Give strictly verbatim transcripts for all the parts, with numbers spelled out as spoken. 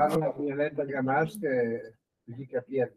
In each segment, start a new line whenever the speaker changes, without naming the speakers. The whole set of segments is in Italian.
Fare una pugnaletta bergamasca e di capire.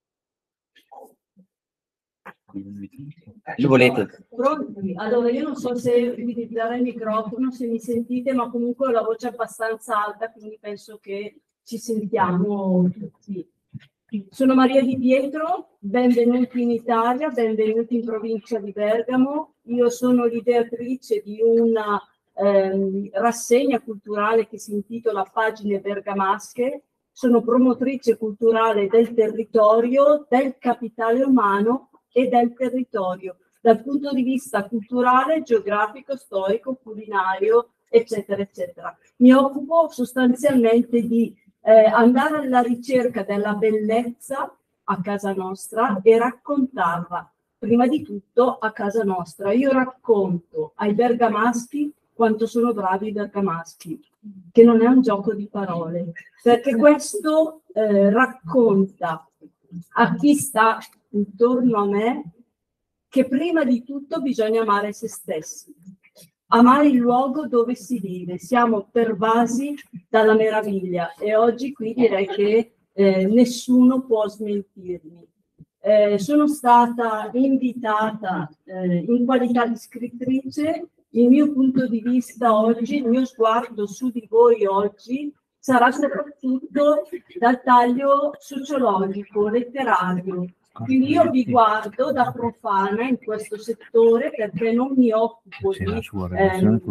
Lo volete?
Pronti? Allora, io non so se utilizzare il microfono, se mi sentite, ma comunque ho la voce abbastanza alta, quindi penso che ci sentiamo tutti. Sono Maria Di Pietro, benvenuti in Italia, benvenuti in provincia di Bergamo. Io sono l'ideatrice di una ehm, rassegna culturale che si intitola Pagine Bergamasche. Sono promotrice culturale del territorio, del capitale umano e del territorio, dal punto di vista culturale, geografico, storico, culinario, eccetera, eccetera. Mi occupo sostanzialmente di eh, andare alla ricerca della bellezza a casa nostra e raccontarla, prima di tutto a casa nostra. Io racconto ai bergamaschi quanto sono bravi i bergamaschi, che non è un gioco di parole, perché questo eh, racconta a chi sta intorno a me che prima di tutto bisogna amare se stessi, amare il luogo dove si vive. Siamo pervasi dalla meraviglia e oggi qui direi che eh, nessuno può smentirmi. Eh, sono stata invitata eh, in qualità di scrittrice. Il mio punto di vista oggi, il mio sguardo su di voi oggi sarà soprattutto dal taglio sociologico, letterario. Quindi io vi guardo da profana in questo settore perché non mi occupo di ehm,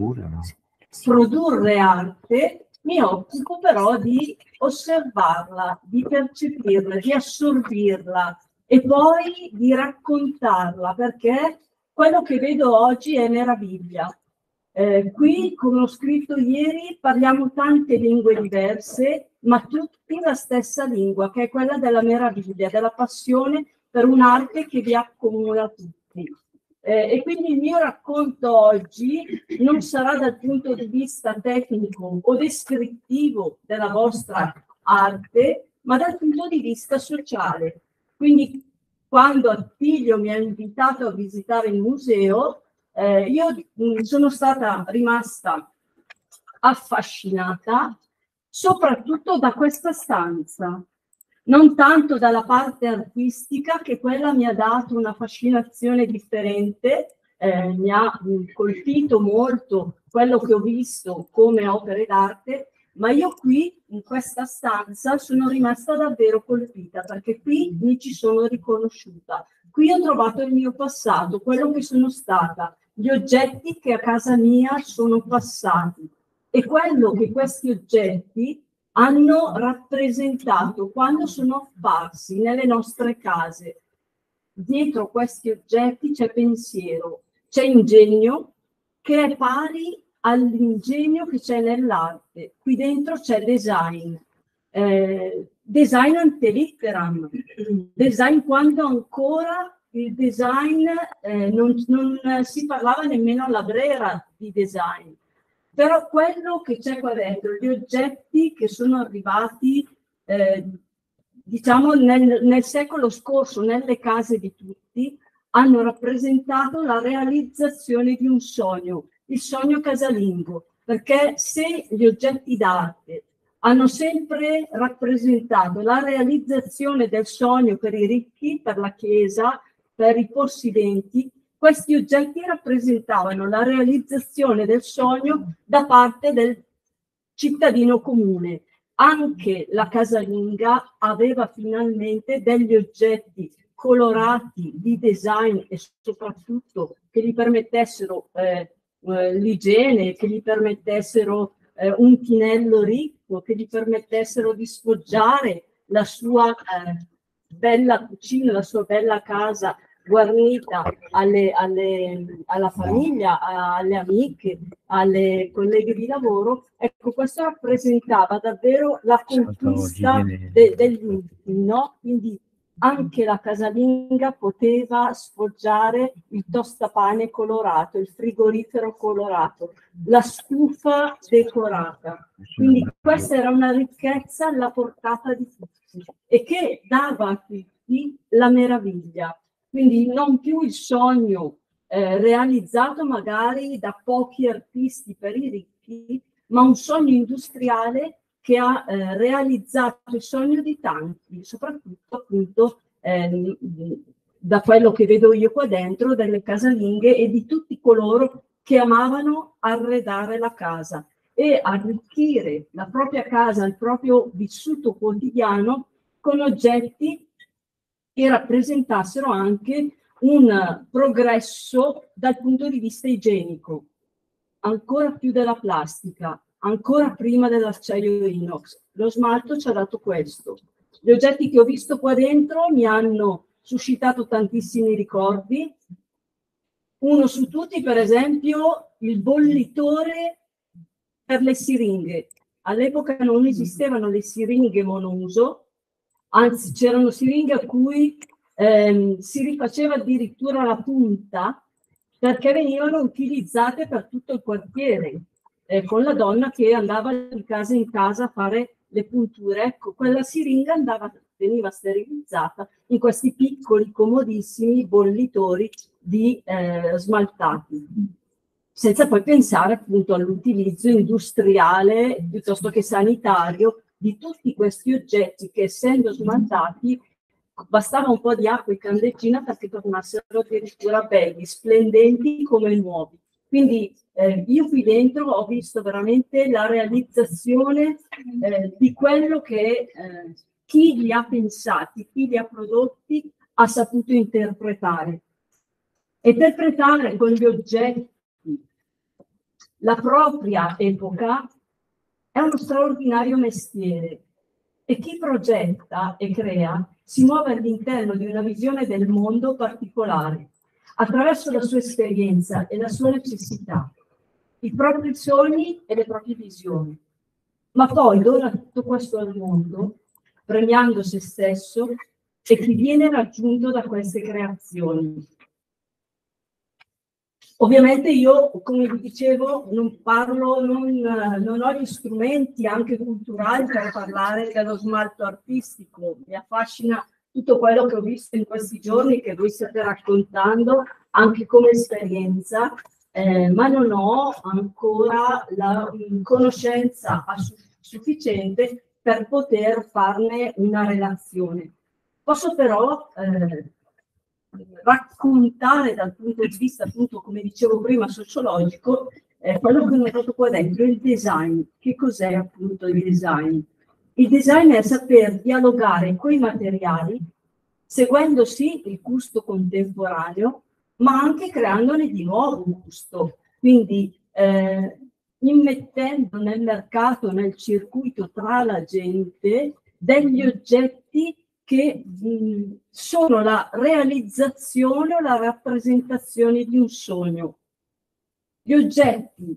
produrre arte, mi occupo però di osservarla, di percepirla, di assorbirla e poi di raccontarla, perché quello che vedo oggi è meraviglia. Eh, qui, come ho scritto ieri, parliamo tante lingue diverse, ma tutti la stessa lingua, che è quella della meraviglia, della passione per un'arte che vi accomuna tutti. Eh, e quindi il mio racconto oggi non sarà dal punto di vista tecnico o descrittivo della vostra arte, ma dal punto di vista sociale. Quindi, quando Attilio mi ha invitato a visitare il museo, Eh, io mh, sono stata rimasta affascinata soprattutto da questa stanza, non tanto dalla parte artistica, che quella mi ha dato una fascinazione differente, eh, mi ha mh, colpito molto quello che ho visto come opere d'arte, ma io qui in questa stanza sono rimasta davvero colpita, perché qui mi ci sono riconosciuta. Qui ho trovato il mio passato, quello che sono stata, gli oggetti che a casa mia sono passati e quello che questi oggetti hanno rappresentato quando sono apparsi nelle nostre case. Dietro questi oggetti c'è pensiero, c'è ingegno che è pari all'ingegno che c'è nell'arte. Qui dentro c'è design, eh, design ante litteram, design quando ancora il design eh, non, non si parlava nemmeno alla Brera di design. Però quello che c'è qua dentro, gli oggetti che sono arrivati eh, diciamo nel, nel secolo scorso nelle case di tutti, hanno rappresentato la realizzazione di un sogno, il sogno casalingo, perché se gli oggetti d'arte hanno sempre rappresentato la realizzazione del sogno per i ricchi, per la Chiesa, per i possidenti, questi oggetti rappresentavano la realizzazione del sogno da parte del cittadino comune. Anche la casalinga aveva finalmente degli oggetti colorati di design e soprattutto che gli permettessero eh, eh, l'igiene, che gli permettessero eh, un tinello ricco, che gli permettessero di sfoggiare la sua eh, bella cucina, la sua bella casa guarnita alle, alle, alla famiglia, alle amiche, alle colleghe di lavoro. Ecco, questo rappresentava davvero la conquista de, degli ultimi, no? Quindi anche la casalinga poteva sfoggiare il tostapane colorato, il frigorifero colorato, la stufa decorata. Quindi questa era una ricchezza alla portata di tutti e che dava a tutti la meraviglia. Quindi non più il sogno eh, realizzato magari da pochi artisti per i ricchi, ma un sogno industriale che ha eh, realizzato il sogno di tanti, soprattutto appunto eh, da quello che vedo io qua dentro, delle casalinghe e di tutti coloro che amavano arredare la casa e arricchire la propria casa, il proprio vissuto quotidiano con oggetti che rappresentassero anche un progresso dal punto di vista igienico, ancora più della plastica, ancora prima dell'acciaio inox. Lo smalto ci ha dato questo. Gli oggetti che ho visto qua dentro mi hanno suscitato tantissimi ricordi. Uno su tutti, per esempio, il bollitore per le siringhe. All'epoca non esistevano le siringhe monouso, anzi c'erano siringhe a cui ehm, si rifaceva addirittura la punta perché venivano utilizzate per tutto il quartiere, eh, con la donna che andava di casa in casa a fare le punture. Ecco, quella siringa andava, veniva sterilizzata in questi piccoli, comodissimi bollitori di eh, smaltati, senza poi pensare appunto all'utilizzo industriale piuttosto che sanitario di tutti questi oggetti che, essendo smaltati, bastava un po' di acqua e candeggina perché tornassero addirittura belli, splendenti come nuovi. Quindi eh, io qui dentro ho visto veramente la realizzazione eh, di quello che eh, chi li ha pensati, chi li ha prodotti ha saputo interpretare. Interpretare con gli oggetti la propria epoca è uno straordinario mestiere e chi progetta e crea si muove all'interno di una visione del mondo particolare, attraverso la sua esperienza e la sua necessità, i propri sogni e le proprie visioni. Ma poi dona tutto questo al mondo, premiando se stesso e chi viene raggiunto da queste creazioni. Ovviamente io, come vi dicevo, non parlo, non, non ho gli strumenti anche culturali per parlare dello smalto artistico. Mi affascina tutto quello che ho visto in questi giorni, che voi state raccontando, anche come esperienza, eh, ma non ho ancora la conoscenza sufficiente per poter farne una relazione. Posso però eh, raccontare dal punto di vista, appunto, come dicevo prima, sociologico, eh, quello che ho notato qua dentro, il design. Che cos'è appunto il design? Il design è saper dialogare con i materiali, seguendo sì il gusto contemporaneo, ma anche creandone di nuovo un gusto. Quindi eh, immettendo nel mercato, nel circuito tra la gente, degli oggetti che mh, sono la realizzazione o la rappresentazione di un sogno. Gli oggetti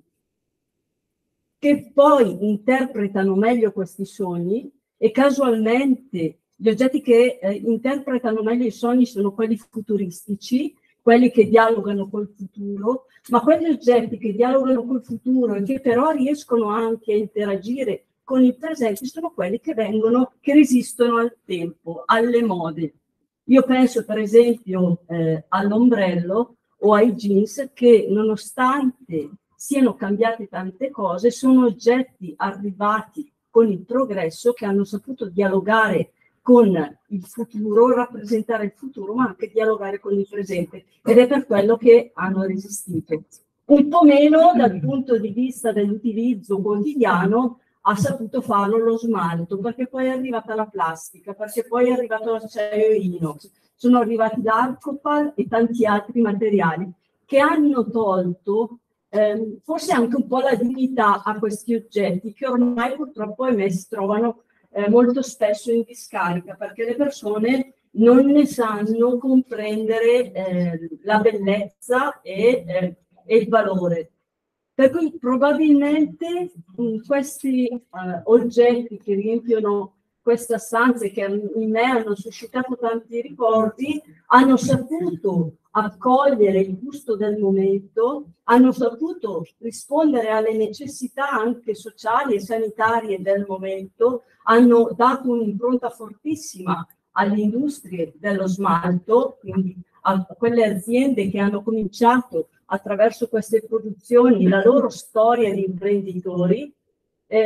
che poi interpretano meglio questi sogni, e casualmente gli oggetti che eh, interpretano meglio i sogni sono quelli futuristici, quelli che dialogano col futuro, ma quegli oggetti che dialogano col futuro e che però riescono anche a interagire con il presente sono quelli che vengono, che resistono al tempo, alle mode. Io penso per esempio eh, all'ombrello o ai jeans che, nonostante siano cambiate tante cose, sono oggetti arrivati con il progresso che hanno saputo dialogare con il futuro, rappresentare il futuro, ma anche dialogare con il presente, ed è per quello che hanno resistito. Un po' meno dal punto di vista dell'utilizzo quotidiano ha saputo farlo lo smalto, perché poi è arrivata la plastica, perché poi è arrivato l'acciaio inox, sono arrivati l'Arcopal e tanti altri materiali che hanno tolto eh, forse anche un po' la dignità a questi oggetti che ormai purtroppo ahimè si trovano eh, molto spesso in discarica, perché le persone non ne sanno comprendere eh, la bellezza e, eh, e il valore. Per cui probabilmente mh, questi uh, oggetti che riempiono questa stanza e che in me hanno suscitato tanti ricordi, hanno saputo accogliere il gusto del momento, hanno saputo rispondere alle necessità anche sociali e sanitarie del momento, hanno dato un'impronta fortissima alle industrie dello smalto, quindi a quelle aziende che hanno cominciato attraverso queste produzioni la loro storia di imprenditori, eh,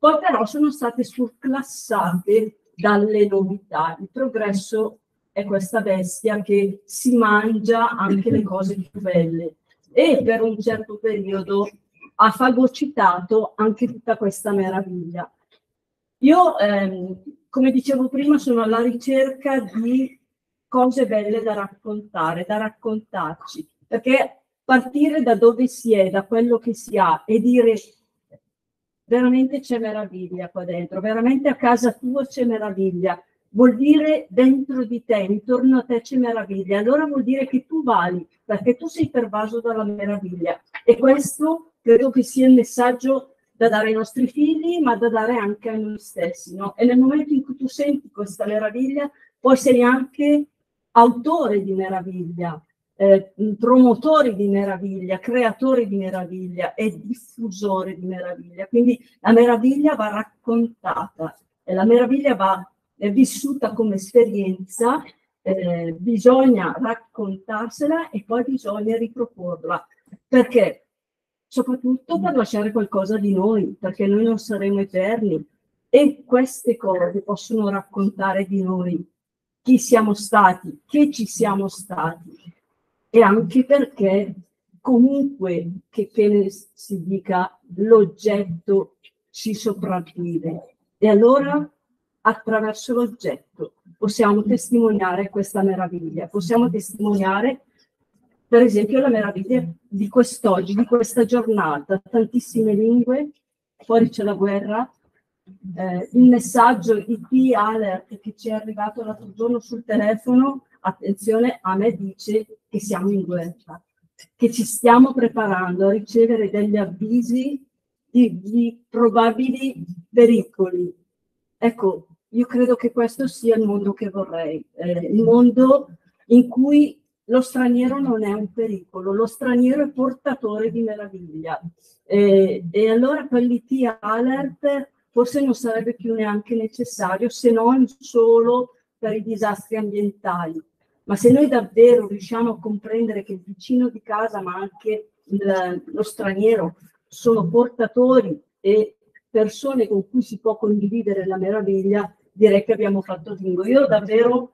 poi però sono state surclassate dalle novità. Il progresso è questa bestia che si mangia anche le cose più belle e per un certo periodo ha fagocitato anche tutta questa meraviglia. Io, ehm, come dicevo prima, sono alla ricerca di cose belle da raccontare, da raccontarci, perché partire da dove si è, da quello che si ha e dire veramente c'è meraviglia qua dentro, veramente a casa tua c'è meraviglia, vuol dire dentro di te, intorno a te c'è meraviglia, allora vuol dire che tu vali, perché tu sei pervaso dalla meraviglia. E questo credo che sia il messaggio da dare ai nostri figli, ma da dare anche a noi stessi, no? E nel momento in cui tu senti questa meraviglia, poi sei anche autore di meraviglia, eh, promotore di meraviglia, creatore di meraviglia e diffusore di meraviglia. Quindi la meraviglia va raccontata e la meraviglia va è vissuta come esperienza, eh, bisogna raccontarsela e poi bisogna riproporla. Perché? Soprattutto per lasciare qualcosa di noi, perché noi non saremo eterni e queste cose possono raccontare di noi chi siamo stati, che ci siamo stati e anche perché comunque che, che ne si dica l'oggetto ci sopravvive e allora attraverso l'oggetto possiamo testimoniare questa meraviglia, possiamo testimoniare per esempio la meraviglia di quest'oggi, di questa giornata, tantissime lingue, fuori c'è la guerra, eh, il messaggio I T alert che ci è arrivato l'altro giorno sul telefono, attenzione, a me dice che siamo in guerra, che ci stiamo preparando a ricevere degli avvisi di, di probabili pericoli. Ecco, io credo che questo sia il mondo che vorrei, eh, il mondo in cui lo straniero non è un pericolo, lo straniero è portatore di meraviglia. Eh, e allora quell'I T alert forse non sarebbe più neanche necessario, se non solo per i disastri ambientali. Ma se noi davvero riusciamo a comprendere che il vicino di casa, ma anche il, lo straniero, sono portatori e persone con cui si può condividere la meraviglia, direi che abbiamo fatto bingo. Io davvero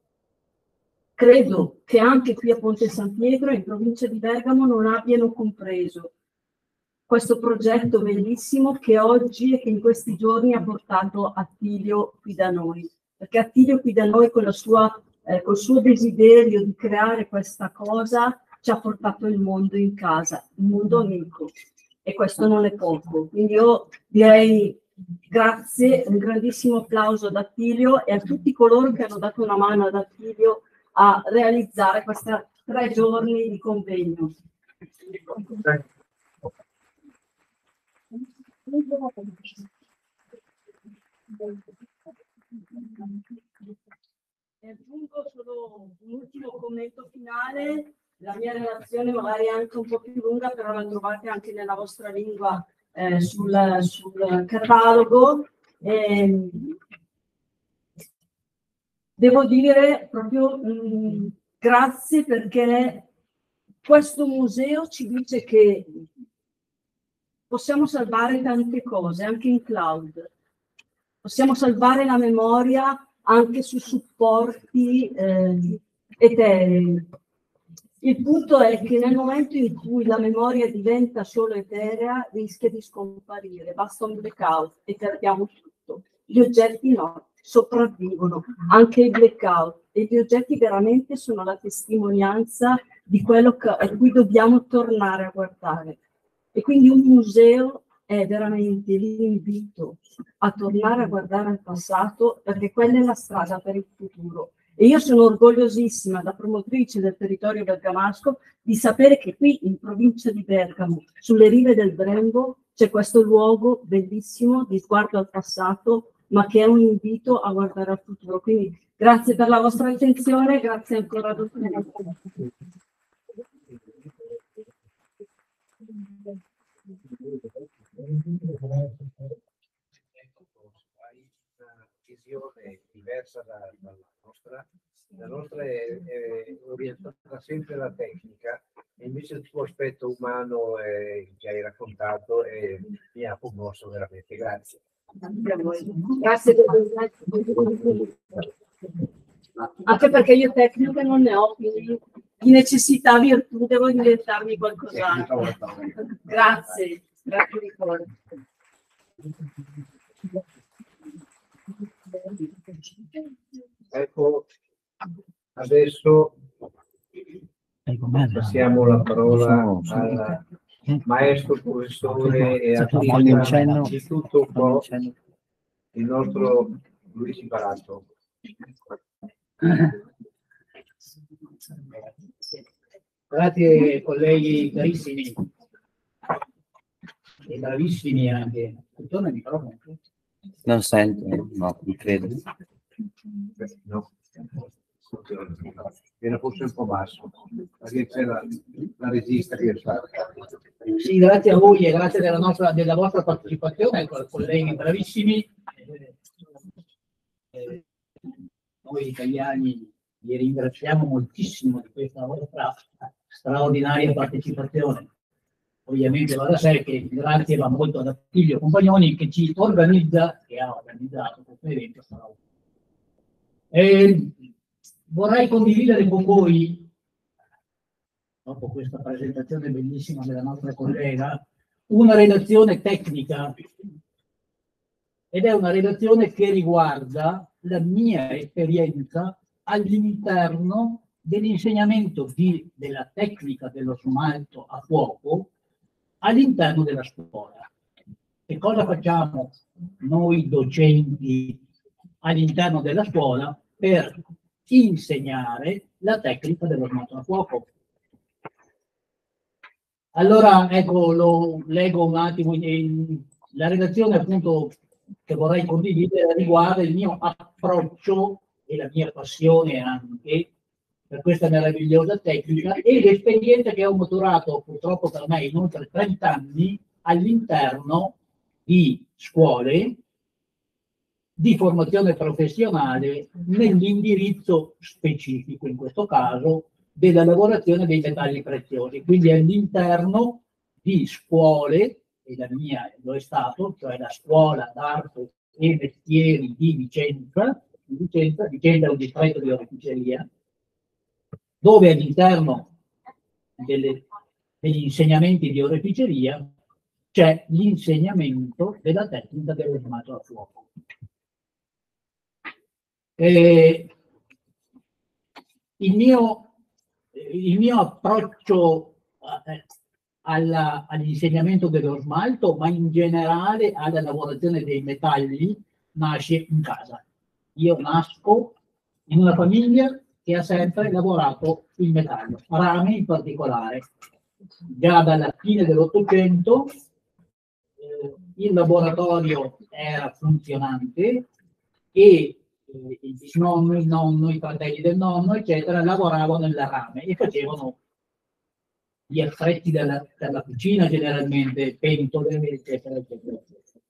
credo che anche qui a Ponte San Pietro, in provincia di Bergamo, non abbiano compreso questo progetto bellissimo che oggi e che in questi giorni ha portato Attilio qui da noi. Perché Attilio qui da noi con la sua, eh, col suo desiderio di creare questa cosa ci ha portato il mondo in casa, il mondo amico. E questo non è poco. Quindi io direi grazie, un grandissimo applauso ad Attilio e a tutti coloro che hanno dato una mano ad Attilio a realizzare questi tre giorni di convegno. E aggiungo solo un ultimo commento finale. La mia relazione magari è anche un po' più lunga, però la trovate anche nella vostra lingua eh, sul, sul catalogo. E devo dire proprio mh, grazie perché questo museo ci dice che possiamo salvare tante cose, anche in cloud. Possiamo salvare la memoria anche su supporti eh, eterei. Il punto è che nel momento in cui la memoria diventa solo eterea, rischia di scomparire. Basta un blackout e perdiamo tutto. Gli oggetti no, sopravvivono, anche i blackout. E gli oggetti veramente sono la testimonianza di quello che, a cui dobbiamo tornare a guardare. E quindi un museo è veramente l'invito a tornare a guardare al passato, perché quella è la strada per il futuro. E io sono orgogliosissima, da promotrice del territorio bergamasco, di sapere che qui in provincia di Bergamo, sulle rive del Brembo, c'è questo luogo bellissimo di sguardo al passato, ma che è un invito a guardare al futuro. Quindi grazie per la vostra attenzione, grazie ancora a tutti.
Hai una visione diversa da, dalla nostra. La nostra è, è orientata sempre alla tecnica, e invece il tuo aspetto umano eh, che hai raccontato eh, mi ha commosso veramente. Grazie.
Grazie per anche perché io tecniche non ne ho, quindi di necessità virtù devo inventarmi qualcos'altro. Grazie, grazie di cuore.
Ecco, adesso passiamo la parola al maestro, professore e artista di tutto un po', il nostro Luigi Barato.
Grazie colleghi carissimi e bravissimi anche. Torna il microfono.
Non sento, no, non credo.
No, era forse un po' basso, perché c'è la, la regista che fa.
Sì, grazie a voi e grazie della, nostra, della vostra partecipazione, colleghi bravissimi. Eh, eh, noi italiani vi ringraziamo moltissimo di questa vostra straordinaria partecipazione. Ovviamente va da sé che il grazie va molto ad Attilio Compagnoni che ci organizza, che ha organizzato questo evento. E vorrei condividere con voi, dopo questa presentazione bellissima della nostra collega, una relazione tecnica, ed è una relazione che riguarda la mia esperienza all'interno dell'insegnamento di, della tecnica dello smalto a fuoco all'interno della scuola. Che cosa facciamo noi docenti all'interno della scuola per insegnare la tecnica dello smalto a fuoco? Allora, ecco, lo leggo un attimo, in, la relazione appunto che vorrei condividere riguarda il mio approccio e la mia passione anche per questa meravigliosa tecnica e l'esperienza che ho maturato purtroppo per me in oltre trenta anni all'interno di scuole di formazione professionale nell'indirizzo specifico, in questo caso, della lavorazione dei metalli preziosi, quindi all'interno di scuole, e la mia lo è stato, cioè la scuola d'arte e mestieri di Vicenza, di Vicenza, Vicenza è un distretto di oreficeria, dove all'interno delle, degli insegnamenti di oreficeria c'è l'insegnamento della tecnica dello smalto a fuoco. E il, mio, il mio approccio eh, alla, all'insegnamento dello smalto, ma in generale alla lavorazione dei metalli, nasce in casa. Io nasco in una famiglia che ha sempre lavorato il metallo, rame in particolare. Già dalla fine dell'Ottocento eh, il laboratorio era funzionante e eh, il nonno, il nonno, i fratelli del nonno, eccetera, lavoravano nella rame e facevano gli attrezzi della, della cucina generalmente, pentole, eccetera, eccetera, eccetera.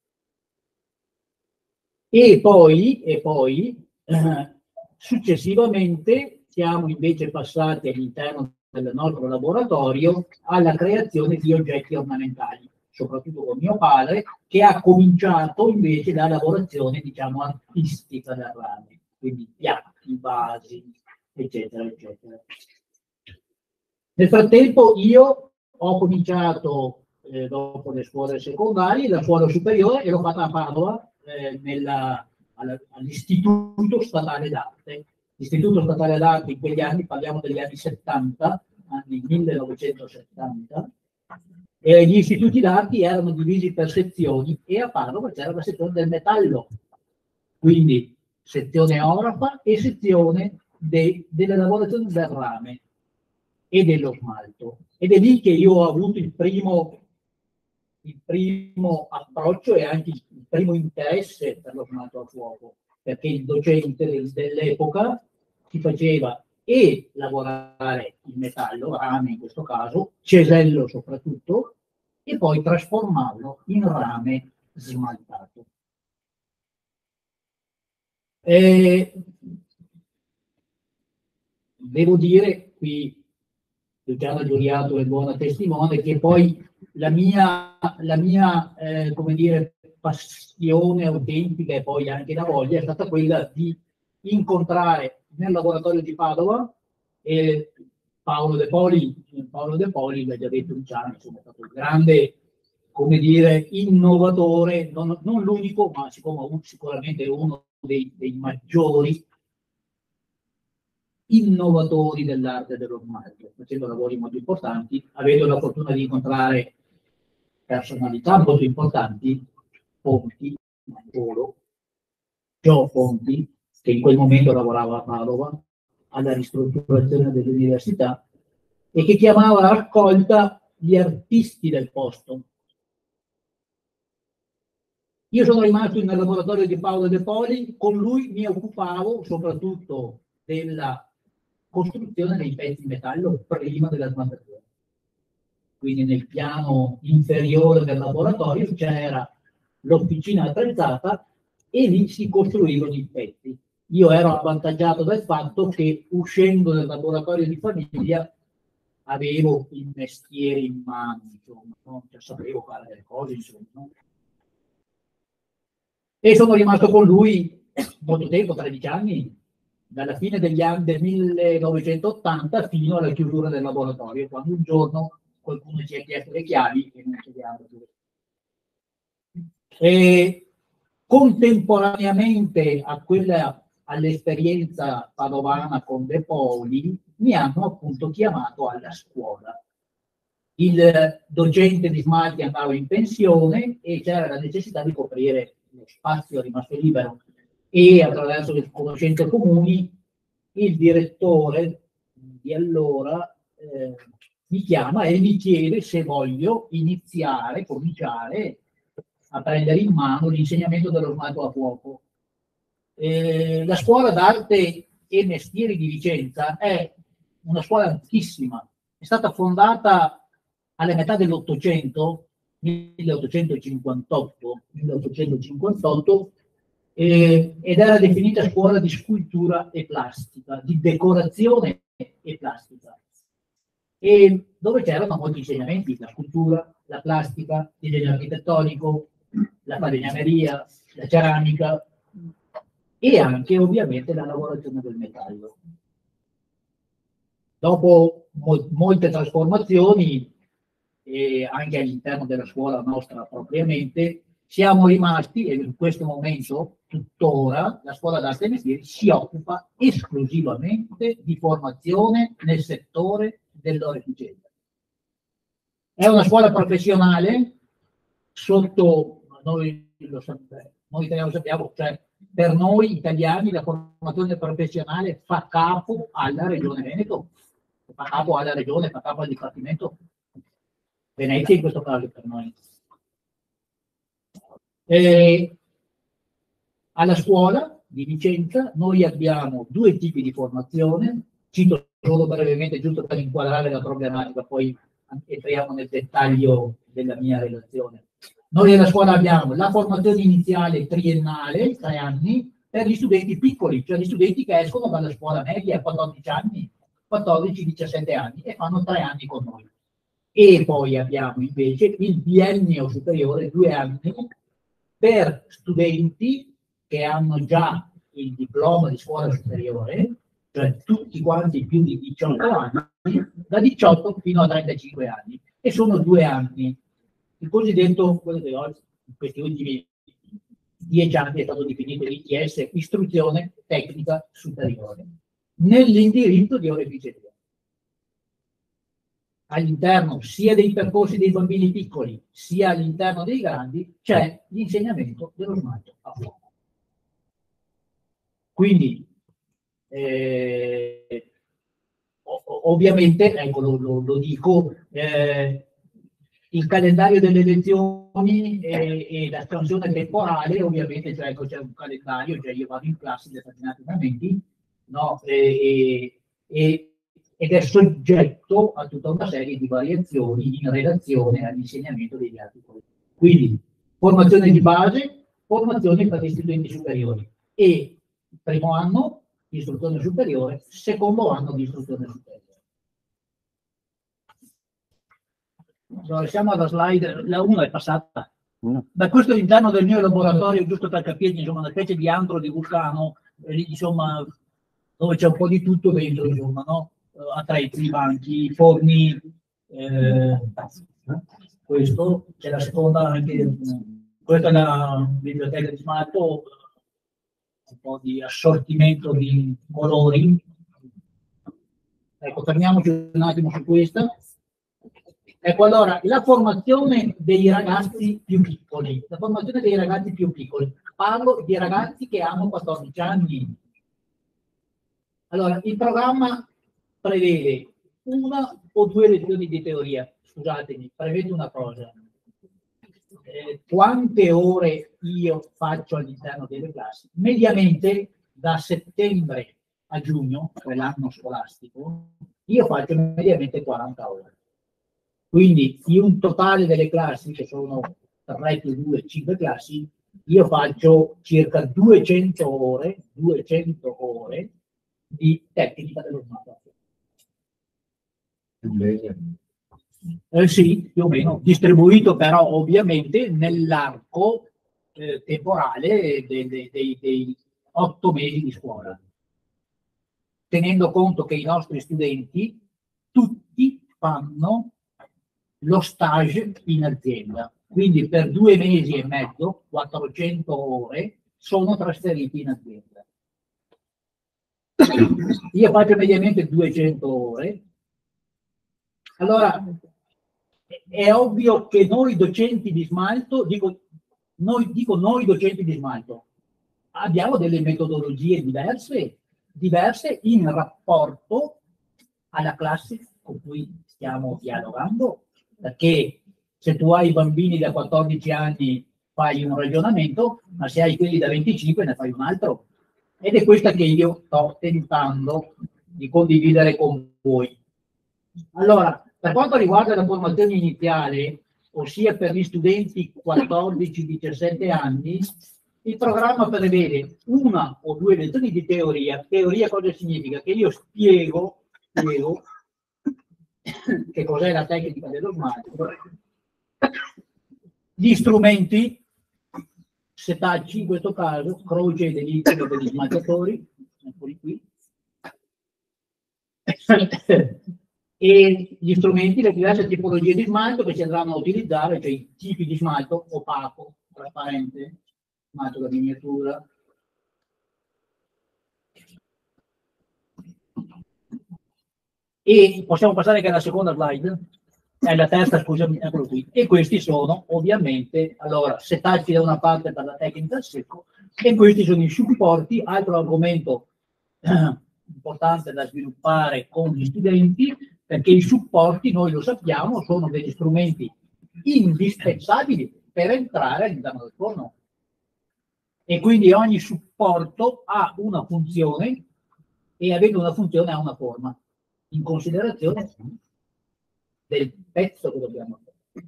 E poi, e poi eh, successivamente siamo invece passati all'interno del nostro laboratorio alla creazione di oggetti ornamentali, soprattutto con mio padre, che ha cominciato invece la lavorazione, diciamo, artistica del rame, quindi piatti, vasi, eccetera, eccetera. Nel frattempo io ho cominciato, eh, dopo le scuole secondarie, la scuola superiore, e l'ho fatta a Padova, eh, all'Istituto Statale d'Arte. L'Istituto Statale d'Arte in quegli anni, parliamo degli anni settanta, anni millenovecentosettanta, e gli istituti d'arte erano divisi per sezioni e a Padova c'era la sezione del metallo, quindi sezione orafa e sezione de, delle lavorazioni del rame e dello smalto. Ed è lì che io ho avuto il primo, il primo approccio e anche il primo interesse per lo smalto a fuoco, perché il docente del, dell'epoca si faceva e lavorare il metallo, rame in questo caso, cesello soprattutto, e poi trasformarlo in rame smaltato. E devo dire qui Luciana Giuriato è buona testimone, che poi la mia, la mia eh, come dire, passione autentica e poi anche la voglia è stata quella di incontrare nel laboratorio di Padova eh, Paolo De Poli. Paolo De Poli, l'ha già detto Luciano, insomma, è stato un grande, come dire, innovatore, non, non l'unico, ma siccome sicuramente uno dei, dei maggiori innovatori dell'arte dell'ormaico, facendo lavori molto importanti, avendo la fortuna di incontrare personalità molto importanti, Ponti, Mancolo, Gio Ponti, che in quel momento lavorava a Padova, alla ristrutturazione dell'università, e che chiamava a raccolta gli artisti del posto. Io sono rimasto nel laboratorio di Paolo De Poli, con lui mi occupavo soprattutto della costruzione dei pezzi in metallo prima della smaltatura. Quindi nel piano inferiore del laboratorio c'era l'officina attrezzata e lì si costruivano i pezzi. Io ero avvantaggiato dal fatto che uscendo dal laboratorio di famiglia avevo il mestiere in mano, insomma, no? Cioè, sapevo fare delle cose, insomma. No? E sono rimasto con lui molto tempo, tredici anni, dalla fine degli anni del millenovecentottanta fino alla chiusura del laboratorio, quando un giorno qualcuno ci ha chiesto le chiavi e non ci diamo. E contemporaneamente a quella, all'esperienza padovana con De Poli, mi hanno appunto chiamato alla scuola. Il docente di smalti andava in pensione e c'era la necessità di coprire lo spazio rimasto libero, e attraverso le conoscenze comuni il direttore di allora eh, mi chiama e mi chiede se voglio iniziare, cominciare a prendere in mano l'insegnamento dello smalto a fuoco. Eh, la scuola d'arte e mestieri di Vicenza è una scuola antichissima, è stata fondata alla metà dell'Ottocento, milleottocentocinquantotto, milleottocentocinquantotto eh, ed era definita scuola di scultura e plastica, di decorazione e plastica, e dove c'erano molti insegnamenti: la scultura, la plastica, il disegno architettonico, la falegnameria, la ceramica e anche ovviamente la lavorazione del metallo. Dopo mo molte trasformazioni, e anche all'interno della scuola nostra propriamente, siamo rimasti, e in questo momento tuttora la scuola d'arte e mestieri si occupa esclusivamente di formazione nel settore dell'oreficeria. È una scuola professionale sotto, noi lo sappiamo, noi italiani lo sappiamo, cioè per noi italiani la formazione professionale fa capo alla Regione Veneto, fa capo alla Regione, fa capo al Dipartimento Venezia in questo caso per noi. E alla scuola di Vicenza noi abbiamo due tipi di formazione, cito solo brevemente giusto per inquadrare la problematica, poi entriamo nel dettaglio della mia relazione. Noi alla scuola abbiamo la formazione iniziale triennale, tre anni, per gli studenti piccoli, cioè gli studenti che escono dalla scuola media a quattordici anni, quattordici diciassette anni e fanno tre anni con noi. E poi abbiamo invece il biennio superiore, due anni, per studenti che hanno già il diploma di scuola superiore, cioè tutti quanti più di diciotto anni, da diciotto fino a trentacinque anni, e sono due anni. Il cosiddetto, quello che oggi, in questi ultimi dieci anni è stato definito I T S, istruzione tecnica superiore, nell'indirizzo di oreficeria. All'interno sia dei percorsi dei bambini piccoli, sia all'interno dei grandi, c'è l'insegnamento dello smalto a fuoco. Quindi, eh, ovviamente, ecco, lo, lo, lo dico, eh, il calendario delle lezioni e, e la scansione temporale, ovviamente, cioè, ecco, c'è un calendario, cioè io vado in classe in determinati momenti, no? E, e, ed è soggetto a tutta una serie di variazioni in relazione all'insegnamento degli altri corsi. Quindi, formazione di base, formazione per gli studenti superiori, e primo anno di istruzione superiore, secondo anno di istruzione superiore. Allora, siamo alla slide, la uno è passata.
No.
Da questo all'interno del mio laboratorio, giusto per capirci, insomma, una specie di antro di Vulcano, eh, insomma, dove c'è un po' di tutto dentro, insomma, no? Eh, attrezzi, banchi, forni, eh, questo, c'è la seconda, anche, questa è la biblioteca di Smalto, un po' di assortimento di colori. Ecco, fermiamoci un attimo su questa. Ecco, allora, la formazione dei ragazzi più piccoli, la formazione dei ragazzi più piccoli, parlo di ragazzi che hanno quattordici anni. Allora, il programma prevede una o due lezioni di teoria, scusatemi, prevede una cosa. Eh, quante ore io faccio all'interno delle classi? Mediamente da settembre a giugno, cioè l'anno scolastico, io faccio mediamente quaranta ore. Quindi in un totale delle classi, che sono tre più due, cinque classi, io faccio circa duecento ore, duecento ore di tecnica dello smalto. Eh sì, più o meno, distribuito però ovviamente nell'arco eh, temporale dei, dei, dei, dei otto mesi di scuola, tenendo conto che i nostri studenti tutti fanno lo stage in azienda, quindi per due mesi e mezzo, quattrocento ore, sono trasferiti in azienda. Io faccio mediamente duecento ore. Allora, è ovvio che noi docenti di smalto, dico noi, dico noi docenti di smalto, abbiamo delle metodologie diverse, diverse in rapporto alla classe con cui stiamo dialogando, perché se tu hai bambini da quattordici anni fai un ragionamento, ma se hai quelli da venticinque ne fai un altro. Ed è questa che io sto tentando di condividere con voi. Allora, per quanto riguarda la formazione iniziale, ossia per gli studenti quattordici diciassette anni, il programma prevede una o due lezioni di teoria. Teoria cosa significa? Che io spiego, spiego che cos'è la tecnica dello smalto, gli strumenti, setacci in questo caso, croce degli, degli smaltatori, eccoli qui, e gli strumenti, le diverse tipologie di smalto che si andranno a utilizzare, cioè i tipi di smalto: opaco, trasparente, smalto da miniatura. E possiamo passare anche alla seconda slide, è la terza, scusami, eccolo qui. E questi sono ovviamente, allora, setacci da una parte per la tecnica al secco, e questi sono i supporti, altro argomento eh, importante da sviluppare con gli studenti, perché i supporti, noi lo sappiamo, sono degli strumenti indispensabili per entrare all'interno del forno. E quindi ogni supporto ha una funzione, e avendo una funzione ha una forma, in considerazione del pezzo che dobbiamo fare.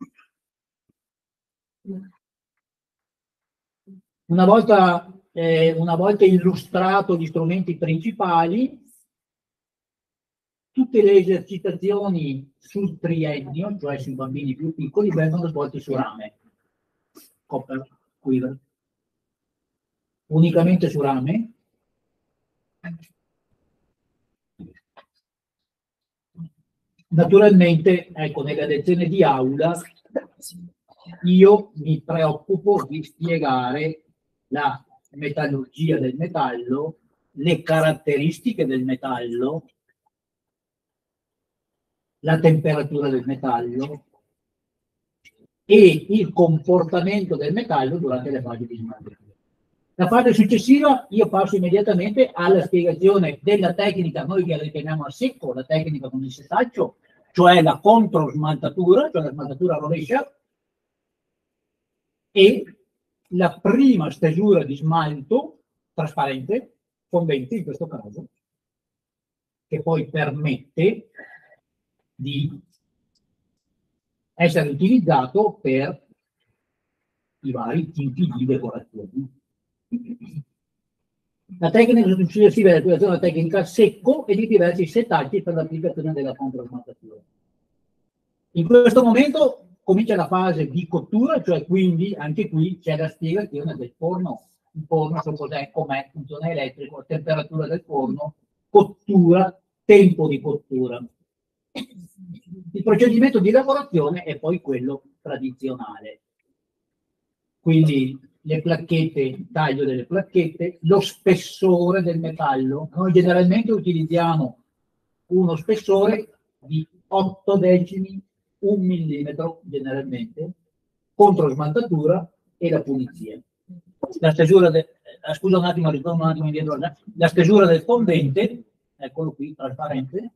Una volta, eh, una volta illustrato gli strumenti principali, tutte le esercitazioni sul triennio, cioè sui bambini più piccoli, vengono svolte su rame, copper, quiver, unicamente su rame. Naturalmente, ecco, nella lezione di aula io mi preoccupo di spiegare la metallurgia del metallo, le caratteristiche del metallo, la temperatura del metallo e il comportamento del metallo durante le fasi di smalto. La fase successiva io passo immediatamente alla spiegazione della tecnica, noi che la chiamiamo a secco, la tecnica con il setaccio, cioè la controsmaltatura, cioè la smaltatura a rovescia, e la prima stesura di smalto trasparente, fondente in questo caso, che poi permette di essere utilizzato per i vari tipi di decorazioni. La tecnica successiva è l'applicazione della tecnica secco e di diversi setaggi per l'applicazione della controsmaltatura. In questo momento comincia la fase di cottura, cioè quindi anche qui c'è la spiegazione del forno. Il forno, so cos'è, com'è, funzione elettrico, temperatura del forno, cottura, tempo di cottura. Il procedimento di lavorazione è poi quello tradizionale. Quindi le placchette, il taglio delle placchette, lo spessore del metallo. Noi generalmente utilizziamo uno spessore di otto decimi, un millimetro generalmente, contro smaltatura e la pulizia. La stesura del, eh, scusa un attimo, ritorno un attimo indietro, la stesura del fondente, eccolo qui, trasparente.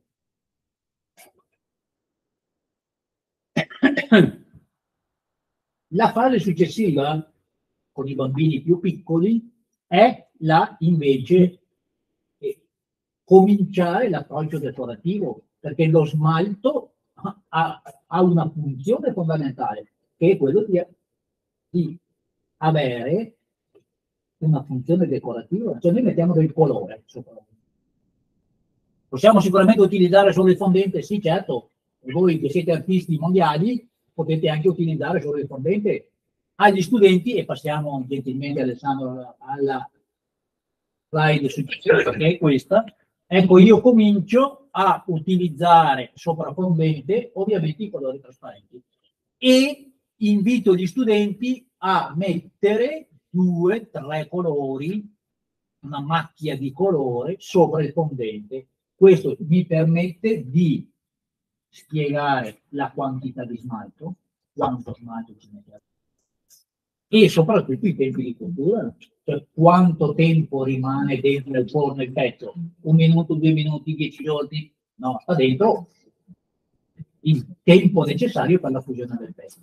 La fase successiva, con i bambini più piccoli, è la invece eh, cominciare l'approccio decorativo, perché lo smalto ha, ha una funzione fondamentale, che è quello di, di avere una funzione decorativa. Cioè noi mettiamo del colore sopra. Possiamo sicuramente utilizzare solo il fondente, sì certo, e voi che siete artisti mondiali potete anche utilizzare solo il fondente. Agli studenti, e passiamo gentilmente Alessandro alla slide successiva, che è questa, ecco io comincio a utilizzare sopra fondente ovviamente i colori trasparenti e invito gli studenti a mettere due, tre colori, una macchia di colore sopra il fondente. Questo mi permette di spiegare la quantità di smalto, quanto smalto ci mette, e soprattutto i tempi di cottura, cioè quanto tempo rimane dentro il forno il pezzo, un minuto, due minuti, dieci giorni, no, sta dentro il tempo necessario per la fusione del pezzo.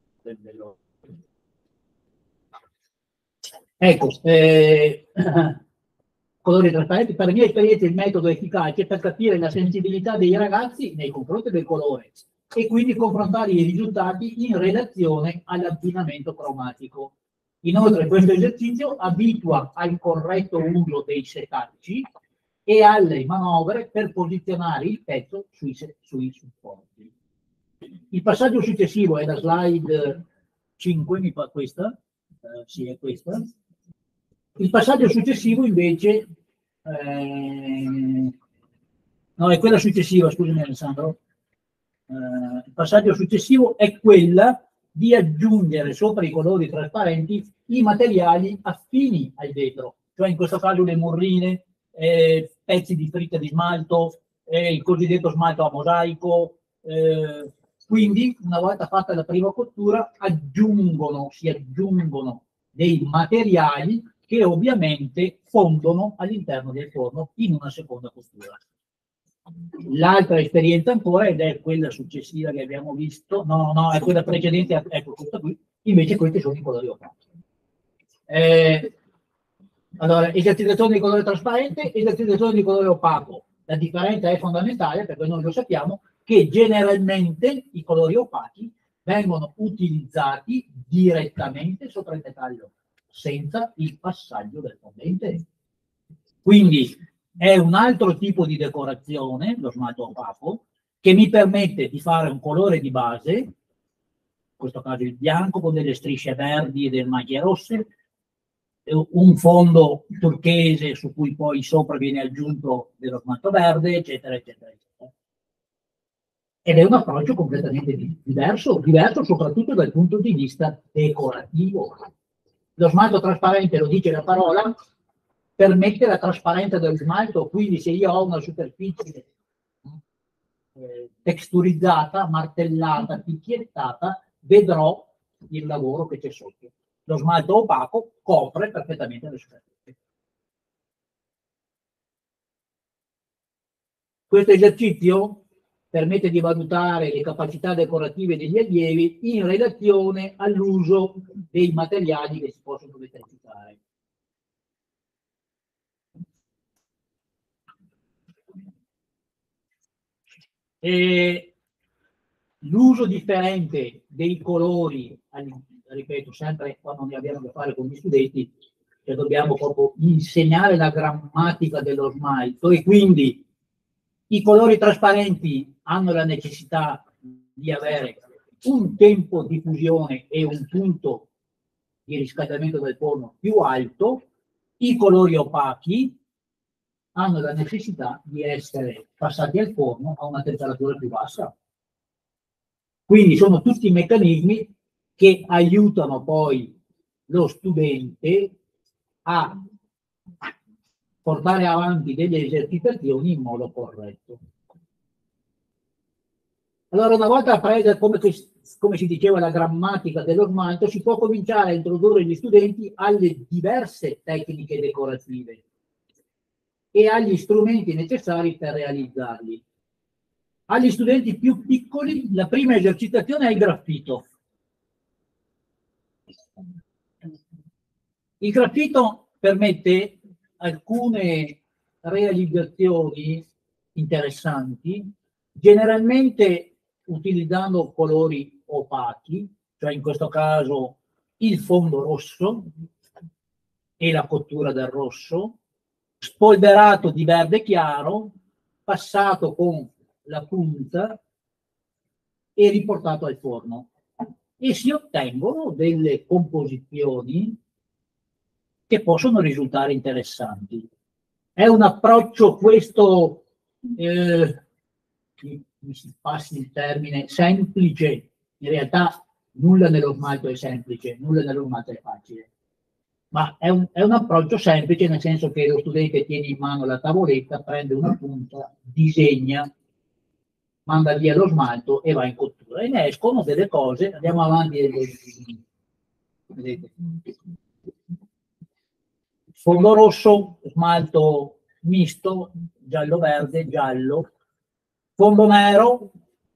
Ecco, eh, colori trasparenti, per la mia esperienza il metodo è efficace per capire la sensibilità dei ragazzi nei confronti del colore e quindi confrontare i risultati in relazione all'abbinamento cromatico. Inoltre questo esercizio abitua al corretto uso dei setacci e alle manovre per posizionare il pezzo sui, sui supporti. Il passaggio successivo è la slide cinque, mi fa questa, eh, sì è questa. Il passaggio successivo invece, eh, no è quella successiva, scusami Alessandro, eh, il passaggio successivo è quella di aggiungere sopra i colori trasparenti i materiali affini al vetro, cioè in questo caso le morrine, eh, pezzi di fritta di smalto, eh, il cosiddetto smalto a mosaico, eh, quindi una volta fatta la prima cottura aggiungono, si aggiungono dei materiali che ovviamente fondono all'interno del forno in una seconda cottura. L'altra esperienza ancora, ed è quella successiva che abbiamo visto, no, no, è quella precedente, ecco questa qui, invece questi sono i colori opachi. Eh, allora, esercitazione di colore trasparente, esercitazione di colore opaco. La differenza è fondamentale, perché noi lo sappiamo, che generalmente i colori opachi vengono utilizzati direttamente sopra il metallo, senza il passaggio del fondente. Quindi è un altro tipo di decorazione, lo smalto opaco, che mi permette di fare un colore di base, in questo caso il bianco con delle strisce verdi e delle maglie rosse, un fondo turchese su cui poi sopra viene aggiunto dello smalto verde, eccetera, eccetera, eccetera. Ed è un approccio completamente diverso, diverso soprattutto dal punto di vista decorativo. Lo smalto trasparente, lo dice la parola, permette la trasparenza dello smalto, quindi se io ho una superficie eh, texturizzata, martellata, picchiettata, vedrò il lavoro che c'è sotto. Lo smalto opaco copre perfettamente le superfici. Questo esercizio permette di valutare le capacità decorative degli allievi in relazione all'uso dei materiali che si possono determinare. L'uso differente dei colori, ripeto, sempre quando ne abbiamo a che fare con gli studenti, cioè dobbiamo proprio insegnare la grammatica dello smalto e quindi i colori trasparenti hanno la necessità di avere un tempo di fusione e un punto di riscaldamento del forno più alto, i colori opachi hanno la necessità di essere passati al forno a una temperatura più bassa. Quindi sono tutti meccanismi che aiutano poi lo studente a portare avanti delle esercitazioni in modo corretto. Allora, una volta appresa, come, come si diceva, la grammatica dello smalto, si può cominciare a introdurre gli studenti alle diverse tecniche decorative e agli strumenti necessari per realizzarli. Agli studenti più piccoli, la prima esercitazione è il graffito. Il graffito permette alcune realizzazioni interessanti, generalmente utilizzando colori opachi, cioè in questo caso il fondo rosso e la cottura del rosso, spolverato di verde chiaro, passato con la punta e riportato al forno. E si ottengono delle composizioni che possono risultare interessanti. È un approccio questo, eh, mi si passi il termine, semplice. In realtà nulla nello smalto è semplice, nulla nello smalto è facile. Ma è un, è un approccio semplice nel senso che lo studente tiene in mano la tavoletta, prende una punta, disegna, manda via lo smalto e va in cottura. E ne escono delle cose, andiamo avanti. Vedete. Fondo rosso, smalto misto, giallo-verde, giallo, fondo nero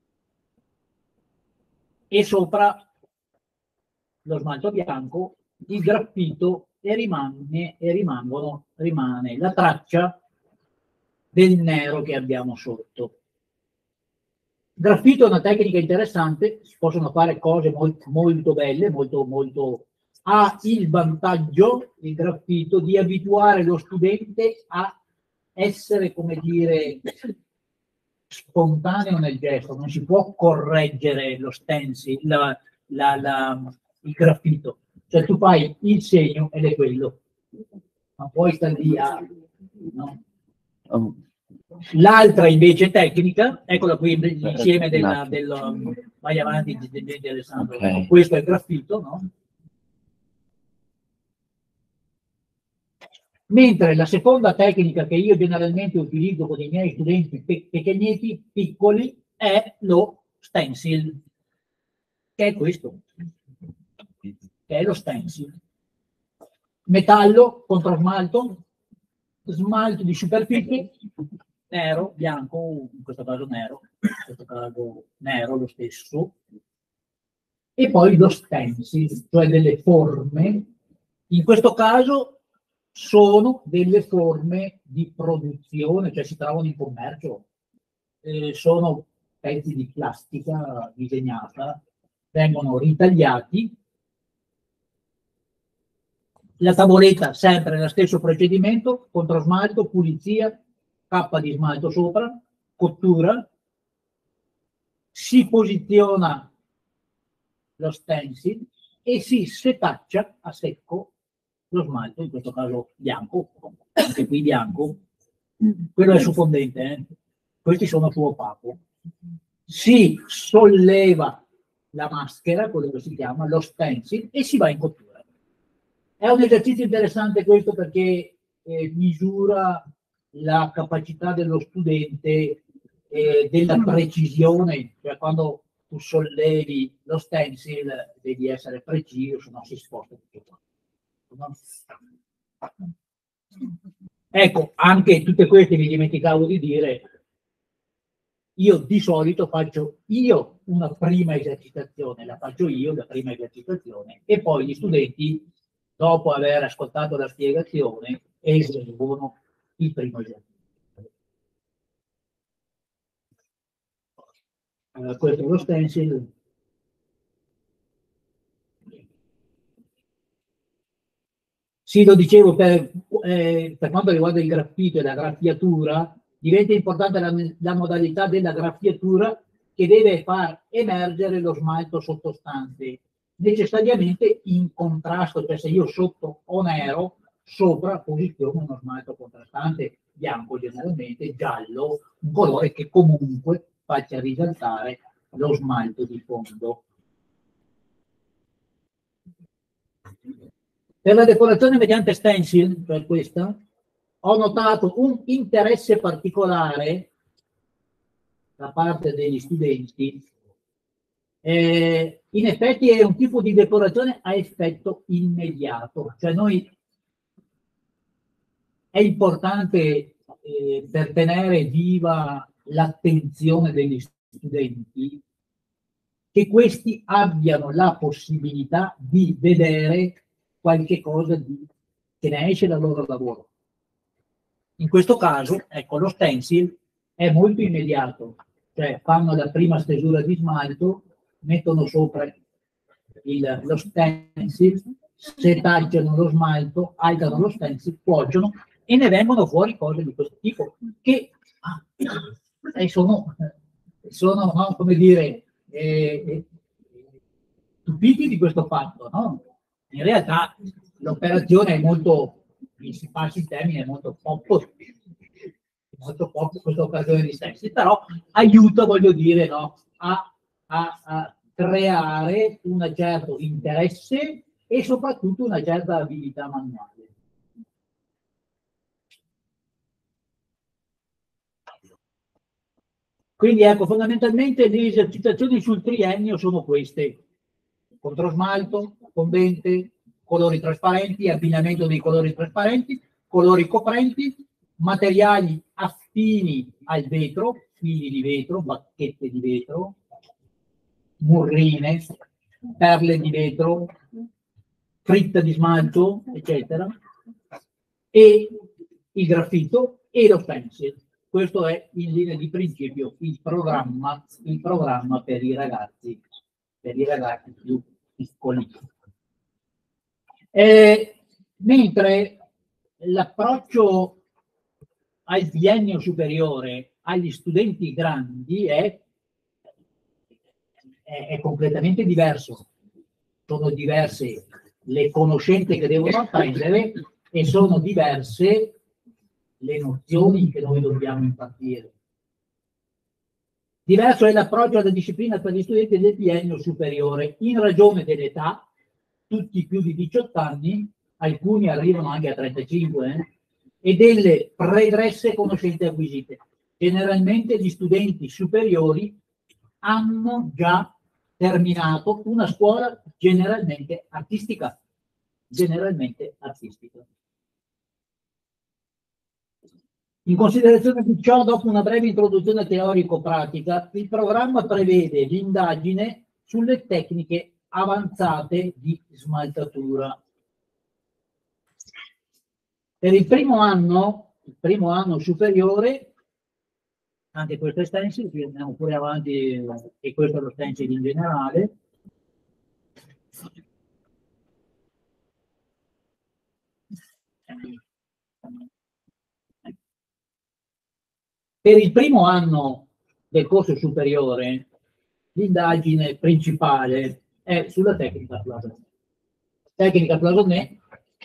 e sopra lo smalto bianco, il graffito e rimane, e rimangono, rimane la traccia del nero che abbiamo sotto. Il graffito è una tecnica interessante, si possono fare cose molto, molto belle, molto, molto... ha il vantaggio, il graffito, di abituare lo studente a essere, come dire, spontaneo nel gesto, non si può correggere lo stencil, la, la, la, il graffito, cioè tu fai il segno ed è quello, ma poi sta lì a... No? L'altra invece tecnica, eccola qui l'insieme della, della, vai avanti di, di, di Alessandro, okay. Questo è il graffito, no? Mentre la seconda tecnica che io generalmente utilizzo con i miei studenti pe pequeñetti, piccoli, è lo stencil, che è questo, che è lo stencil. Metallo contro smalto, smalto di superficie, nero, bianco, in questo caso nero, in questo caso nero lo stesso, e poi lo stencil, cioè delle forme, in questo caso sono delle forme di produzione, cioè si trovano in commercio, eh, sono pezzi di plastica disegnata, vengono ritagliati, la tavoletta sempre lo stesso procedimento, controsmalto, pulizia, cappa di smalto sopra, cottura, si posiziona lo stencil e si setaccia a secco lo smalto, in questo caso bianco, anche qui bianco, quello è su fondente, eh? Questi sono su opaco. Si solleva la maschera, quello che si chiama lo stencil, e si va in cottura. È un esercizio interessante questo perché eh, misura la capacità dello studente eh, della precisione, cioè quando tu sollevi lo stencil devi essere preciso, se no si sposta tutto qua. Ecco, anche tutte queste mi dimenticavo di dire, io di solito faccio io una prima esercitazione, la faccio io la prima esercitazione e poi gli studenti, dopo aver ascoltato la spiegazione, eseguono il primo esercizio. Allora, questo è lo stencil. Sì, lo dicevo, per, eh, per quanto riguarda il graffito e la graffiatura, diventa importante la, la modalità della graffiatura che deve far emergere lo smalto sottostante, necessariamente in contrasto, cioè se io sotto ho nero, sopra posiziono uno smalto contrastante, bianco generalmente, giallo, un colore che comunque faccia risaltare lo smalto di fondo. Per la decorazione mediante stencil, per questa, ho notato un interesse particolare da parte degli studenti. Eh, in effetti è un tipo di decorazione a effetto immediato, cioè noi è importante eh, per tenere viva l'attenzione degli studenti che questi abbiano la possibilità di vedere qualche cosa di, che ne esce dal loro lavoro. In questo caso, ecco, lo stencil è molto immediato, cioè fanno la prima stesura di smalto, mettono sopra il, lo stencil, setaggiano lo smalto, alzano lo stencil, poggiano e ne vengono fuori cose di questo tipo che eh, sono, sono no, come dire, eh, stupiti di questo fatto, no? In realtà l'operazione è molto, si passa il termine, è molto poco, molto poco questa occasione di stencil, però aiuta, voglio dire, no, a, a, a creare un certo interesse e soprattutto una certa abilità manuale. Quindi ecco, fondamentalmente le esercitazioni sul triennio sono queste: controsmalto, fondente, colori trasparenti, abbinamento dei colori trasparenti, colori coprenti, materiali affini al vetro, fili di vetro, bacchette di vetro, murrine, perle di vetro, fritta di smalto, eccetera, e il graffito e lo stencil. Questo è in linea di principio il programma, il programma per i ragazzi, per i ragazzi più piccoli. Eh, mentre l'approccio al biennio superiore agli studenti grandi è, è, è completamente diverso. Sono diverse le conoscenze che devono apprendere e sono diverse le nozioni che noi dobbiamo impartire. Diverso è l'approccio alla disciplina per gli studenti del biennio superiore, in ragione dell'età, tutti più di diciotto anni, alcuni arrivano anche a trentacinque, eh, e delle pregresse conoscenze acquisite. Generalmente gli studenti superiori hanno già terminato una scuola generalmente artistica, generalmente artistica. In considerazione di ciò, dopo una breve introduzione teorico-pratica, il programma prevede l'indagine sulle tecniche avanzate di smaltatura. Per il primo anno, il primo anno superiore, anche questo è stencil, qui andiamo pure avanti, e questo è lo stencil in generale. Per il primo anno del corso superiore, l'indagine principale è sulla tecnica Cloisonné. Tecnica Cloisonné,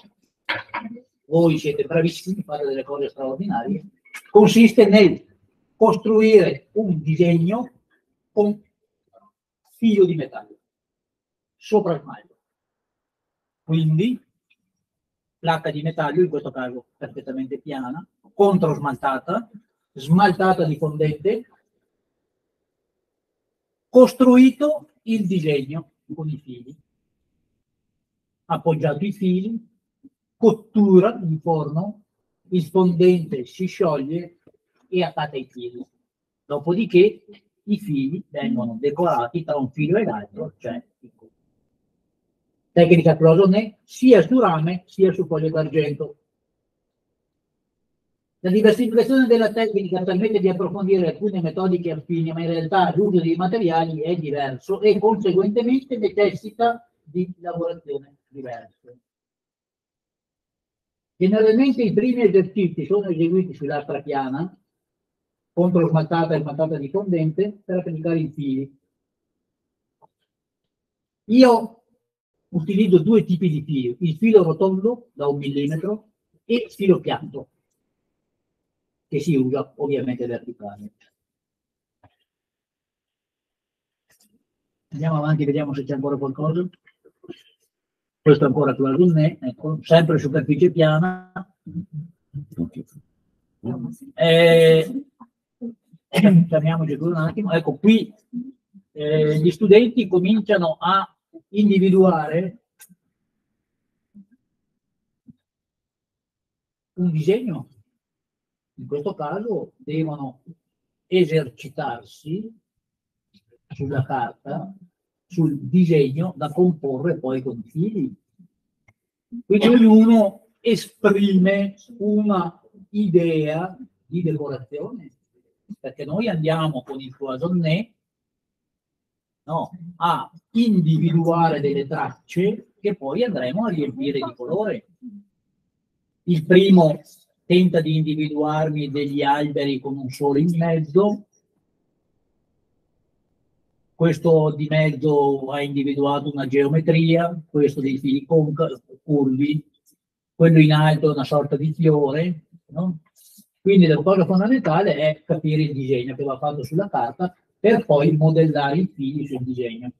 voi siete bravissimi, fate delle cose straordinarie, consiste nel costruire un disegno con filo di metallo sopra il smalto. Quindi placca di metallo, in questo caso perfettamente piana, controsmaltata, smaltata di fondente, costruito il disegno con i fili, appoggiato i fili, cottura in forno, il fondente si scioglie e attacca i fili. Dopodiché i fili vengono decorati tra un filo e l'altro, cioè tecnica Cloisonné sia su rame sia su foglio d'argento. La diversificazione della tecnica permette di approfondire alcune metodiche affini, ma in realtà l'uso dei materiali è diverso e conseguentemente necessita di lavorazione diverse. Generalmente i primi esercizi sono eseguiti sull'astra piana, contro smaltata e smaltata di fondente per applicare i fili. Io utilizzo due tipi di filo, il filo rotondo da un millimetro e il filo piatto, che si usa ovviamente verticale. Andiamo avanti, vediamo se c'è ancora qualcosa. Questo è ancora cloisonné, ecco, sempre superficie piana. Eh, fermiamoci un attimo. Ecco, qui eh, gli studenti cominciano a individuare un disegno. In questo caso devono esercitarsi sulla carta, sul disegno da comporre poi con i fili. Quindi ognuno esprime una idea di decorazione, perché noi andiamo con il cloisonné, no, a individuare delle tracce che poi andremo a riempire di colore. Il primo tenta di individuarmi degli alberi con un sole in mezzo. Questo di mezzo ha individuato una geometria, questo dei fili curvi, quello in alto è una sorta di fiore, no? Quindi la cosa fondamentale è capire il disegno che va fatto sulla carta per poi modellare i fili sul disegno.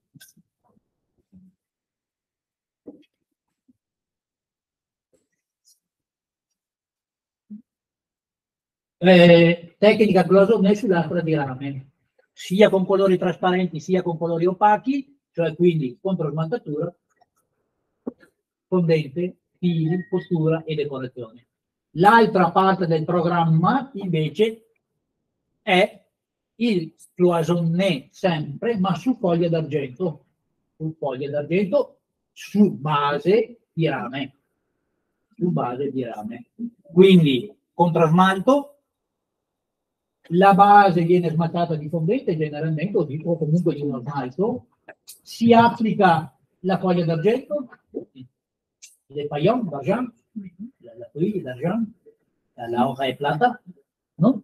Eh, tecnica cloisonné sull'astra di rame, sia con colori trasparenti sia con colori opachi, cioè quindi contro smaltatura, fondente, fili, cottura e decorazione. L'altra parte del programma invece è il cloisonné sempre, ma su foglia d'argento, su foglia d'argento, su base di rame, su base di rame. Quindi contrasmalto, la base viene smaltata di fondente generalmente o comunque di uno smalto, si applica la foglia d'argento, le paillons d'argent, la, la feuille d'argent, la hoja de plata, no?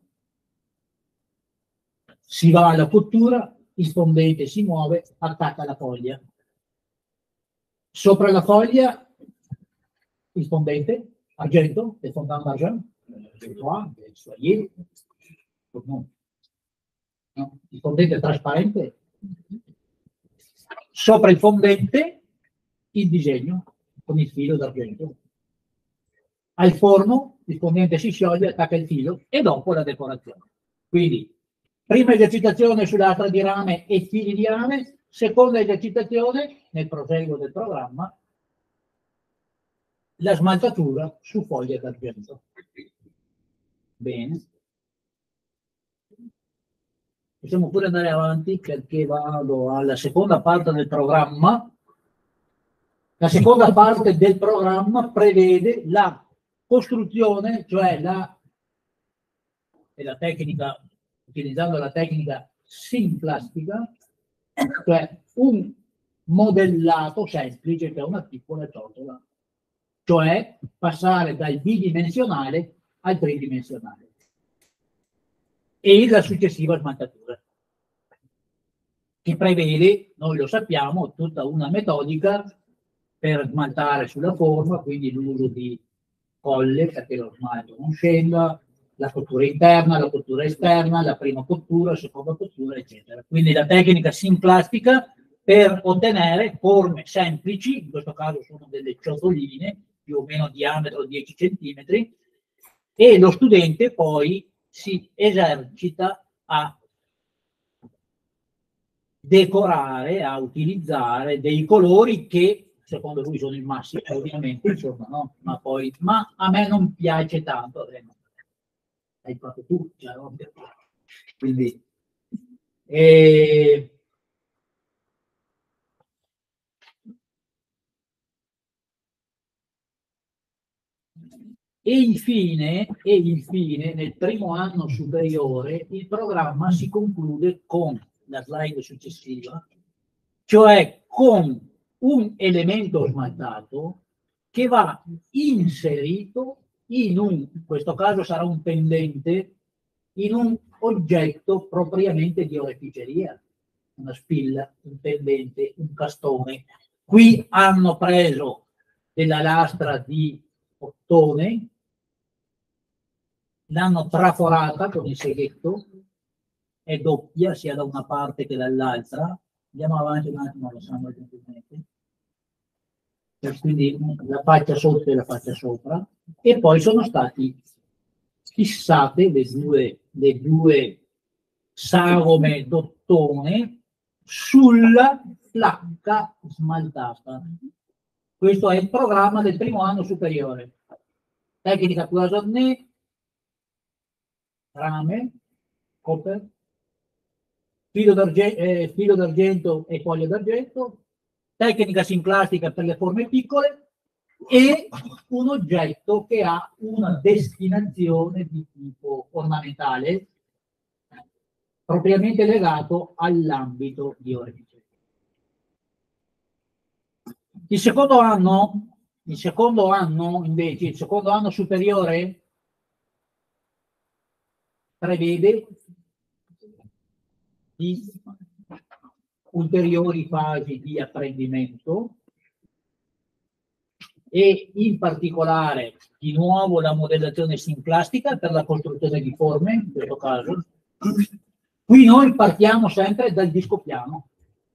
Si va alla cottura, il fondente si muove, attacca la foglia. Sopra la foglia il fondente, argento, il fondant d'argent, il soyer, no. No. Il fondente trasparente, sopra il fondente il disegno con il filo d'argento. Al forno il fondente si scioglie, attacca il filo e dopo la decorazione. Quindi prima esercitazione sull'astra di rame e fili di rame, seconda esercitazione nel proseguo del programma la smaltatura su foglie d'argento. Bene. Possiamo pure andare avanti perché vado alla seconda parte del programma. La seconda parte del programma prevede la costruzione, cioè la, e la tecnica, utilizzando la tecnica simplastica, cioè un modellato semplice che è una piccola ciotola, cioè passare dal bidimensionale al tridimensionale e la successiva smaltatura, che prevede, noi lo sappiamo, tutta una metodica per smaltare sulla forma, quindi l'uso di colle perché lo smalto non scenda, la cottura interna, la cottura esterna, la prima cottura, la seconda cottura, eccetera. Quindi la tecnica simplastica per ottenere forme semplici, in questo caso sono delle ciotoline, più o meno diametro dieci centimetri, e lo studente poi si esercita a decorare, a utilizzare dei colori che secondo lui sono il massimo, ovviamente, insomma, no? Ma poi, ma a me non piace tanto, eh, hai fatto tu, cioè, no? Quindi eh, E infine, e infine, nel primo anno superiore, il programma si conclude con la slide successiva, cioè con un elemento smaltato che va inserito in un, in questo caso sarà un pendente, in un oggetto propriamente di oreficeria, una spilla, un pendente, un castone. Qui hanno preso della lastra di ottone, l'hanno traforata con il seghetto, è doppia sia da una parte che dall'altra. Andiamo avanti un attimo, Alessandro, gentilmente. Quindi la faccia sotto e la faccia sopra, e poi sono stati fissate le due, le due sagome d'ottone sulla placca smaltata. Questo è il programma del primo anno superiore. Tecnica cloisonné, rame, copper, filo d'argento, eh, filo d'argento e foglio d'argento, tecnica sinclastica per le forme piccole e un oggetto che ha una destinazione di tipo ornamentale propriamente legato all'ambito di oreficeria. Il secondo anno, il secondo anno invece, il secondo anno superiore prevede di ulteriori fasi di apprendimento e in particolare di nuovo la modellazione sinclastica per la costruzione di forme, in questo caso. Qui noi partiamo sempre dal disco piano.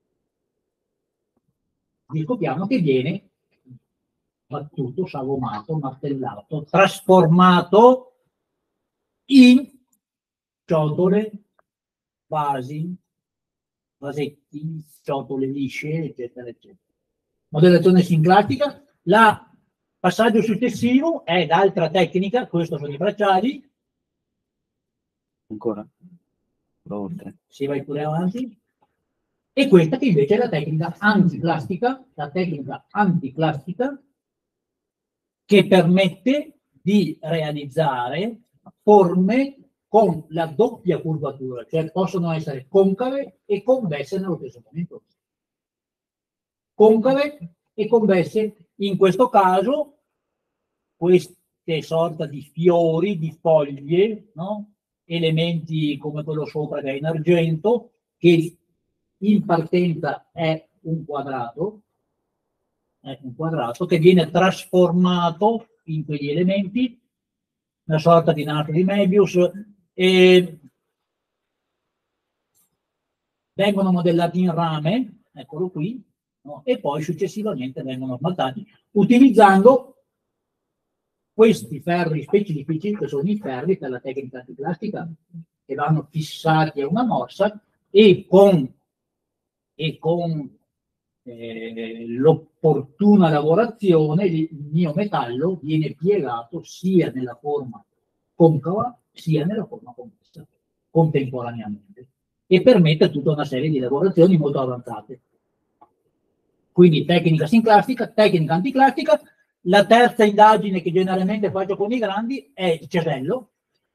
Disco piano che viene battuto, sagomato, martellato, trasformato in ciotole, vasi, vasetti, ciotole lisce, eccetera, eccetera. Modellazione sinclastica. La passaggio successivo è l'altra tecnica, questo sono i bracciali.
Ancora? Oltre.
Si vai pure avanti. E questa che invece è la tecnica anticlastica, la tecnica anticlastica che permette di realizzare forme con la doppia curvatura, cioè possono essere concave e convesse nello stesso momento. Concave e convesse, in questo caso, queste sorta di fiori, di foglie, no? Elementi come quello sopra che è in argento, che in partenza è un quadrato, è un quadrato che viene trasformato in quegli elementi, una sorta di nastro di Möbius, e vengono modellati in rame, eccolo qui, no? E poi successivamente vengono smaltati utilizzando questi ferri specifici, che sono i ferri per la tecnica anticlastica, che vanno fissati a una morsa e con, e con eh, l'opportuna lavorazione il mio metallo viene piegato sia nella forma concava sia nella forma convessa contemporaneamente, e permette tutta una serie di lavorazioni molto avanzate. Quindi tecnica sinclastica, tecnica anticlastica. La terza indagine che generalmente faccio con i grandi è il cesello,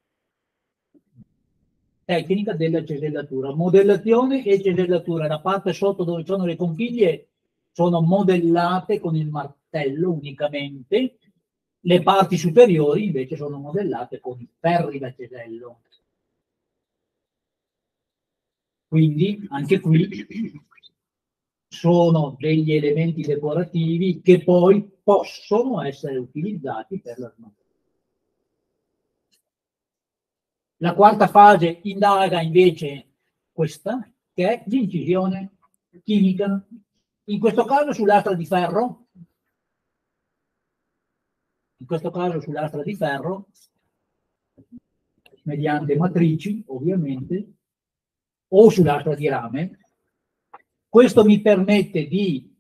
tecnica della cesellatura, modellazione e cesellatura. La parte sotto dove sono le conchiglie sono modellate con il martello unicamente, le parti superiori invece sono modellate con i ferri da cesello. Quindi anche qui sono degli elementi decorativi che poi possono essere utilizzati per la smaltatura. La quarta fase indaga invece questa, che è l'incisione chimica, in questo caso sull'astra di ferro, in questo caso sull'astra di ferro, mediante matrici ovviamente, o sull'astra di rame. Questo mi permette di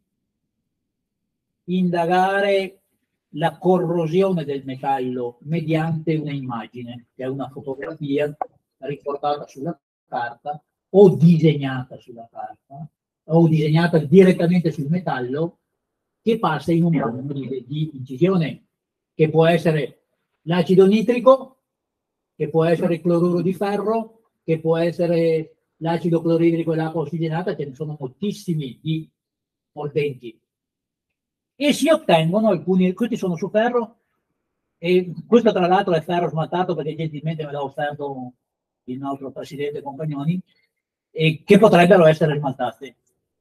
indagare la corrosione del metallo mediante un'immagine, che è una fotografia riportata sulla carta o disegnata sulla carta o disegnata direttamente sul metallo, che passa in un bagno di, di incisione, che può essere l'acido nitrico, che può essere il cloruro di ferro, che può essere l'acido cloridrico e l'acqua ossigenata, ce ne sono moltissimi di mordenti. E si ottengono alcuni, questi sono su ferro, e questo tra l'altro è ferro smaltato perché gentilmente me l'ha offerto il nostro presidente Compagnoni, e che potrebbero essere smaltate.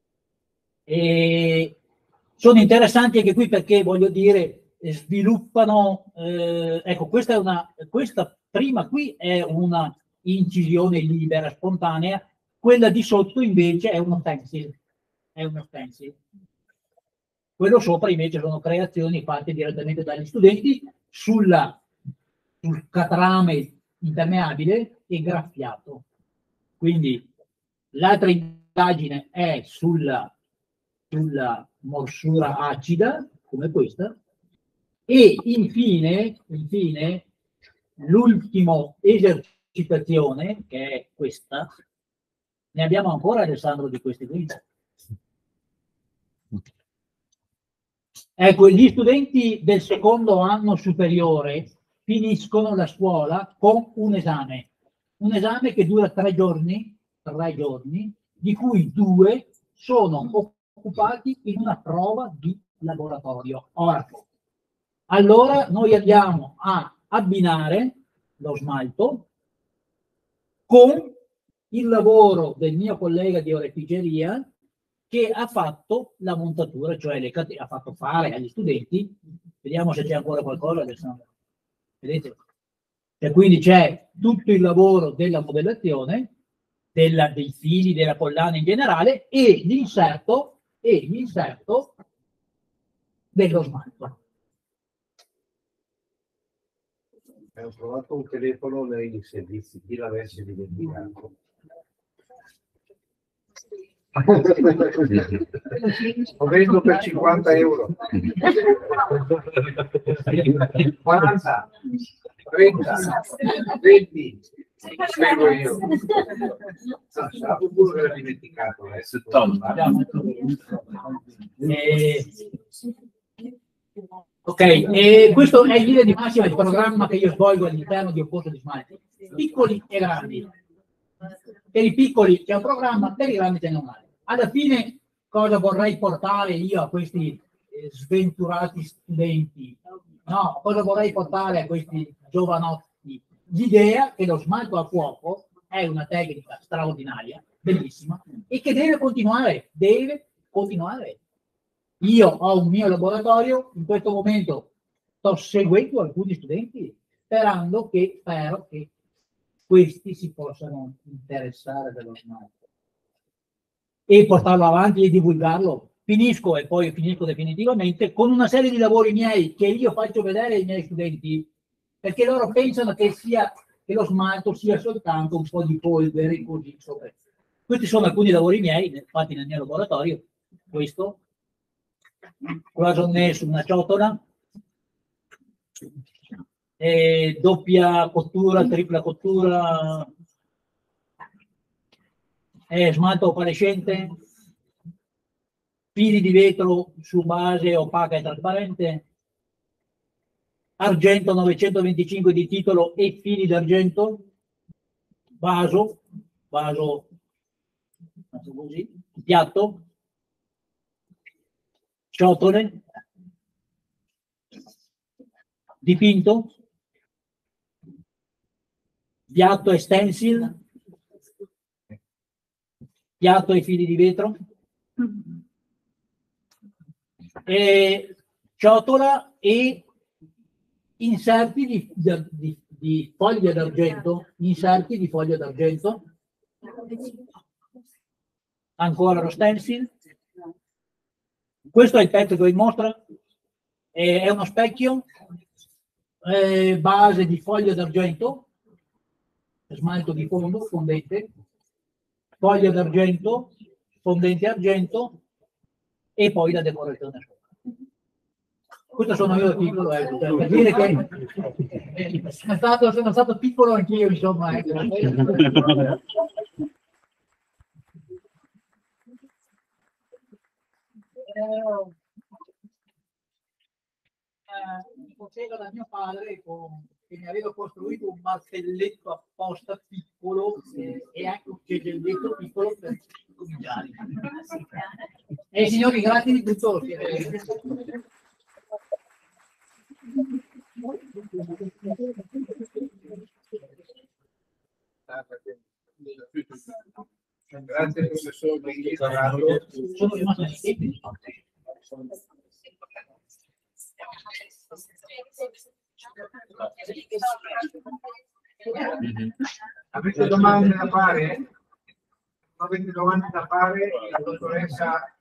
E sono interessanti anche qui perché, voglio dire, sviluppano, eh, ecco, questa è una, questa prima qui è una incisione libera, spontanea, quella di sotto invece è uno stencil, è uno stencil. Quello sopra invece sono creazioni fatte direttamente dagli studenti sulla, sul catrame impermeabile e graffiato. Quindi l'altra indagine è sulla, sulla morsura acida, come questa, e infine, infine l'ultima esercitazione, che è questa, ne abbiamo ancora, Alessandro, di questi qui. Ecco, gli studenti del secondo anno superiore finiscono la scuola con un esame, un esame che dura tre giorni, tre giorni, di cui due sono occupati in una prova di laboratorio. Ora, allora noi andiamo a abbinare lo smalto con il lavoro del mio collega di oreficeria che ha fatto la montatura, cioè le cate- ha fatto fare agli studenti, vediamo se c'è ancora qualcosa, Alessandro. Vedete? E quindi c'è tutto il lavoro della modellazione, della, dei fili, della collana in generale, e l'inserto, e l'inserto dello smalto.
Ho trovato un telefono nei servizi, chi l'avesse dimenticato. Lo vendo per cinquanta euro. quaranta, trenta, venti, spiego io. Sapevo pure che l'ha dimenticato. Eh.
Eh, ok, e questo è il linea di massima del programma che io svolgo all'interno di un corso di smalti, piccoli e grandi. Per i piccoli c'è un programma, per i grandi c'è un altro. Alla fine cosa vorrei portare io a questi eh, sventurati studenti? No, cosa vorrei portare a questi giovanotti? L'idea che lo smalto a fuoco è una tecnica straordinaria, bellissima, e che deve continuare, deve continuare. Io ho un mio laboratorio, in questo momento sto seguendo alcuni studenti, sperando che, spero che questi si possano interessare dello smalto e portarlo avanti e divulgarlo. Finisco e poi finisco definitivamente con una serie di lavori miei che io faccio vedere ai miei studenti, perché loro pensano che, sia, che lo smalto sia soltanto un po' di polvere così sopra. Questi sono alcuni lavori miei fatti nel mio laboratorio. Questo, cloisonné su una ciotola, e doppia cottura, tripla cottura, e smalto opalescente, fili di vetro su base opaca e trasparente, argento novecentoventicinque di titolo e fili d'argento, vaso, vaso così, piatto, ciotole, dipinto, piatto e stencil, piatto e fili di vetro, e ciotola e inserti di, di, di foglie d'argento, inserti di foglie d'argento, ancora lo stencil. Questo è il pezzo che vi mostra, è uno specchio, eh, base di foglia d'argento, smalto di fondo, fondente, foglia d'argento, fondente argento e poi la decorazione sopra. Questo sono io piccolo, eh, per dire che eh, sono, stato, sono stato piccolo anch'io, insomma. Eh. Mi conceda da mio padre con, che mi aveva costruito un martelletto apposta piccolo eh, e anche un cegelletto piccolo per cominciare. E signori, grazie di tutto.
Grazie professor Benedetto.
Sono rimasto nei tempi.
Avete domande da fare? Avete domande da fare? La dottoressa.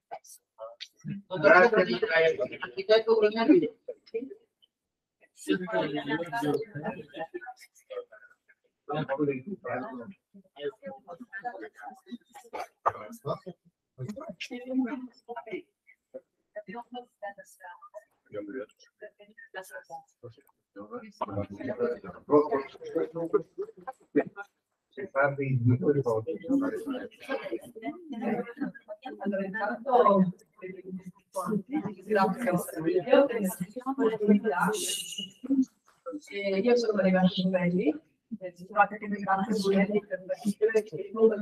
Grazie.
Allora, intanto eh, io sono Maria Cimelli, eh, si trovate che mi fate volenti per scrivere che il mondo è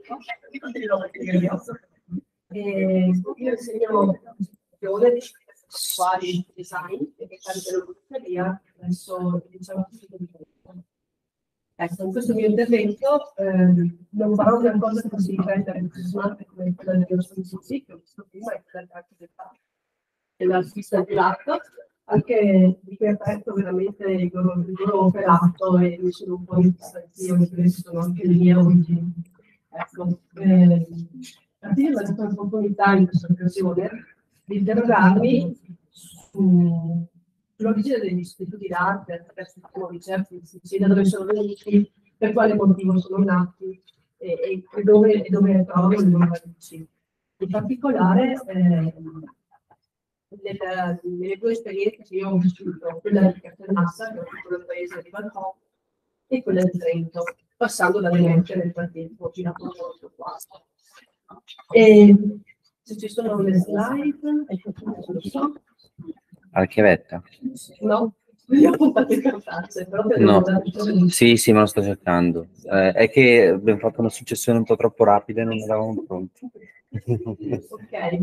e io insegno teoria di quali design e dell'evoluzione presso il liceo di Ecco, in questo mio intervento eh, non parlo di una cosa che si ripete entusiasmante come quella del nostro sito, che ho visto prima, e quella dell'artista di lato, anche di cui ho aperto veramente il loro, il loro operato e mi sono un po' interessati anche queste sono anche le mie origini. Ecco, eh, alla fine mi ha dato l'opportunità in questa occasione di interrogarmi su l'origine degli istituti d'arte attraverso le ricerche in Sicilia, dove sono venuti, per quale motivo sono nati e, e dove, e dove trovano le loro radici. In particolare, eh, nelle, nelle due esperienze che io ho vissuto, quella di Castelmassa, che è un piccolo paese di Valtò, e quella di Trento, passando da Venezia nel frattempo, ho girato molto qua. E se ci sono le slide, non so.
Archivetta?
No, io ho puntato le cartacee, però per
No,
dare...
sì, sì, me lo sto cercando. Eh, è che abbiamo fatto una successione un po' troppo rapida e non eravamo pronti.
Ok.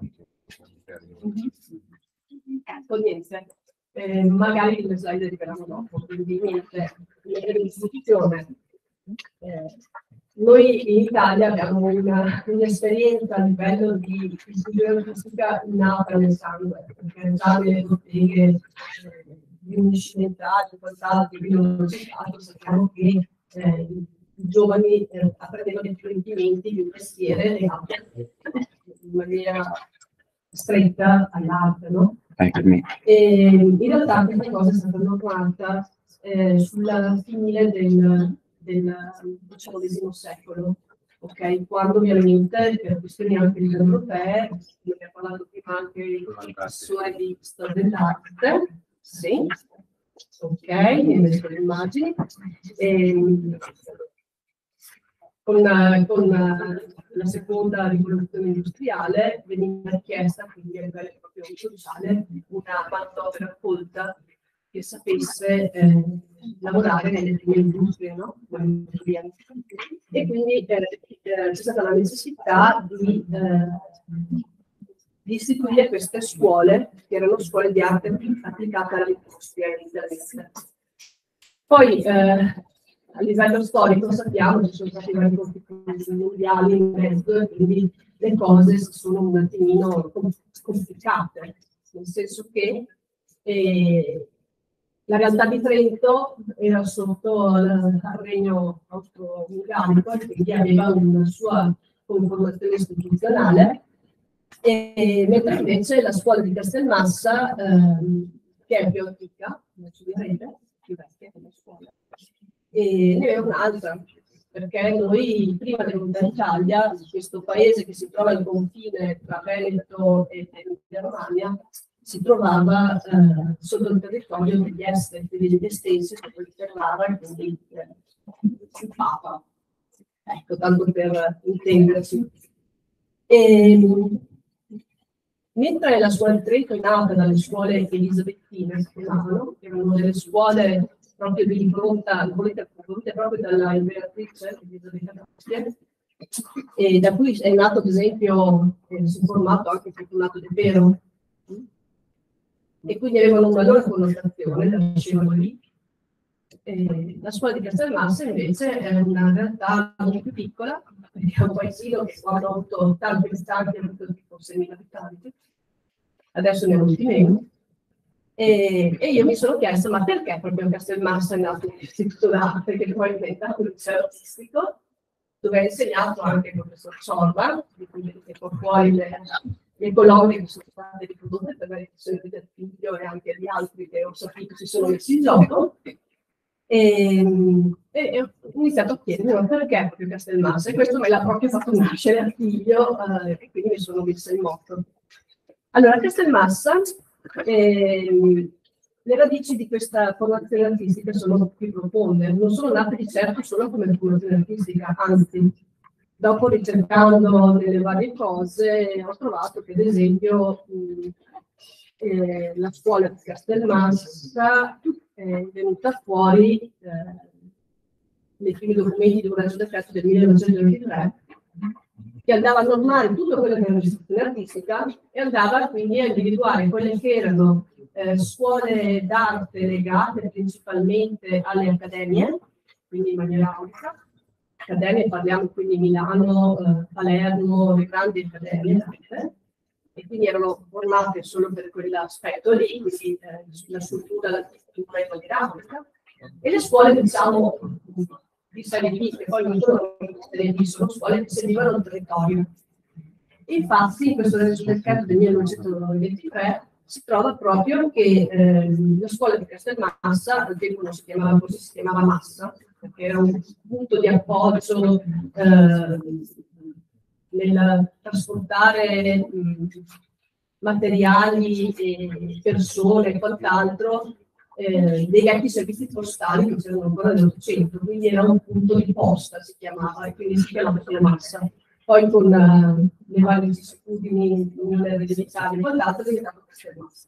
Ecco, niente. Eh, magari le slide arriveranno dopo, quindi niente. Nell'istituzione. Eh, noi in Italia abbiamo una, un'esperienza a livello di istituzione artistica nata nel sangue, perché già nelle botteghe eh, di universitari, quant'altro, di università, sappiamo che eh, i giovani eh, apprendevano i apprendimenti di un mestiere legato in maniera stretta all'arte, no?
Eccomi.
E in realtà questa cosa è stata normata eh, sulla fine del del diciannovesimo secolo, ok? Quando ovviamente per questioni anche europee, ne abbiamo parlato prima anche il professore di storia dell'arte, sì, ok, mi ho messo le immagini, e, con, con la seconda rivoluzione industriale veniva chiesta, quindi a livello proprio sociale, una manodopera colta che sapesse eh, lavorare nelle prime industrie, no? E quindi eh, c'è stata la necessità di, eh, di istituire queste scuole, che erano scuole di arte applicate all'industria e all'interesse. Poi, eh, a livello storico, sappiamo che ci sono stati vari conflitti mondiali in mezzo, e quindi le cose sono un attimino complicate, nel senso che eh, la realtà di Trento era sotto il regno austro-ungarico, quindi aveva una sua conformazione istituzionale, e, mentre invece la scuola di Castelmassa, ehm, che è più antica, più vecchia come scuola, e ne aveva un'altra, perché noi prima dell'Unità d'Italia, questo paese che si trova al confine tra Veneto e Emilia-Romagna, si trovava eh, sotto il territorio degli Esteri, quindi degli Estensi, sotto il Ferrara e quindi eh, il Papa. Ecco, tanto per intendersi. E, mentre la scuola di Trento è nata dalle scuole elisabettine, che erano delle scuole proprio di impronta, volute proprio dalla imperatrice Elisabetta d'Austria, e da cui è nato, ad esempio, eh, si è formato anche il Fortunato De Pero, e quindi avevano una loro connotazione, nascevano lì, E la scuola di Castelmassa invece è una realtà molto più piccola, è un paesino che quando ha avuto tanti abitanti ha avuto tipo seimila abitanti, adesso ne ha avuti meno. E, e io mi sono chiesto, ma perché proprio a Castelmassa è nato un istituto d'arte che poi è diventato un liceo artistico, dove ha insegnato anche il professor Sorba, di cui vedete qua fuori le, le colonne che sono state riprodotte per la riflessione del figlio e anche di altri che ho saputo si sono messi in gioco. E, e, e ho iniziato a chiedermi ma perché proprio Castelmassa, e questo me l'ha proprio fatto nascere al figlio, eh, e quindi mi sono messa in moto. Allora, Castelmassa, eh, le radici di questa formazione artistica sono più profonde, non sono nate di certo solo come formazione artistica, anzi, dopo ricercando delle varie cose ho trovato che ad esempio mh, eh, la scuola di Castelmassa è venuta fuori eh, nei primi documenti di un regio decreto del millenovecentoventitré, che andava a normare tutto quello che era l'istituzione artistica e andava quindi a individuare quelle che erano eh, scuole d'arte legate principalmente alle accademie, quindi in maniera aulica. Accademie parliamo quindi Milano, eh, Palermo, le grandi accademie d'arte, e quindi erano formate solo per quell'aspetto lì, quindi eh, la struttura, la struttura in maniera aulica, e le scuole diciamo di serie B, che poi non sono serie B, sono scuole che servivano al territorio. Infatti, in questo decreto del millenovecentoventitré si trova proprio che eh, la scuola di Castelmassa, al tempo non si chiamava così, si chiamava Massa, perché era un punto di appoggio eh, nel trasportare mh, materiali e persone e quant'altro eh, dei vecchi servizi postali che c'erano ancora nell'Ottocento, quindi era un punto di posta, si chiamava, e quindi si chiamava Massa. Poi con uh, le varie vicissitudini dell'Italia e quant'altro è diventato Castelmassa.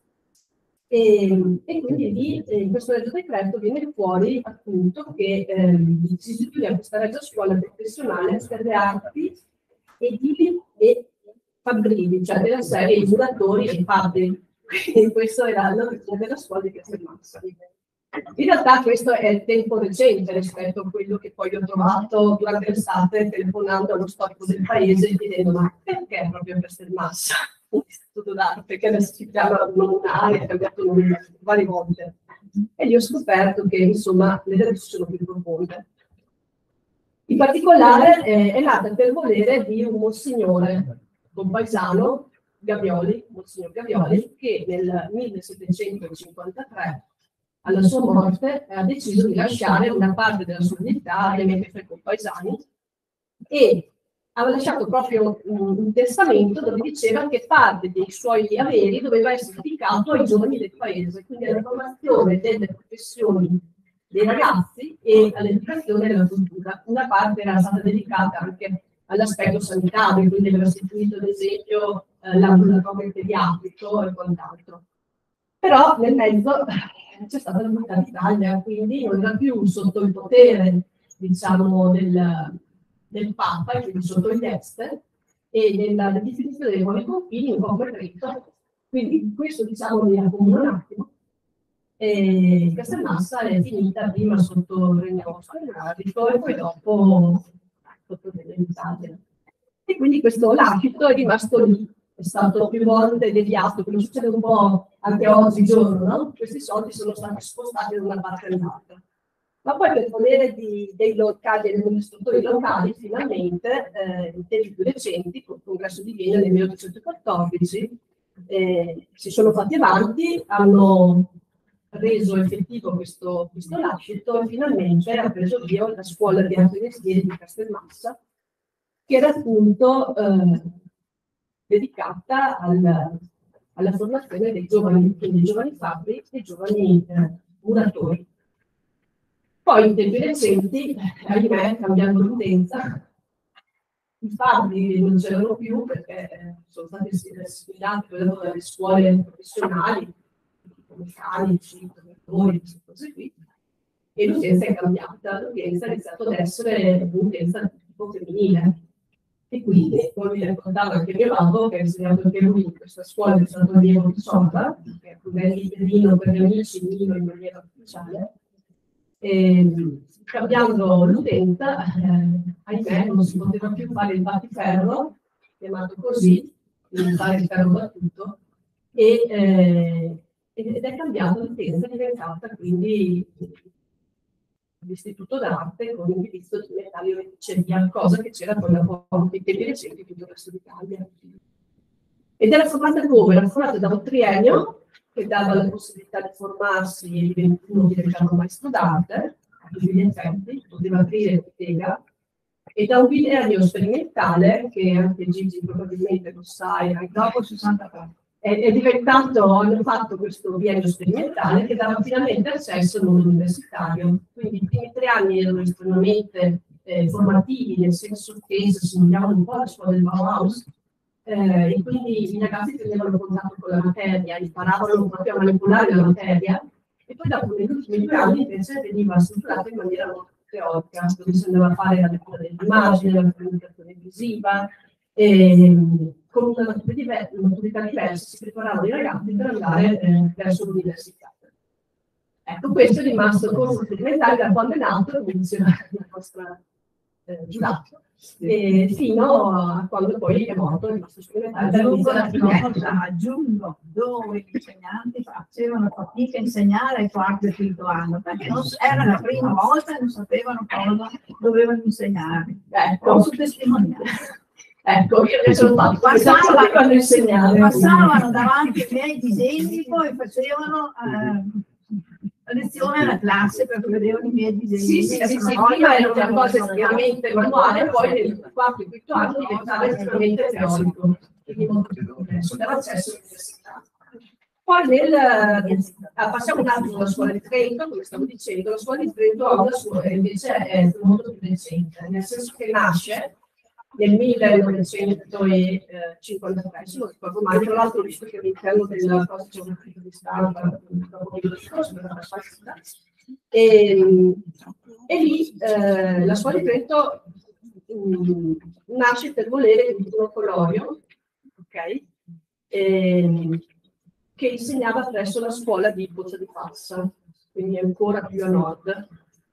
E, e quindi lì in questo regio decreto viene fuori appunto che ehm, si istituisce questa regia scuola professionale per le arti edili e fabbrili, cioè della serie i muratori e i fabbri. Quindi questo era l'origine della scuola di Castelmassa. In realtà questo è il tempo recente rispetto a quello che poi ho trovato durante l'estate telefonando allo storico del paese e chiedendo ma perché proprio Castelmassa? Un istituto d'arte che adesso si chiama Comunale, ha cambiato nome varie volte. E gli ho scoperto che insomma le radici sono più profonde. In particolare eh, è nata per volere di un monsignore compaesano, Gavioli, Monsignor Gavioli, che nel millesettecentocinquantatré alla sua morte ha deciso di lasciare una parte della sua vita ai membri compaesani e aveva lasciato proprio un, un testamento dove diceva che parte dei suoi averi doveva essere dedicato ai giovani del paese, quindi alla formazione delle professioni dei ragazzi e all'educazione della cultura. Una parte era stata dedicata anche all'aspetto sanitario, quindi aveva istituito ad esempio eh, l'ambulatorio pediatrico e quant'altro. Però nel mezzo c'è stata l'unità d'Italia, quindi non era più sotto il potere, diciamo, del, del Papa, quindi sotto il Deste, e nella definizione dei nuovi confini un po' corretto. Quindi questo, diciamo, mi accomuna un attimo. E Castelmassa è finita prima sotto il regno scandinavico e poi dopo sotto l'Italia. E quindi questo lascito è rimasto lì. È stato più volte deviato, come succede un po' anche oggigiorno, no? Questi soldi sono stati spostati da una parte all'altra. Ma poi per volere di, dei locali e degli amministratori locali, finalmente, eh, in tempi più recenti, con il congresso di Vienna nel millenovecentoquattordici, eh, si sono fatti avanti, hanno reso effettivo questo, questo lascito e finalmente ha preso via la scuola di arti e mestieri di Castelmassa, che era appunto eh, dedicata al, alla formazione dei giovani, quindi giovani fabbri e giovani eh, muratori. Poi in tempi recenti, ahimè, cambiando l'utenza, i fabbri non c'erano più perché sono stati sfidati dalle scuole professionali, meccanici, traduttori, queste cose qui, e l'utenza è cambiata, l'utenza ha iniziato ad essere un'utenza di tipo femminile. E quindi, come vi raccontava anche mio babbo, che ha insegnato anche lui in questa scuola che è stato allievo di Sorba, che è un bel librino per gli amici, in in maniera ufficiale, E, cambiando l'utenza, eh, ahimè, non si poteva più fare il battiferro, chiamato così, il fare il ferro battuto, e, eh, ed è cambiato l'utenza, è diventata quindi l'istituto d'arte con l'indirizzo di metalli oreficeria, cosa che c'era poi dopo i tempi recenti in tutto il resto d'Italia. Ed era formata come? Era formata da un triennio che dava la possibilità di formarsi e di ventuno diventava maestro d'arte, a tutti gli effetti, poteva aprire bottega, e da un biennio sperimentale, che anche Gigi probabilmente lo sai, anche dopo sessantaquattro, è, è diventato, hanno fatto questo biennio sperimentale che dava finalmente accesso al mondo universitario. Quindi i primi tre anni erano estremamente eh, formativi, nel senso che si assomigliavano un po' alla scuola del Bauhaus, eh, e quindi i ragazzi prendevano contatto con la materia, imparavano proprio a manipolare la materia, e poi dopo negli ultimi due anni invece veniva strutturato in maniera molto teorica, dove si andava a fare la lettura dell'immagine, la comunicazione visiva, e con una maturità diversa, una maturità diversa si preparavano i ragazzi per andare eh, verso l'università. Ecco, questo è rimasto corso sperimentale da quando è nato, come diceva la nostra eh, giurato, e fino a quando poi è morto il rimasto sperimentale.
Aggiungo la cosa, aggiungo, dove gli insegnanti facevano fatica a insegnare il quarto e quinto anno, perché non, era la prima volta e non sapevano cosa dovevano insegnare.
Ecco,
Posso testimoniare.
Ecco, io invece l'ho fatto, passavano quando insegnare.
Passavano davanti ai miei disegni, poi facevano eh, lezione alla classe perché vedevano i miei disegni.
Sì, sì, sì, sì, prima era una cosa estremamente manuale, poi nel quarto e quinto anno diventava estremamente teorico. Quindi molto più complesso, dava accesso all'università. Poi nel, ah, passiamo un attimo alla scuola di Trento, come stavo dicendo, la scuola di Trento ha una sua, invece è molto più recente, nel senso che nasce nel millenovecentocinquantatré, se non ricordo male, tra l'altro ho visto che all'interno della cosa c'è una critica di stampa, e, e lì eh, la scuola di Trento mh, nasce per volere di Bruno Colorio, ok? E, che insegnava presso la scuola di Pozzo di Passa, quindi ancora più a nord.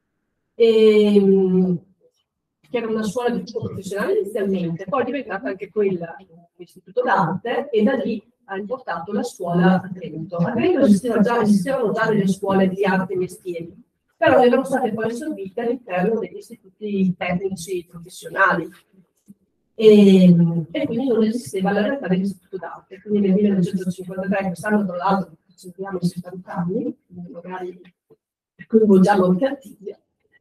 E, che era una scuola di tipo professionale inizialmente, poi è diventata anche quella l'istituto d'arte, e da lì ha importato la scuola a Trento. A Trento esistevano già, esistevano già delle scuole di arte e mestieri, però erano state poi assorbite all'interno degli istituti tecnici professionali. E, e quindi non esisteva la realtà dell'istituto d'arte. Quindi nel millenovecentocinquantatré, quest'anno tra l'altro celebriamo i settanta anni, quindi magari coinvolgiamo anche Attilio,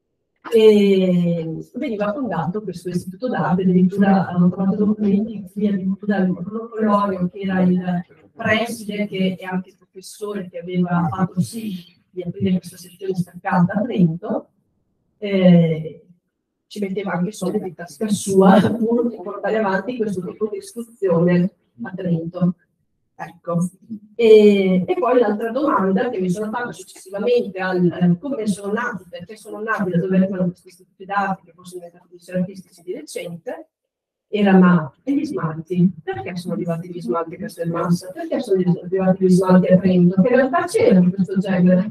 e veniva fondato questo istituto d'arte. Addirittura hanno trovato documenti qui addirittura il Colorio, che era il preside che è anche il professore che aveva fatto sì di aprire questa sezione staccata a Trento, eh, ci metteva anche soldi di tasca sua pur di portare avanti questo tipo di istruzione a Trento. Ecco. E, e poi l'altra domanda che mi sono fatta successivamente al eh, come sono nati, perché sono nati, da dove erano questi istituti d'arte che possono diventati licei artistici di recente, era ma e gli smalti? Perché sono arrivati gli smalti a Castelmassa? Perché sono arrivati gli smalti a Trento? Che in realtà c'era di questo genere.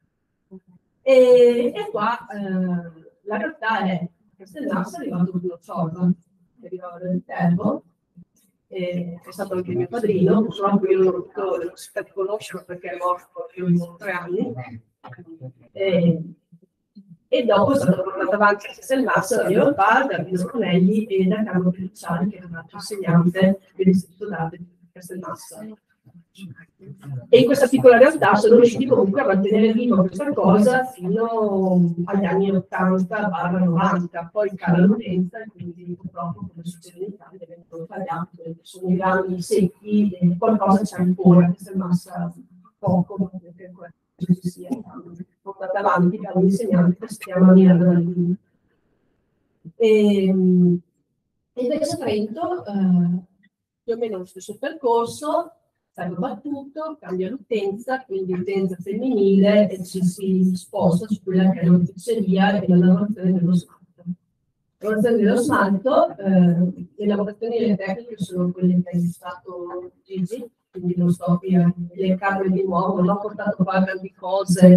E, e qua eh, la realtà è che a Castelmassa è arrivato Bruno Ciorba, che arrivava dall'interno, e è stato anche mio padrino, purtroppo io non ho avuto la possibilità di conoscerlo perché è morto io in tre anni, e, e dopo è stato portato avanti a Castelmassa da mio padre, da Pino Conelli e da Carlo Pellicciani, che era un altro insegnante dell'Istituto d'Arte di Castelmassa. E in questa piccola realtà sono riusciti comunque a mantenere viva questa cosa fino agli anni ottanta novanta, poi cala l'utenza e quindi purtroppo, come succede in Italia, vengono tagliati, sono i rami secchi e qualcosa c'è ancora, questa è massa poco, ma perché questo ci sia portata avanti da un insegnante che si chiama Miranda Dallini. E invece a Trento, eh, più o meno lo stesso percorso, ferro battuto, cambia l'utenza, quindi utenza femminile, e ci si sposta su quella che è l'oficeria e la lavorazione dello smalto. La lavorazione dello smalto, eh, le lavorazioni e le tecniche sono quelle che ha illustrato Gigi, quindi non sto qui a elencarle di nuovo, non ho portato qua grandi cose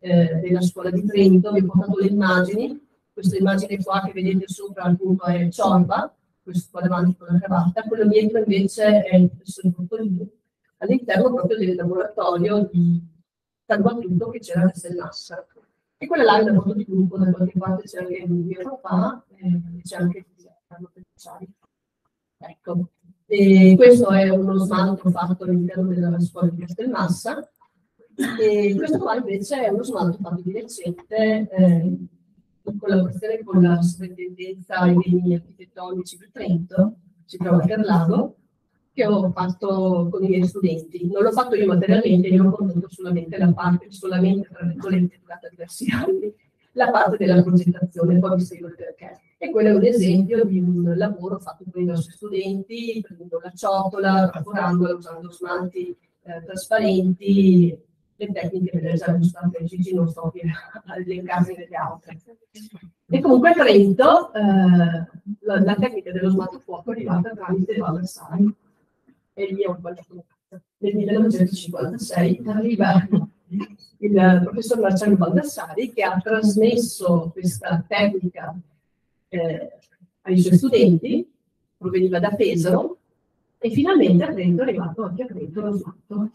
eh, della scuola di Trento. Vi ho portato le immagini, questa immagine qua che vedete sopra appunto è Ciorba, questo qua davanti con la cravatta, quello dietro invece è il professor Bottolini, all'interno proprio del laboratorio di Talbatuto che c'era a Castelmassa. E quella là è una foto di gruppo, da qualche parte c'è anche il mio papà, e c'è anche il Carlo Pellicciari. Ecco, e questo è uno smalto fatto all'interno della scuola di Castelmassa, e questo qua invece è uno smalto fatto di recente eh, in collaborazione con la Sovrintendenza ai beni architettonici di Trento, si trova a Carlago, che ho fatto con i miei studenti. Non l'ho fatto io materialmente, io ho condotto solamente la parte, solamente tra virgolette, durata diversi anni, la parte della progettazione, poi vi spiego il perché. E quello è un esempio di un lavoro fatto con i nostri studenti, prendendo la ciotola, lavorandola, usando smalti eh, trasparenti, le tecniche ve le già illustrate Gigi, non sto più a elencarne delle altre. E comunque a Trento eh, la, la tecnica dello smalto fuoco è arrivata tramite Valdassari. E lì ho sbagliato. Nel millenovecentocinquantasei arriva il professor Marcello Baldassari che ha trasmesso questa tecnica eh, ai suoi studenti, proveniva da Pesaro, e finalmente a Trento è arrivato anche a Trento lo smalto.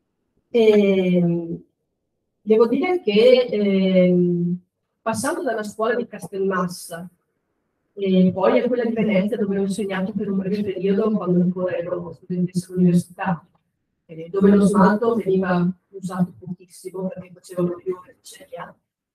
E devo dire che eh, passando dalla scuola di Castelmassa e poi a quella di Venezia, dove ho insegnato per un breve periodo quando ancora ero studentessa all'università, eh, dove lo smalto veniva usato pochissimo perché facevano più ricerca.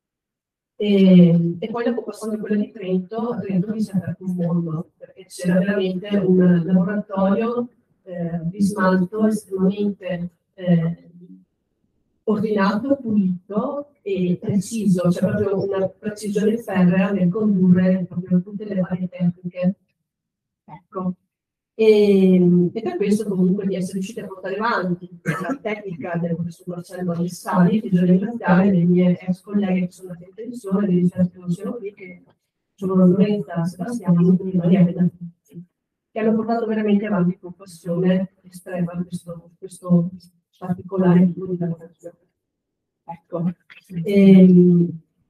E, e poi dopo passando a quella di Trento, Trento mi si è aperto un mondo, perché c'era veramente un laboratorio eh, di smalto estremamente eh, ordinato, pulito e preciso, c'è proprio una precisione ferrea nel condurre proprio tutte le varie tecniche. Ecco. E, e per questo comunque di essere riusciti a portare avanti la tecnica del professor Marcello Baldassari, bisogna ringraziare le mie ex colleghe che sono andate in pensione, le licenze che non sono qui, che sono Lorenza, Sebastiano e Maria Benazzi, che hanno portato veramente avanti con passione estrema questo, questo particolare tipo di lavorazione. Ecco. E,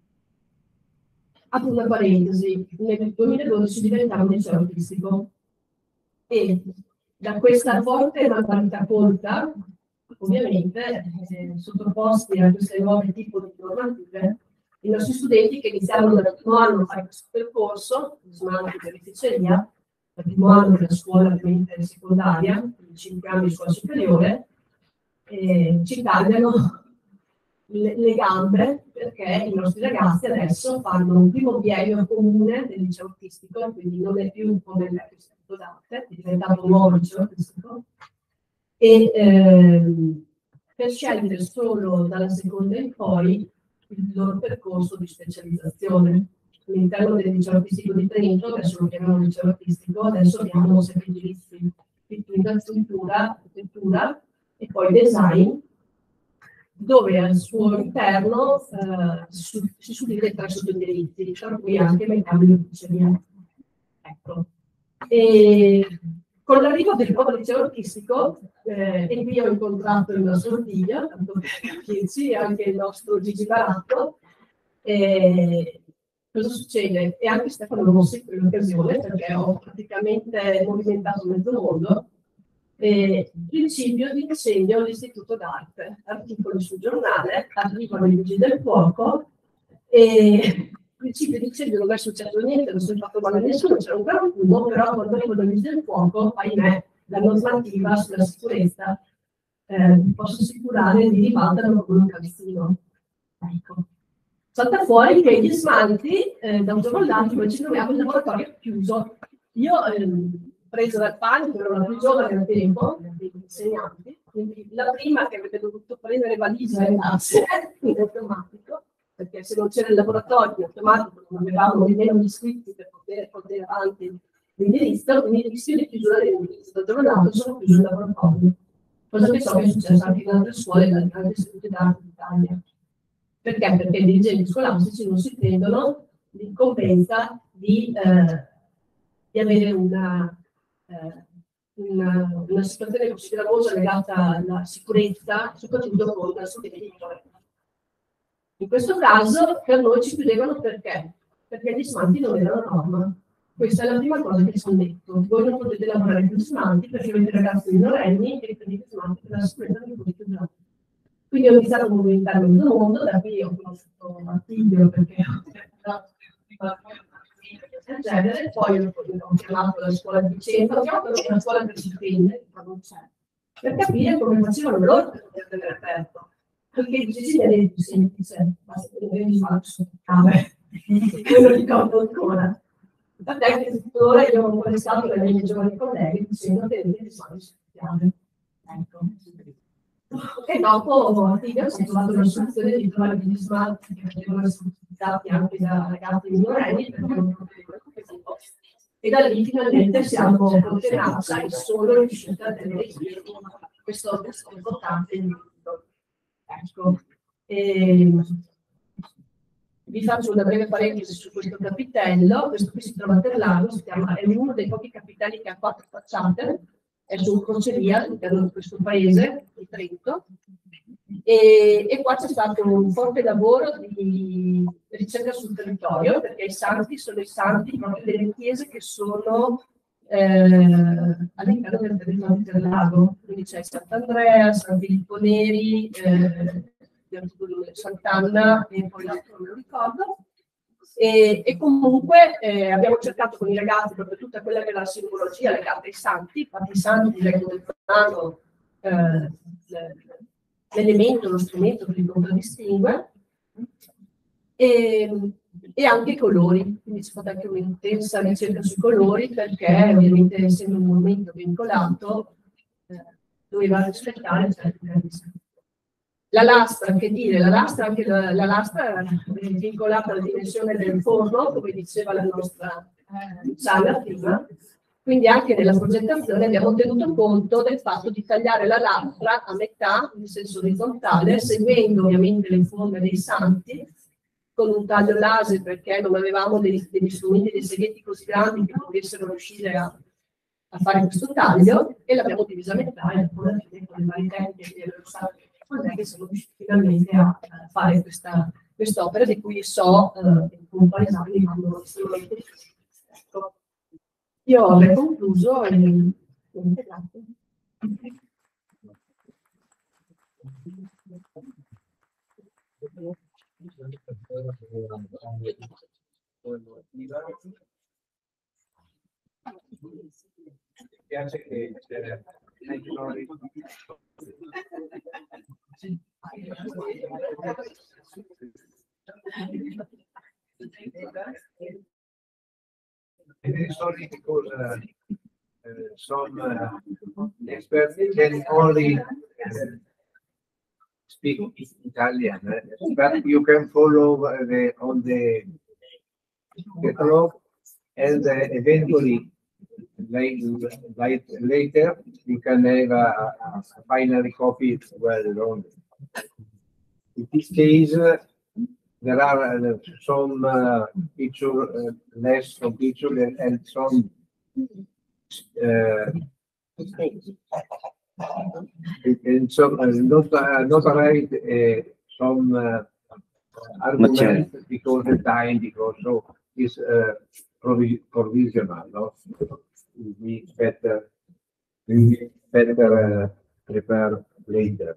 apro una parentesi, nel duemiladodici diventavo un liceo artistico e da questa forte natalità colta, ovviamente, eh, sottoposti a queste nuove tipi di normative, i nostri studenti che iniziarono dal primo anno a fare questo percorso, smalti per l'efficienza, dal primo anno della scuola ovviamente secondaria, cinque anni di scuola superiore, eh, ci tagliano le, le gambe perché i nostri ragazzi adesso fanno un primo biennio comune del liceo artistico, quindi non è più un po' dell'Istituto d'arte, è diventato un nuovo liceo artistico, e ehm, per scegliere solo dalla seconda in poi il loro percorso di specializzazione. All'interno del liceo artistico di Trento, adesso lo chiamiamo liceo artistico, adesso abbiamo sempre indirizzi, pittura, scultura, architettura e poi design, dove al suo interno eh, si, si suddivide tre sottodirizzi, tra cui anche meccanico di diceria. Ecco. E con l'arrivo del nuovo liceo artistico, eh, e qui ho incontrato il nostro figlio, tanto per capirci, anche il nostro Gigi Baratto, eh, cosa succede? E anche Stefano Rossi per l'occasione, perché ho praticamente movimentato mezzo mondo. Eh, principio di insegno all'Istituto d'Arte, articoli sul giornale, arrivano i Vigili del Fuoco e principio di insegno non è successo niente, non si è fatto male a nessuno, c'era un gran fumo, però quando arrivano i Vigili del Fuoco, ahimè, la normativa sulla sicurezza, eh, posso assicurare, di ribaltano come un calzino. Ecco. Salta fuori che gli smalti, eh, da un giorno all'altro, ci troviamo in laboratorio chiuso. Io, ehm, presa dal panico, ero la più giovane al tempo, degli insegnanti, quindi la prima che avrebbe dovuto prendere valise e andarsene in automatico, perché se non c'era il laboratorio in automatico non avevamo nemmeno gli iscritti per poter portare avanti l'indirizzo, quindi l'issue di chiusura dell'indirizzo. Dal giorno all'altro sono chiuso il laboratorio, cosa che so che è successo anche in altre scuole, in altre istituti d'arte d'Italia. Perché? Perché i dirigenti scolastici non si prendono l'incombenza di, eh, di avere una Una, una situazione così gravosa legata alla sicurezza, soprattutto con studenti. In questo caso per noi ci chiudevano perché? Perché gli smalti non erano norma. Questa è la prima cosa che ci hanno detto. Voi non potete lavorare con gli smalti perché avete ragazzi minorenni e prendete smalti per la sicurezza non potete usare. Quindi ho iniziato a movimentare il mondo, da qui ho conosciuto Martiglio perché del genere, poi ho chiamato la scuola di Vicenza, ho chiamato una scuola per discipline, ma non c'è, per capire come facevano loro per poter tenere aperto. Perché il siciliano è più semplice, basta vedere il falso, cave, quello ricordo ancora. Tant'è che tuttora io ho molestato le mie giovani colleghe dicendo che le sono chiave. Ecco. E dopo Martiglio si è trovato una soluzione di trovare degli smalti che venivano utilizzati anche da ragazzi minorenni perché non potevano e da lì finalmente siamo con tenacia e solo riusciti a tenere questo questo importante invito. Ecco. E vi faccio una breve parentesi su questo capitello. Questo qui si trova a Terlano, si chiama, è uno dei pochi capitelli che ha quattro facciate, è su un crocevia all'interno di questo paese, di Trento, e, e qua c'è stato un forte lavoro di ricerca sul territorio, perché i santi sono i santi proprio delle chiese che sono eh, all'interno del territorio del lago, quindi c'è Sant'Andrea, San Filippo Neri, eh, Sant'Anna e poi l'altro non me lo ricordo. E, e comunque eh, abbiamo cercato con i ragazzi proprio tutta quella che è la simbologia legata ai santi, infatti i santi vengono eh, l'elemento, lo strumento che li contraddistingue, e, e anche i colori, quindi c'è stata anche un'intensa ricerca sui colori perché ovviamente essendo un monumento vincolato eh, doveva rispettare certi tradizioni. La lastra, che dire, la lastra, anche la, la lastra è vincolata alla dimensione del forno, come diceva la nostra eh, sala prima, quindi anche nella progettazione abbiamo tenuto conto del fatto di tagliare la lastra a metà, in senso orizzontale, seguendo ovviamente le forme dei santi, con un taglio laser perché non avevamo degli, degli strumenti, dei seghetti così grandi che potessero riuscire a, a fare questo taglio, e l'abbiamo divisa a metà e poi con le varie tecniche che abbiamo usato che siamo riusciti finalmente a fare questa quest'opera di cui so eh, che un po' esami mi fanno estremamente difficili. Ecco. Io avrei concluso e grazie.
Mi piace che c'è sorry because uh, uh, some uh, experts can only uh, speak Italian, uh, but you can follow the, on the catalog and uh, eventually Late, late, later, you can have a, a final copy well done. In this case, uh, there are uh, some uh, picture, uh, less some picture and, and some uh, and some uh, not uh, not right uh, some uh, argument because the time because so is uh, provi provisional, no? We better, we better uh, prepare later.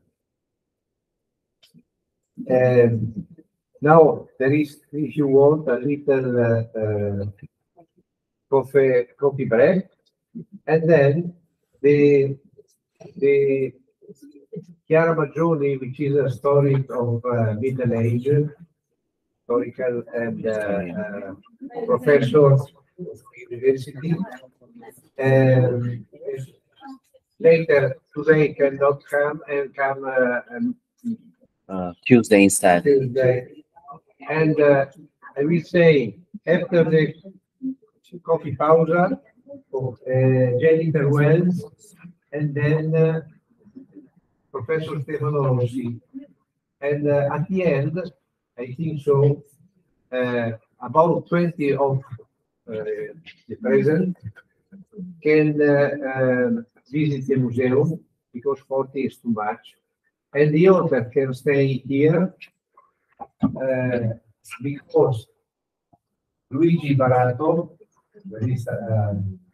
And now there is, if you want, a little uh, uh, coffee, coffee break, and then the the Chiara Maggioni, which is a story of uh, Middle Age, historical and uh, uh, professor of university. Um, later today cannot come and come uh, um,
uh, Tuesday instead.
Tuesday. And uh, I will say after the coffee pausa, uh, Jennifer Wells, and then uh, Professor Stefano Rossi. And uh, at the end, I think so, uh, about twenty of uh, the present can uh, uh, visit the museum because forty is too much, and the author can stay here uh, because Luigi Barato, that is, uh,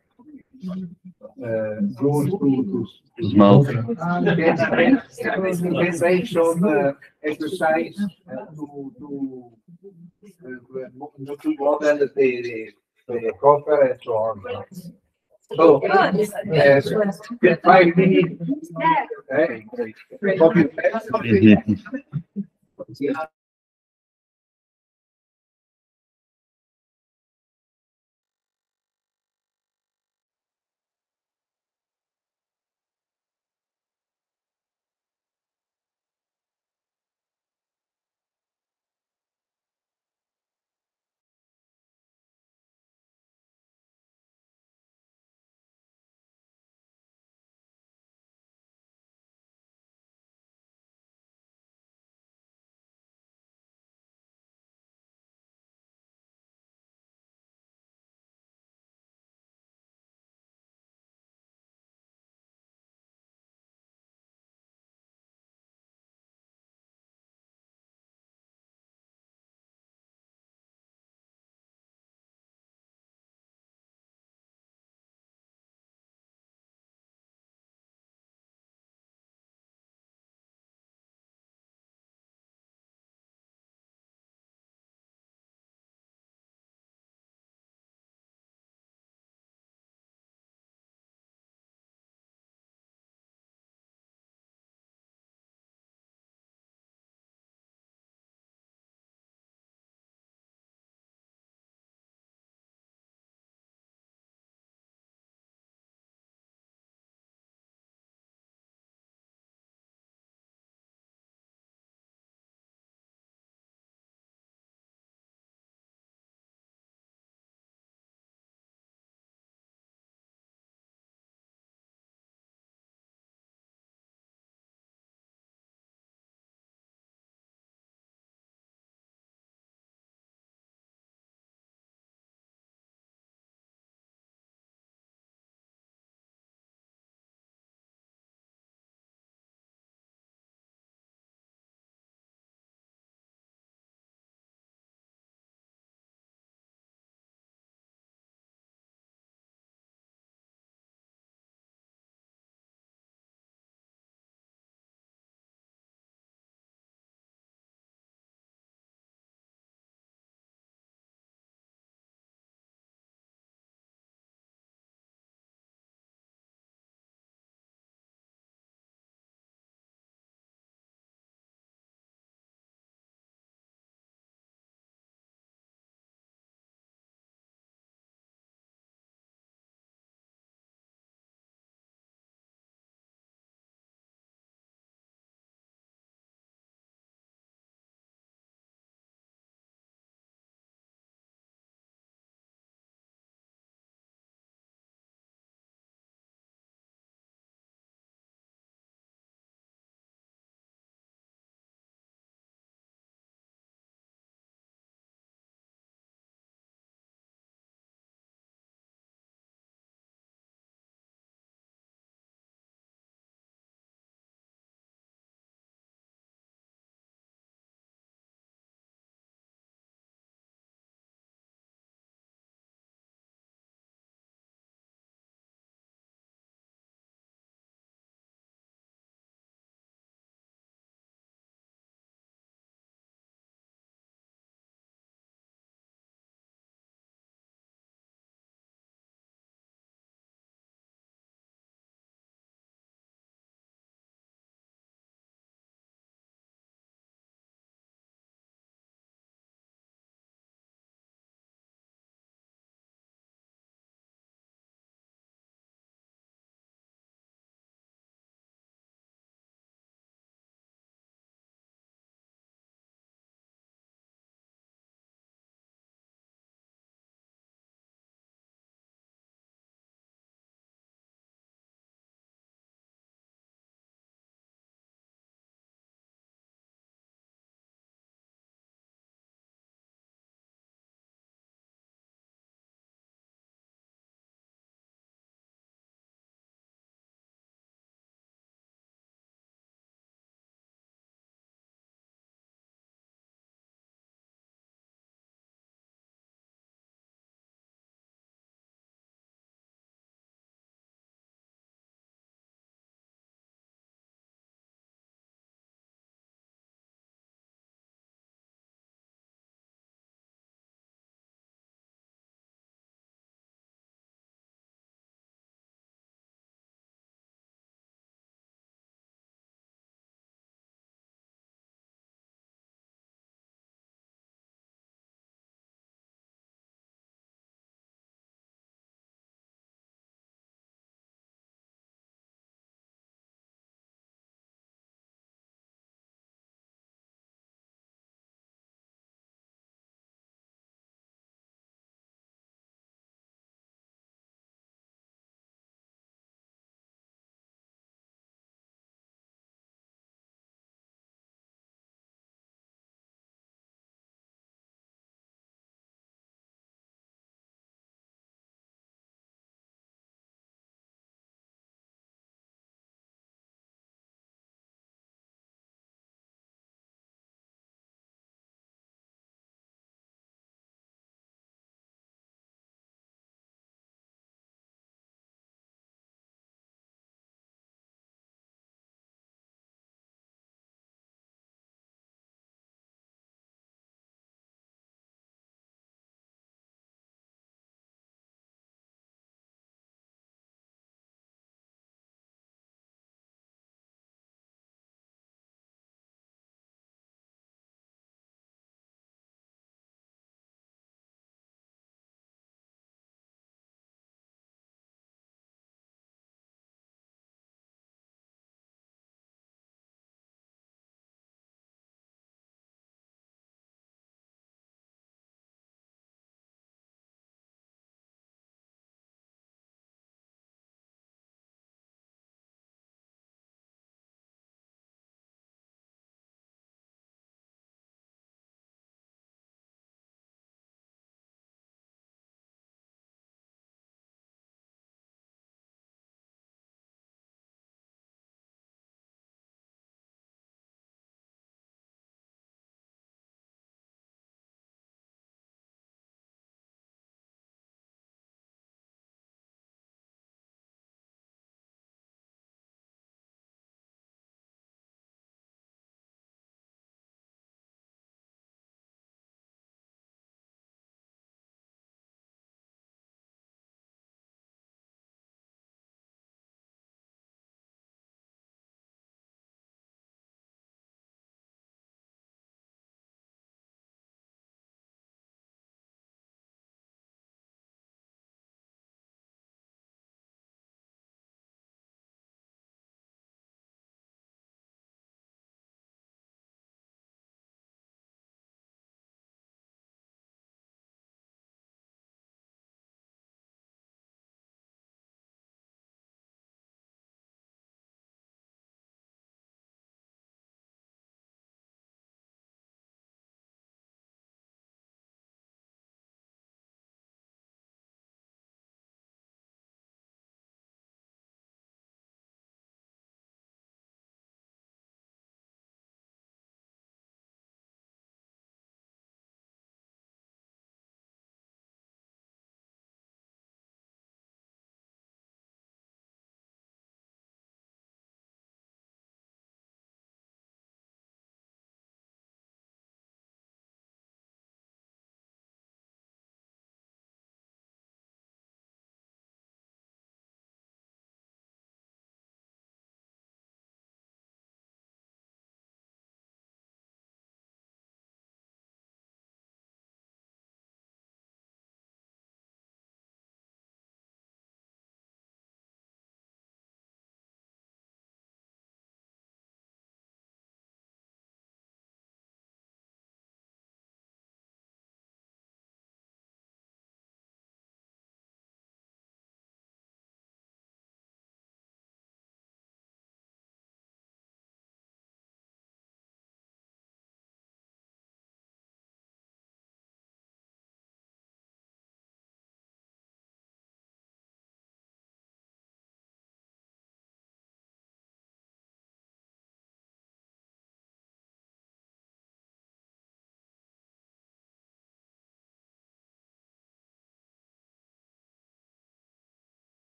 uh, goes to, to, to
Smoke.
Can can make some uh, exercise uh, to to uh, to model the the the copper and so on. So, yes, five minutes. eh, copy paste.
Mhm.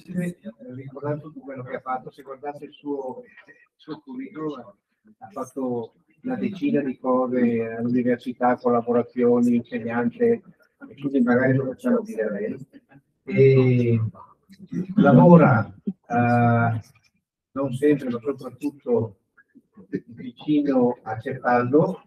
ricordando tutto quello che ha fatto, se guardate il suo, il suo curriculum, ha fatto una decina di cose all'università, collaborazioni, insegnante, e quindi magari lo facciamo dire a lei. E lavora eh, non sempre, ma soprattutto vicino a Ceppaldo,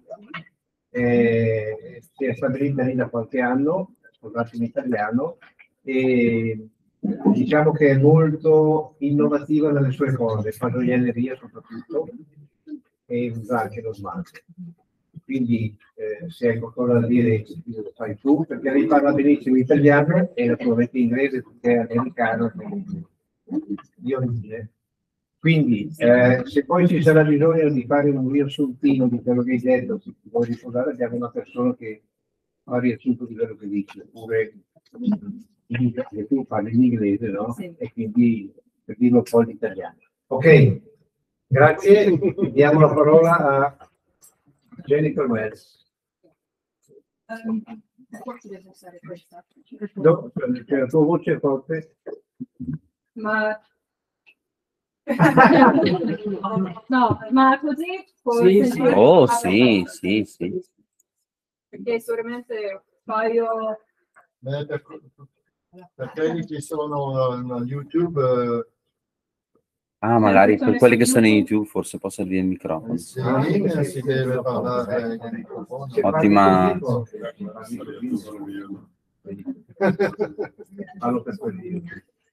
eh, si è stabilita lì da qualche anno, sposato in italiano, e diciamo che è molto innovativa nelle sue cose, fa gioielleria soprattutto, e usa anche lo smalto. Quindi eh, se hai qualcosa da dire lo fai tu, perché lei parla benissimo italiano e naturalmente inglese perché è americano, io non dire. Quindi eh, se poi ci sarà bisogno di fare un riassuntino di quello che hai detto, se ti vuoi ricordare, abbiamo una persona che fa il riassunto di quello che dici, oppure che tu parli in inglese, no? Sì. E quindi per dirlo un po' in italiano. Ok, grazie, diamo la parola a Jennifer Wells.
Um, forse devo usare questa.
No, cioè, la tua voce è forte.
Ma no, ma così
Sì, sì.
Oh, sì, sì, sì.
perché sicuramente un paio
Eh, per, per quelli che sono uh, YouTube, uh,
Ah, magari per quelli che sono in YouTube forse può servire il microfono.
sì, eh, si deve parlare nel microfono.
Ottima.
Parlo per quelli.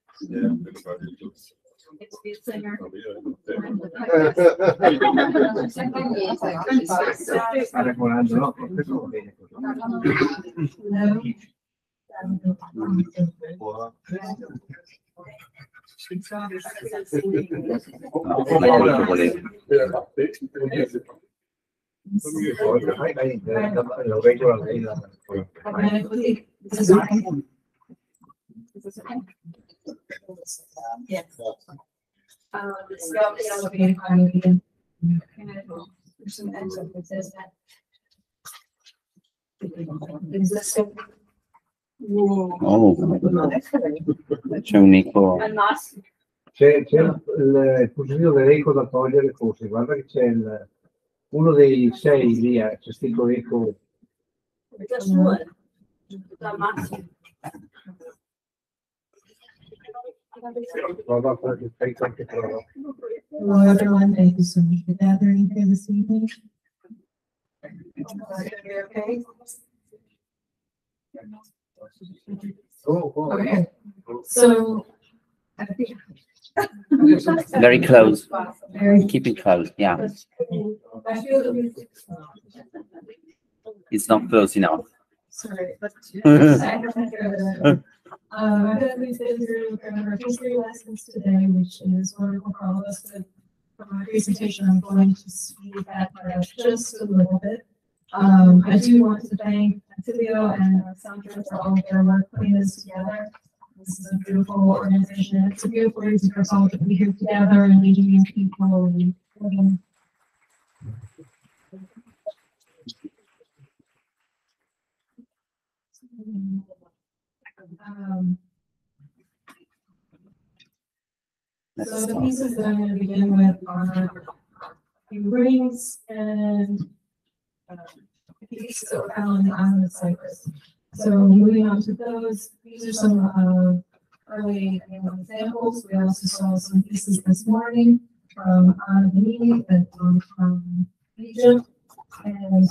Sta regolando, no? Questo va bene.
No, ma quello che volevo.
Vai, vai, lo regola lei.
Yes. Uh, the stuff is all being kind of again. There's some exit that says that. Existing.
Oh, c'è un eco.
al massimo.
C'è, c'è il, il fucilino dell'eco da togliere forse, guarda che c'è il, uno dei sei lì, eh, c'è scritto eco.
Da sua, da massimo.
Prova a fare fai qualche prova.
Hello, everyone. Thank you so much for gathering here this evening. Okay.
Oh, oh.
Okay. So. I think-
Very close.
Very.
Keep it close. Yeah,
I feel that we.
it's not close enough.
Sorry, but. Um, I bet we've been through kind of our history lessons today, which is wonderful for all of us, but for my presentation, I'm going to speed that part up just a little bit. Um, I do want to thank Attilio and Sandra for all of their work putting this together. This is a beautiful organization. It's a beautiful reason for us all to be here together and meeting people and living. Um, so the pieces that I'm going to begin with are rings and uh, pieces that were found on the island of Cyprus. So moving on to those, these are some uh, early you know, examples. We also saw some pieces this morning from Anabini and um, from Egypt and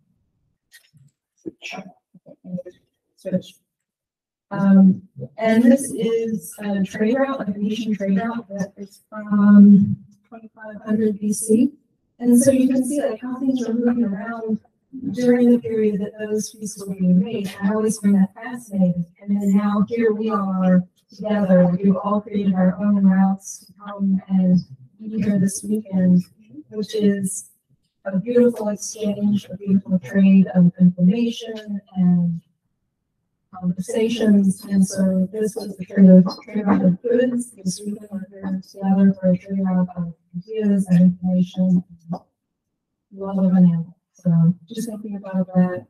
switch. Um, and this is a trade route, a Venetian trade route that is from twenty-five hundred B C. And so you can see like how things are moving around during the period that those pieces were being made. I always find that fascinating. And then now here we are together. We've all created our own routes to come and be here this weekend, which is a beautiful exchange, a beautiful trade of information and conversations, and so this was the trade of trade of goods. This weekend we're here together for a trade of ideas and information, and love of an animal. So just thinking about that,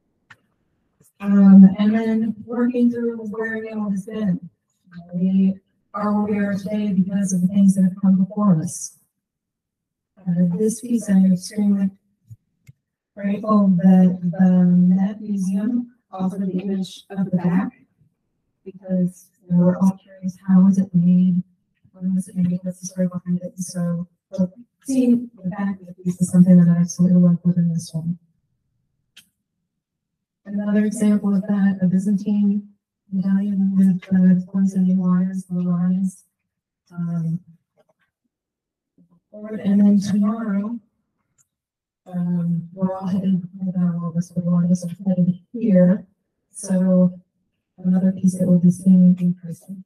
um, and then working through where the animal has been. We
are where we are today because of the things that have come before us. Uh, this piece, I'm extremely grateful that the Met Museum offered the image of the back, because you know, we're all curious, how was it made? When was it made? What's the story behind it? So, so seeing the back of the piece is something that I absolutely love within this one. Another example of that, a Byzantine medallion with uh, poinsettia wires, the lines. Um, forward, and then tomorrow, um, we're all headed, about all of us, but a lot of us are headed here. So another piece that we'll be seeing in person.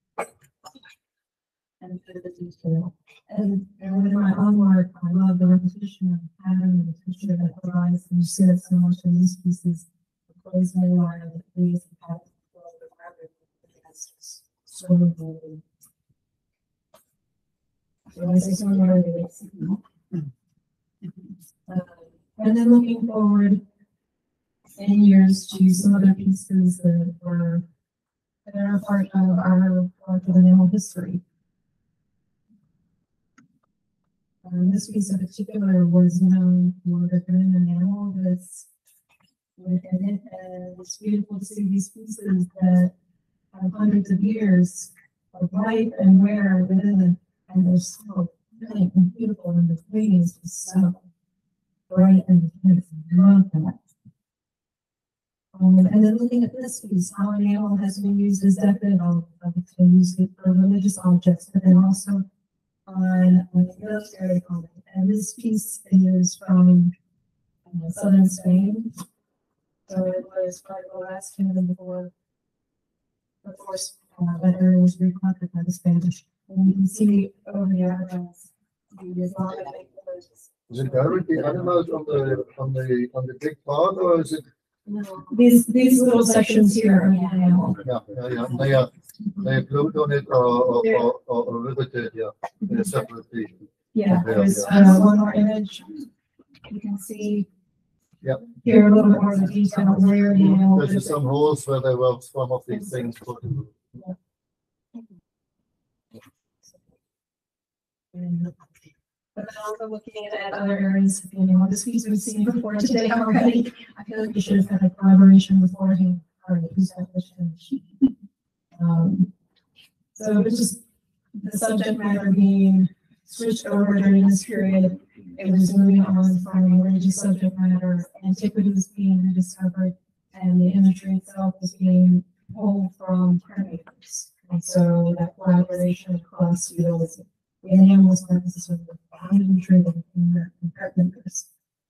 And for the detail. And, and within my own work, I love the repetition of the pattern and the texture that provides, and you see that so much in these pieces. The closed line of the trees, the pattern, the fabric, that's just so moving. So I say so many uh, and then looking forward in years to some other pieces that were that are part of our part of enamel history. Um, this piece in particular was known for the green enamel that's within it, and it's beautiful to see these pieces that have hundreds of years of life and wear within them, and they're still really beautiful, and the green is just so bright and intense. I love that. Um, and then looking at this piece, how enamel has been used as decorative. I've been used it for religious objects, but then also on military equipment. And this piece is from uh, southern Spain. So it was part of the last kingdom before, of course, uh, that area was reconquered by the Spanish. And you can see over the eyebrows the Islamic images.
Is it directly animals on the on the on the big part, or is it?
No, these these little sections here are the animal.
Yeah, yeah, yeah. They are they glued on it or or, or, or, or riveted, yeah, in a separate piece.
Yeah,
Yeah,
there's
yeah.
uh, one more image. You can see
Yep.
here a little bit more of the detail where the animal.
There's some holes where there were some of these things put in.
But then also looking at other areas of the animal, this piece we've seen before today already. I feel like we should have had a collaboration beforehand. All right, who's that question? Um, so it's just the subject matter being switched over during this period. It was moving on from religious subject matter, antiquities being rediscovered, and the imagery itself was being pulled from printmakers. And so that collaboration across, you know, was the enamel was not necessarily behind imagery, but in the printmakers.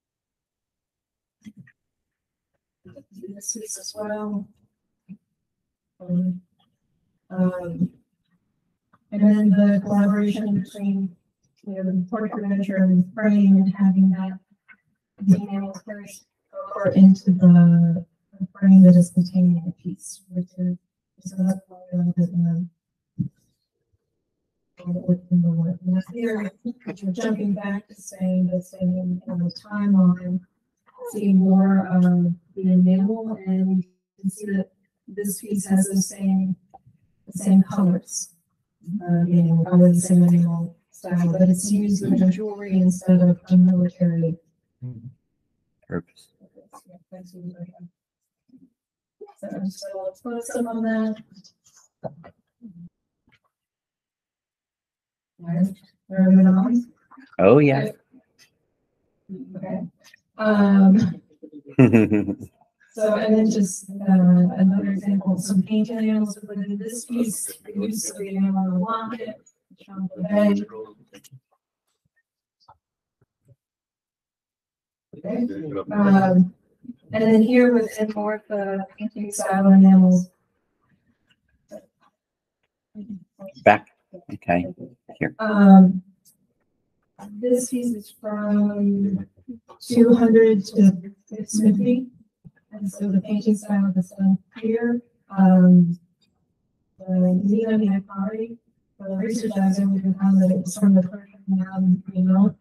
This piece as well. Um, um, and then the collaboration between, you know, the portrait picture and the frame, and having that the enamel carried over into the, the frame that is containing the piece, which is so that's why I like it in the in the work. And here, we're jumping back to saying the same on the timeline, seeing more of the enamel, and you can see that this piece has the same the same colors. Uh, you know, probably the same enamel style, but it's used in the jewelry instead of a military
Purpose.
So, so let's put some on that. Alright, we're moving on.
Oh, yeah.
Okay. Um, so, and then just uh, another example, some paint animals within this piece, the use of the animal on the locket, shown the bed. Okay. Um, and then here within more of the painting style enamels.
Back. Okay. Here.
Um, this piece is from two hundred to six fifty. And so the painting style that's done here, um, the Nina Miakari, for the research I was able to found that it was from the Persian Mountain, you know,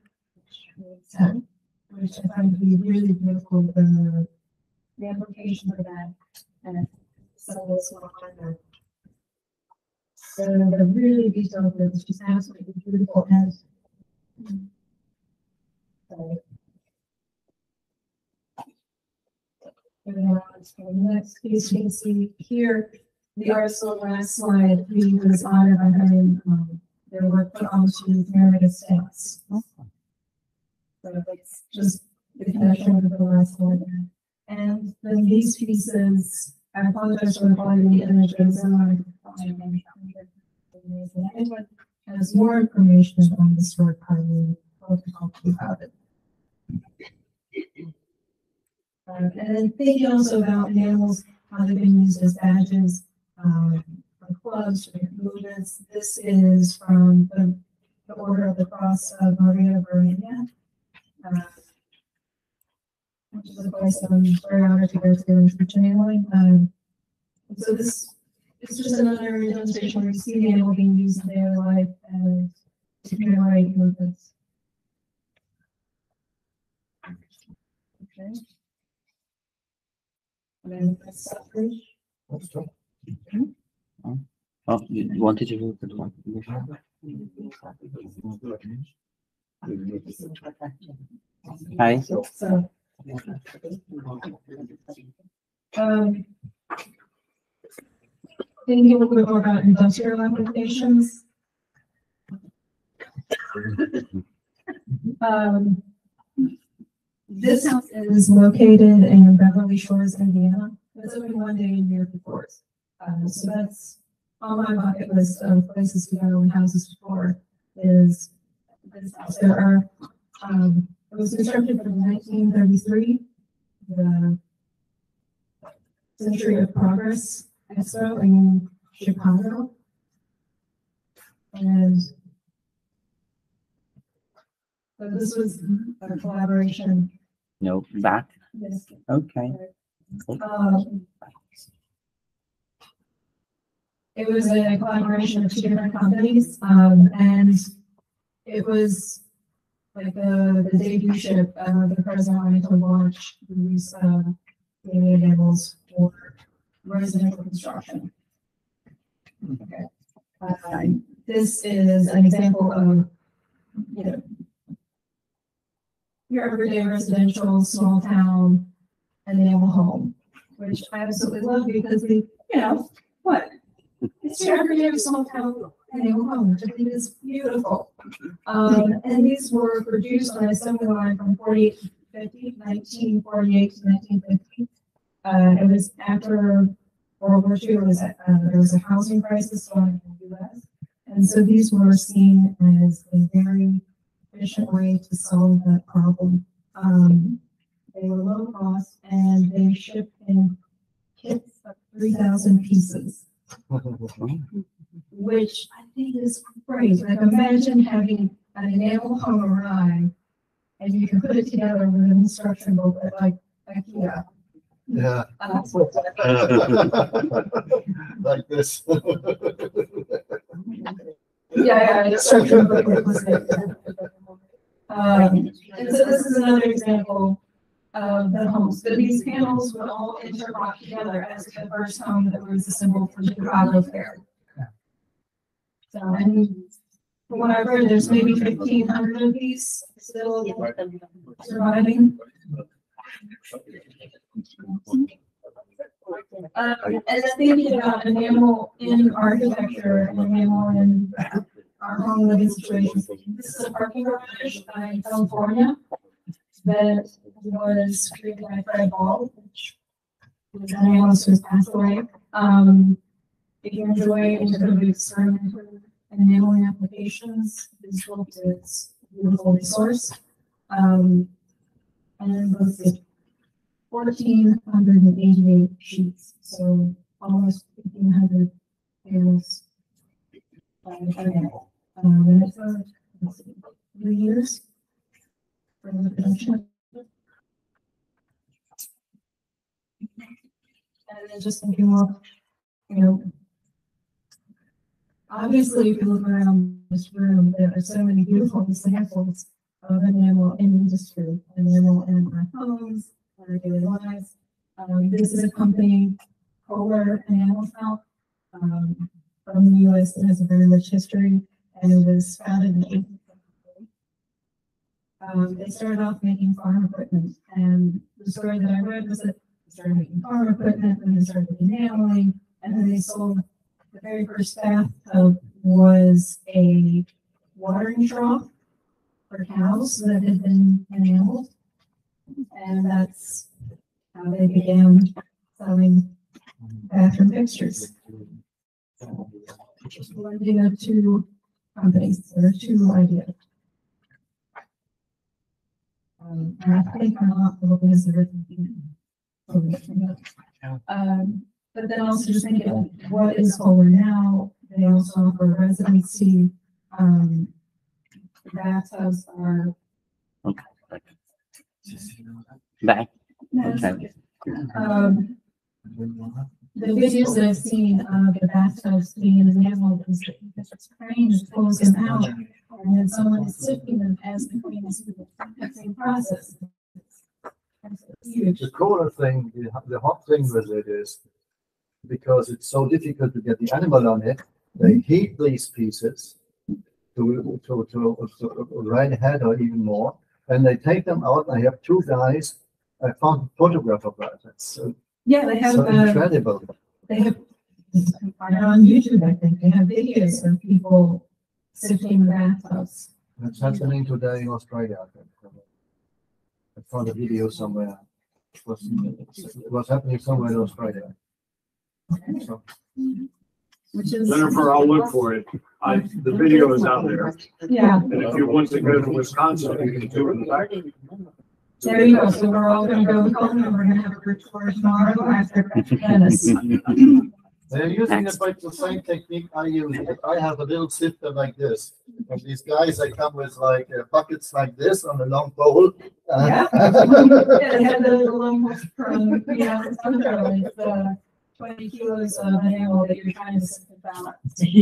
which I find to be really beautiful, the, the application of that, and some of those behind that. So the really detailed work is just absolutely beautiful. And sorry. Moving on to the next piece, you can see here the artist on the last slide, he was honored by having um, their work put onto Meredith stamps. So it's just the connection with the last slide. And then these pieces, I apologize for the quality of the images. And anyone has more information on this work, I will talk to you about it. Um, and then thinking also about animals, how they've been used as badges um, for clubs, for movements. This is from the, the Order of the Cross of Maria Verenia, uh, which is a place I'm very honored to go to in Chile. Um, so this is just another demonstration where you see the animal being used in daily life and to commemorate movements. Okay. And then press suffrage.
Oh, you you wanted to move the one? Hi.
So, um, thinking a little bit more about industrial applications. Um, this house is located in Beverly Shores, Indiana. It's open one day a year before. Um, so that's on my bucket list of places to go and houses for is this house. There are, um, it was constructed in nineteen thirty-three, the Century of Progress Expo in Chicago. And so this was a collaboration.
No, back.
Yes.
Okay.
Um, it was a collaboration of two different companies, um, and it was like the, the debut ship, uh, the president wanted to launch these, uh, baby animals for residential construction. Okay. Um, this is an example of, you know, your everyday residential small town and animal home, which I absolutely love because the, you know, what? It's your everyday small town and animal home, which I think is beautiful. Um, and these were produced on an assembly line from forty-eight to fifty, nineteen forty-eight to nineteen fifty. Uh, it was after World War Two, it was, uh, there was a housing crisis going in the U S. And so these were seen as a very efficient way to solve that problem. Um, they were low cost and they shipped in kits of three thousand pieces, which I think is great. Like imagine having an animal home arrive and you can put it together with an instruction book like IKEA.
Yeah.
Uh,
Like this.
Yeah, yeah, instruction book was there. Um, and so this is another example of the homes. So these panels would all interlock together as the first home that was assembled for the Chicago Fair. So, and from what I've heard, there's maybe fifteen hundred of these still surviving. Um, and then thinking about an animal in architecture, an animal in our home living situations. This is a parking garage in California that was created by Fred Ball, which was an animal who has passed away. Um, if you enjoy any sort of experimental and animal applications, this book is a beautiful resource. Um, and then let's see. fourteen eighty-eight sheets, so almost fifteen hundred panels. Um, and it's uh, let's see, three years for the production. And then just thinking, well, you know, obviously, if you look around this room, there are so many beautiful examples of an animal in industry, an animal in our homes, our daily lives. Um, this is a company, Kohler and Animal Health, um, from the U S that has a very rich history, and it was founded in eighteen seventy-three. Um, they started off making farm equipment, and the story that I read was that they started making farm equipment, and they started enameling, and then they sold the very first bathtub was a watering trough for cows that had been enameled, and that's how they began selling bathroom fixtures. Just blending of two companies, or two ideas. Um, and I think I'm not the one who's written. Um, but then also just thinking, of what is Kohler now? They also offer residency. Um, bathtubs are.
Back.
Yes.
Okay.
Um, the videos that I've seen of the bathtubs being enameled is that the crane just pulls them out, and then someone is sifting them as the crane is doing the same process. It's huge.
The cooler thing, the, the hot thing with it is, because it's so difficult to get the animal on it, they heat these pieces to, to, to, to right ahead or even more, and they take them out. I have two guys, I found a photograph of that. It's so,
Yeah, they have,
so
uh,
incredible.
they have, on YouTube, I think, they have videos of people sifting bathtubs.
It's happening today in Australia, I think. I found a video somewhere. It was, it was happening somewhere in Australia. So,
Which is.
Jennifer, I'll look for it. I, the video is out there.
Yeah,
And if you want to go to Wisconsin, you can do it in fact.
there you go. So we're all gonna go with Colton, and we're gonna have a group tour tomorrow after Dennis.
they're using it like the same technique I use. I have a little sifter like this. And these guys, they come with like uh, buckets like this on a long pole.
Yeah. Yeah, they had the long horse from, you know, it's literally, it's, uh, twenty kilos of enamel that you're trying to sift out.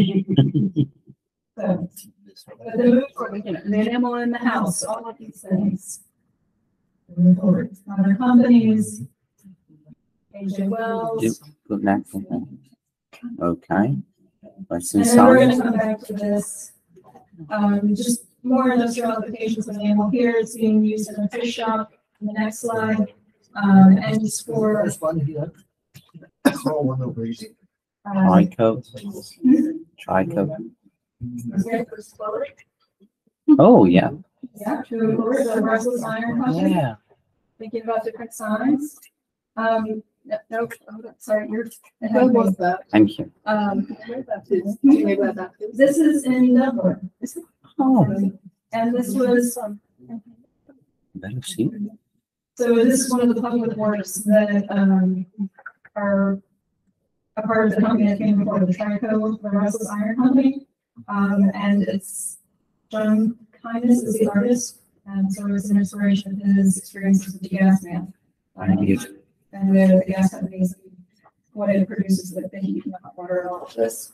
So, but the move for, you know, the enamel in the house, all of these things. Moving forward. Other companies, A J Wells.
Good neck. Okay. That's
And then we're gonna
inside.
come back to this, um, just more industrial applications of enamel here. It's being used in a fish shop. In the next slide, um, and it's for,
That's funny here. Small one over easy.
uh,
Trico. Trico.
okay, for spoiler.
Oh, yeah.
Yeah, to the Brussels iron company,
Yeah.
thinking about different signs. Um, no, no, hold on, sorry, you're.
When was that?
Thank you.
Um,
Maybe that.
this is in Dublin.
Oh,
And this was,
better see.
so this is one of the public works that, um, are a part of the company that came before the Trico, the Brussels Iron Company. Um, and it's John Kindness is the artist, and so it's an inspiration to his experiences with the gas man.
Thank you.
And the gas companies, what it produces that they heat the hot water and all of this.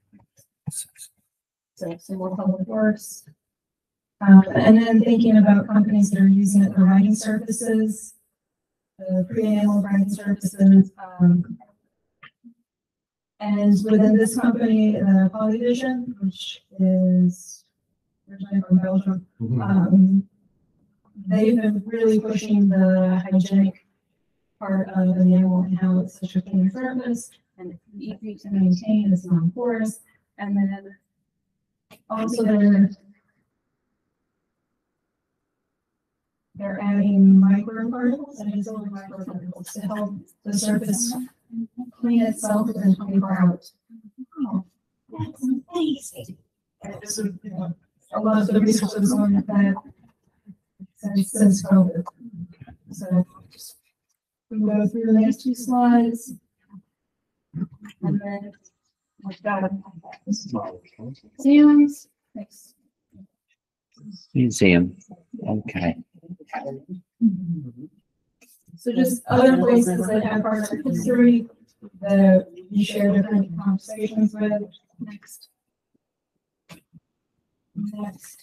So some more public works. Um, and then thinking about companies that are using it for writing surfaces, the pre-anal writing surfaces, um, and within this company, uh, Polyvision, which is originally from Belgium, um, they've been really pushing the hygienic part of the enamel and how it's such a clean surface and it's easy to maintain, it's non-porous, and then also they're they're adding microparticles and absorbing microparticles to help the surface clean itself within twenty-four hours. Oh, that's amazing. And this is, you know, a lot of the research that was on that since, since COVID. So just we can go through the next two slides. And then we've got museums. Next.
Museum. Okay.
So just other places that have part of history that you share different conversations with. Next. Next.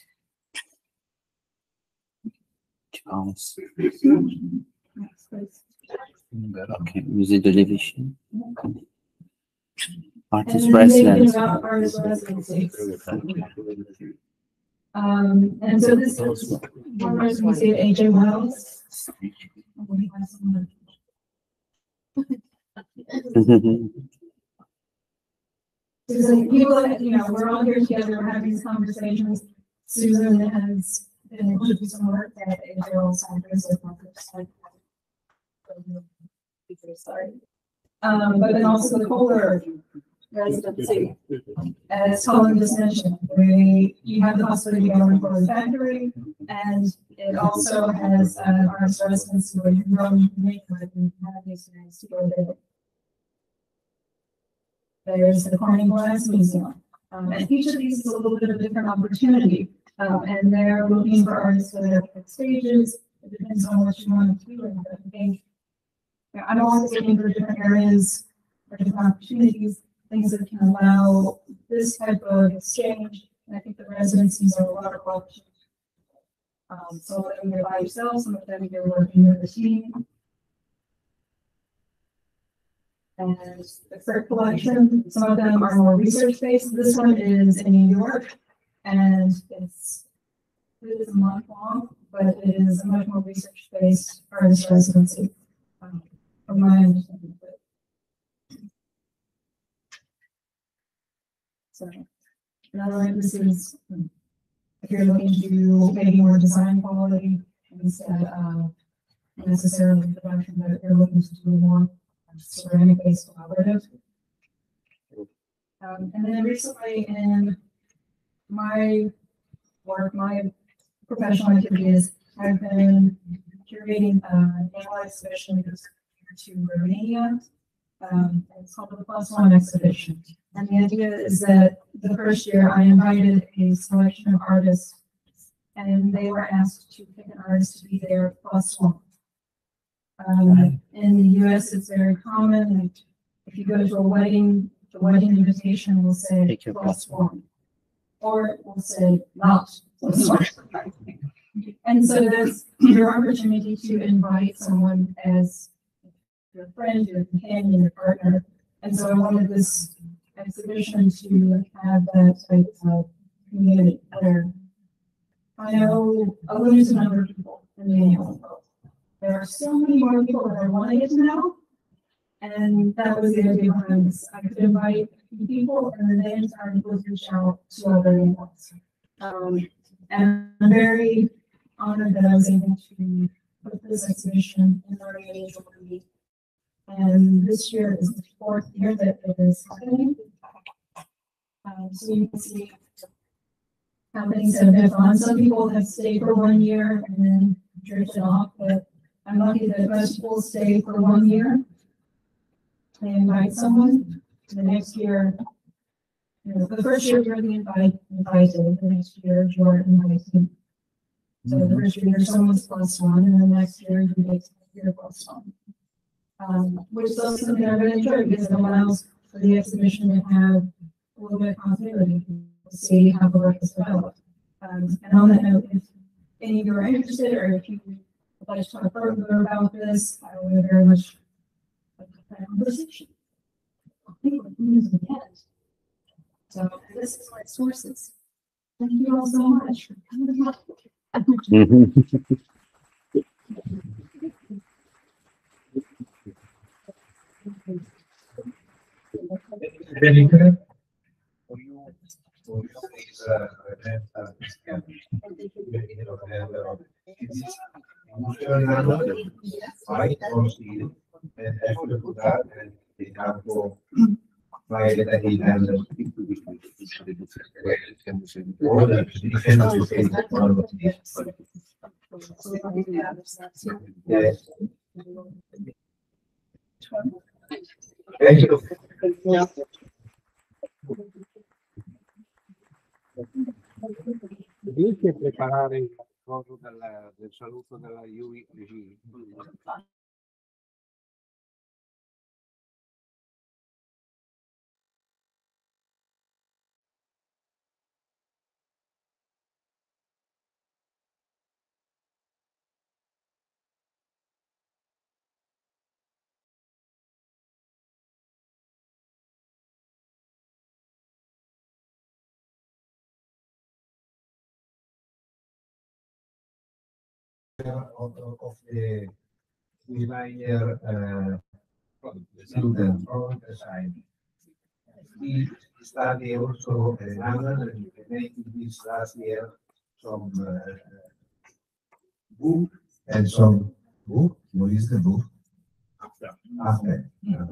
Charles.
Next, please.
Okay. Musée de l'Évêché. Artist
And then thinking
residence.
about artist residencies. Um, and so this is one residency at A J Wells. Susan, people that, you know, we're all here together, we're having these conversations. Susan has been able to do some work at A J Wells Centers. Sorry. Um, but then also the Kohler residency, as Colin just mentioned, we, you have the possibility to go in for a factory, and it also has an artist residency where you run makeup and have the experience to go there. There's the Corning Glass Museum, um, and each of these is a little bit of a different opportunity, um, and they're looking for artists for their different stages. It depends on what you want to do, and I think, yeah, I'm always looking for different areas or different opportunities, things that can allow this type of exchange. And I think the residencies are a lot of options. Um, some of them you're by yourself, some of them you're working with a team. And the third collection, some of them are more research-based. This one is in New York, and it's it is a month long, but it is a much more research-based artist residency. Um, from my understanding. So, another emphasis, if you're looking to do maybe more design quality instead of necessarily production, but if you're looking to do more ceramic-based collaborative. Um, and then recently in my work, my professional activities, I've been curating an annual exhibition to Romania. Um, it's called the Plus One Exhibition. And the idea is that the first year I invited a selection of artists, and they were asked to pick an artist to be their plus one. Um, in the U S, it's very common that if you go to a wedding, the wedding invitation will say plus one, or it will say not plus one. And so there's your opportunity to invite someone as your friend, your companion, your partner. And so I wanted this exhibition to have that type of community where I know a limited number of people in the annual world. There are so many more people that I want to get to know. And that was the idea behind this. I could invite people and then they in turn would reach out to other annuals. Um, and I'm very honored that I was able to put this exhibition in our annual meeting. And this year is the fourth year that it is happening. Um, so you can see how things have been fun. Some people have stayed for one year and then drifted off, but I'm lucky that most people stay for one year. They invite someone. The next year, you know, the first year you're the invite, invited. The next year you're invited. So the first year someone's plus one, and the next year you make your plus one. Um, which is also something I really enjoy because it allows for the exhibition to have a little bit of continuity to see how the work is developed. Um, and on that note, if any of you are interested or if you would like to talk further about this, I would very much like to have a conversation. I think we're using it. So this is my sources. Thank you all so much for coming up.
Benedict, for you, for you is uh, event, uh, yeah. Fight or see and after that and they have to fight that he has a yes. Thank you.
Riesci a preparare il coso del, del saluto della U I G?
of, of the designer uh, student product design. He studied also uh, London and making this last year some uh, book and some book. What is the book? After.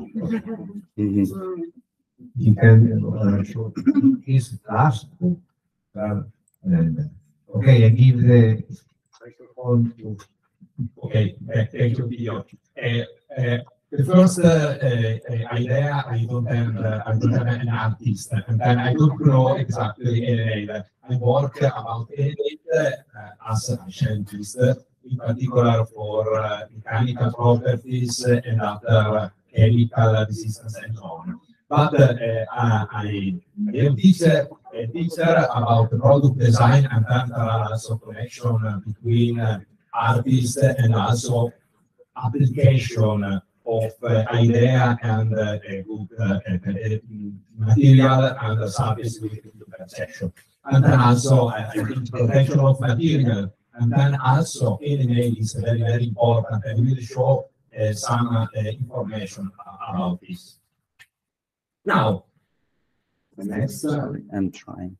Mhm.
He can uh, show his last book. Uh, and, okay, I give the microphone to.
Okay, uh, thank you, Dio. Uh, uh, the first uh, uh, idea, I don't have, uh, I don't have an artist, and then I don't know exactly N. I work about N uh, as a scientist, uh, in particular for uh, mechanical properties uh, and other chemical resistance and so on. But uh, uh, I, I am teacher, a teacher about product design, and then there are also connection uh, between uh, artists and also application of uh, idea and uh, a good uh, uh, material and the surface with the perception. And then also uh, I think protection of material. And then also N M A is very, very important and will show uh, some uh, information about this. Now, the next.
Sorry, I'm trying.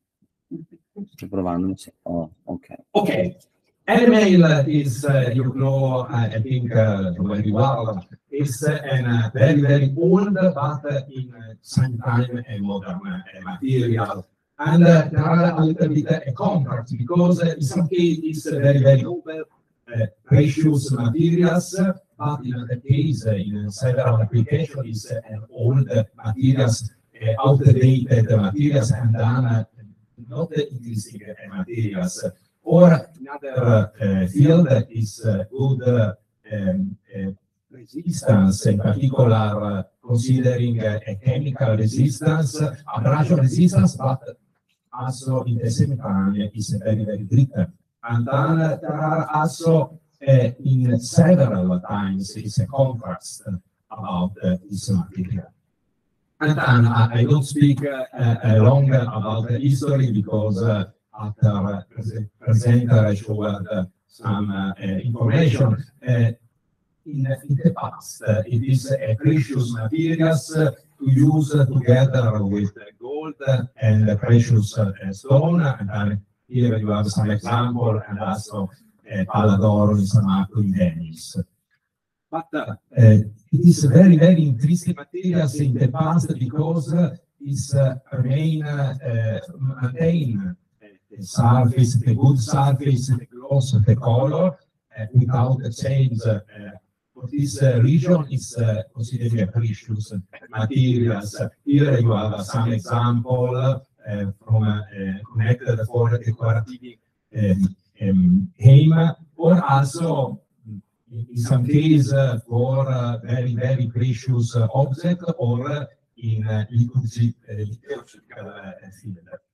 Sto provando, non so. Oh, ok.
Okay. N M A is, uh, you know, uh, I think uh, very well, is uh, an uh, very, very old, but uh, in uh, same time a modern uh, material. And uh, there are a little bit uh, a contrast because uh, in some cases it's uh, very, very noble, uh, precious materials, uh, but in other case, uh, in several applications, is uh, old materials, uh, outdated materials, and then uh, not interesting uh, materials. Or another uh, field is uh, good uh, um, uh, resistance, in particular uh, considering uh, a chemical resistance, uh, abrasion resistance, but also in the same time is very, very brittle. And then uh, there are also uh, in several times is a contrast about uh, this material. And then uh, I don't speak uh, uh, long about the history because uh, after uh, present, presenter I showed uh, some uh, uh, information. Uh, in, in the past, uh, it is a precious materials uh, to use uh, together with uh, gold uh, and uh, precious uh, stone. And then here you have some example, and also uh, Pallador in San Marco in Venice. But uh, uh, it is very, very interesting materials in the past because uh, it's uh, remain uh, uh, maintain the surface, the good surface, the gloss, the color, uh, without a change. Uh, for this uh, region is uh, considered a precious materials. Here you have uh, some example uh, from uh, connected for decorative um, um, aim, or also in some cases uh, for uh, very, very precious uh, object, or uh, in uh, liturgical uh, field.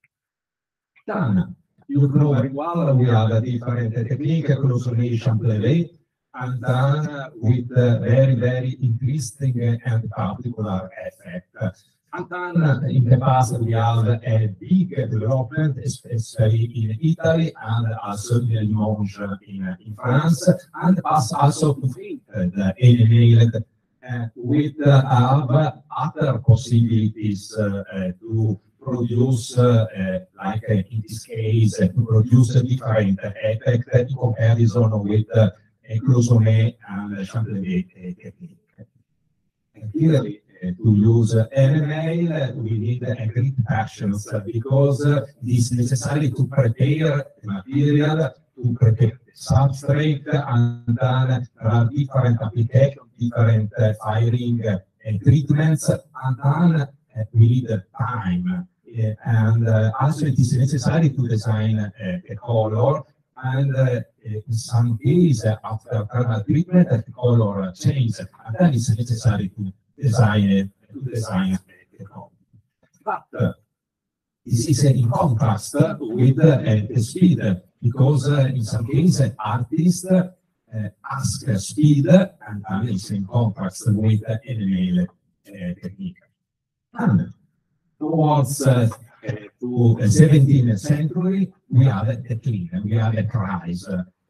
Then, you know very well, we have a different technique, closely champlevé, and then uh, with uh, very, very interesting and particular effect. And then uh, in the past, we have a big development, especially in Italy and also in Limoges in, in France, and pass also to the N M A uh, with uh, have other possibilities uh, uh, to produce, uh, uh, like uh, in this case, uh, to produce a different effect in comparison with uh, a cloisonné and champlevé technique. And clearly, uh, to use uh, N M A, uh, we need uh, great passions uh, because uh, it is necessary to prepare the material, to prepare the substrate, and then there are different applications, different uh, firing uh, and treatments, and then uh, we need uh, time. Uh, and uh, also it is necessary to design uh, a color, and uh, in some cases, uh, after thermal treatment, uh, the color changes, and then it's necessary to design it, to design the color. But uh, this is uh, in contrast uh, with uh, the speed, because uh, in some cases, artists uh, ask uh, speed, and then it's in contrast with uh, N M A uh, technique. And towards uh, uh, to the seventeenth century, we have a decline, we have a rise uh,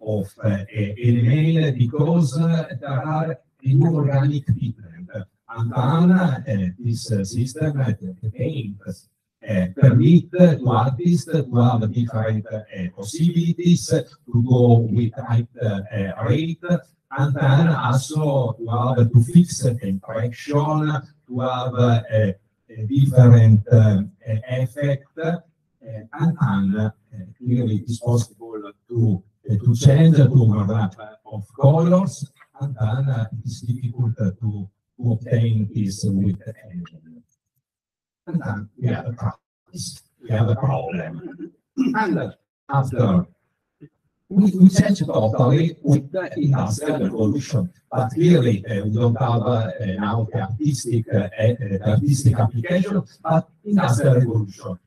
of uh, enamel because uh, there are inorganic treatment. And then uh, this uh, system uh, contains uh, permit to artists to have different uh, possibilities to go with right uh, uh, rate, and then also to have to fix the interaction, to have uh, a, a different uh, effect, uh, and then uh, clearly it is possible to uh, to change to overlap of colors, and then uh, it is difficult uh, to, to obtain this with the engine. And then we have a problem. We have a problem. And uh, after we, we change totally with the industrial revolution, but clearly uh, we don't have uh, now the artistic, uh, uh, artistic application, but industrial revolution.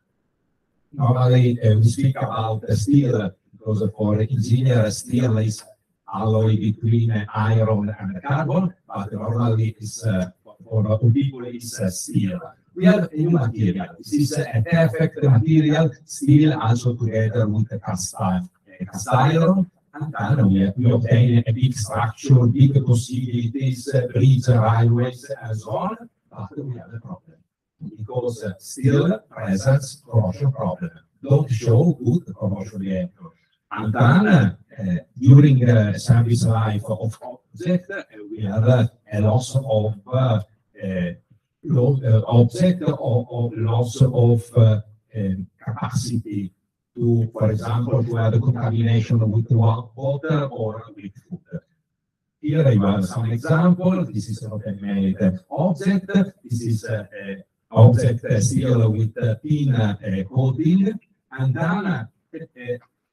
Normally uh, we speak about uh, steel, because for engineers, steel is alloy between uh, iron and carbon, but normally is uh, for people is uh, steel. We have a new material. This is a perfect material, steel also together with the cast iron. Cast iron, and then we, we obtain a big structure, big possibilities, uh, bridge, railways, and so on. But we have a problem because uh, steel presents corrosion problem. Don't show good corrosion behavior. And then uh, uh, during the uh, service life of object, uh, we have uh, a loss of uh, uh, lo uh, object or, or loss of uh, uh, capacity to, for example, to have a contamination with water or with food. Here you have some example. This is not a made object. This is an object uh, still with uh, thin uh, coating. And then uh, uh,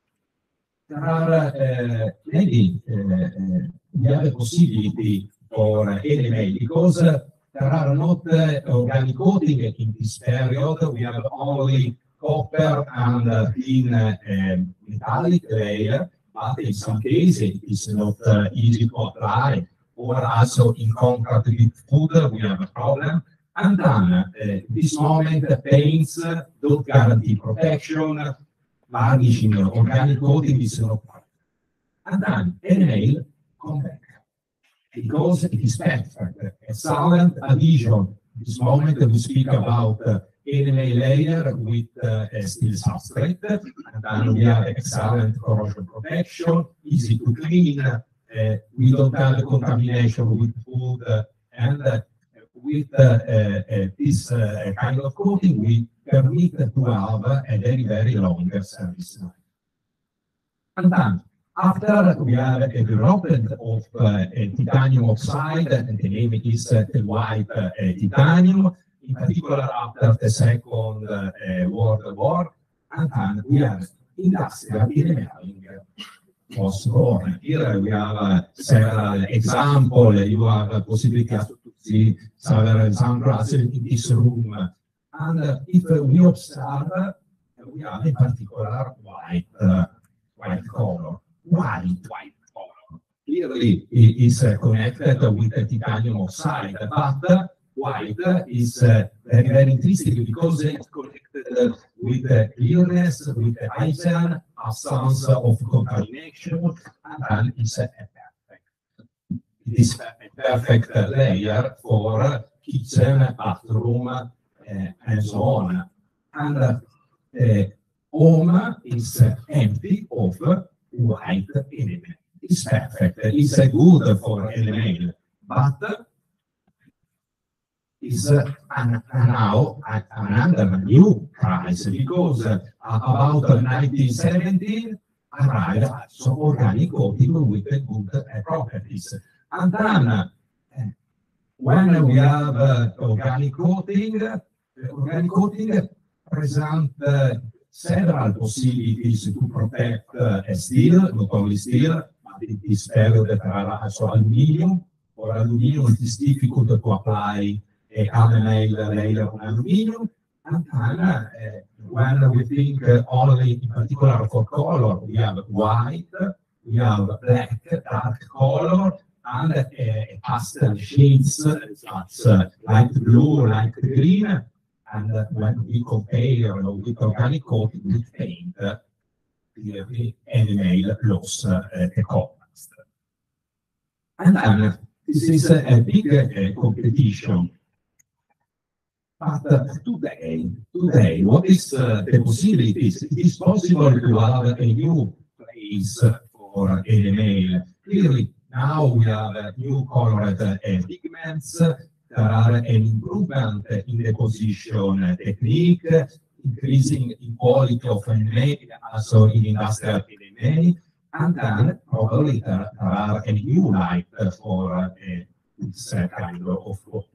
there are uh, maybe uh, uh, we have a possibility for uh, enamel because uh, there are not uh, organic coating in this period. We have only copper and uh, thin uh, um, metallic layer, but in some cases it is not uh, easy to apply, or also in contact with food we have a problem. And then uh, this moment uh, paints uh, don't guarantee protection, varnishing uh, organic coating is not part. And then enamel come back because it is perfect, a silent adhesion. This moment uh, we speak about uh, enamel layer with uh, a steel substrate, and then we have excellent corrosion protection, easy to clean. Uh, we don't have contamination with food, uh, and uh, with uh, uh, uh, this uh, kind of coating, we permit to have a very, very long service life. And then, after we have a development of uh, a titanium oxide, and the name is uh, the white uh, titanium, in particular after the Second uh, uh, World War, and then we have industrial enameling was born. Here we have uh, several examples. You have a possibility to see several examples in this room. And uh, if uh, we observe, uh, we have in particular white, uh, white color. White, white color. Clearly, it is uh, connected with the titanium oxide, but uh, white is uh, very, very interesting because it's connected uh, with the clearness, with the hygiene, absence of contamination, and then it's a perfect. It is a perfect uh, layer for uh, kitchen, bathroom, uh, and so on. And uh, the home is uh, empty of uh, white enamel. It's perfect. It's uh, good for enamel, but uh, is uh, an, an now uh, another new price because uh, about uh, nineteen seventeen arrived also organic coating with uh, good uh, properties. And then uh, when we have uh, organic coating, uh, organic coating present uh, several possibilities to protect uh, steel, not only steel, but in this period there are also aluminium. For aluminium it is difficult to apply a enamel layer on aluminium, and then uh, when we think uh, only in particular for color, we have white, we have black, dark color, and uh, a pastel shades, such uh, light blue, light green, and uh, when we compare uh, with organic coating with paint, uh, clearly enamel loss uh, the contrast. And then this is a, a big uh, competition. But uh, today, today, what is uh, the possibilities? It is possible to have a new place for enamel. Clearly, now we have uh, new colored uh, pigments. There are an improvement in the position technique, increasing in quality of enamel, also in industrial enamel, and then probably there, there are a new light for uh, this uh, kind of coating.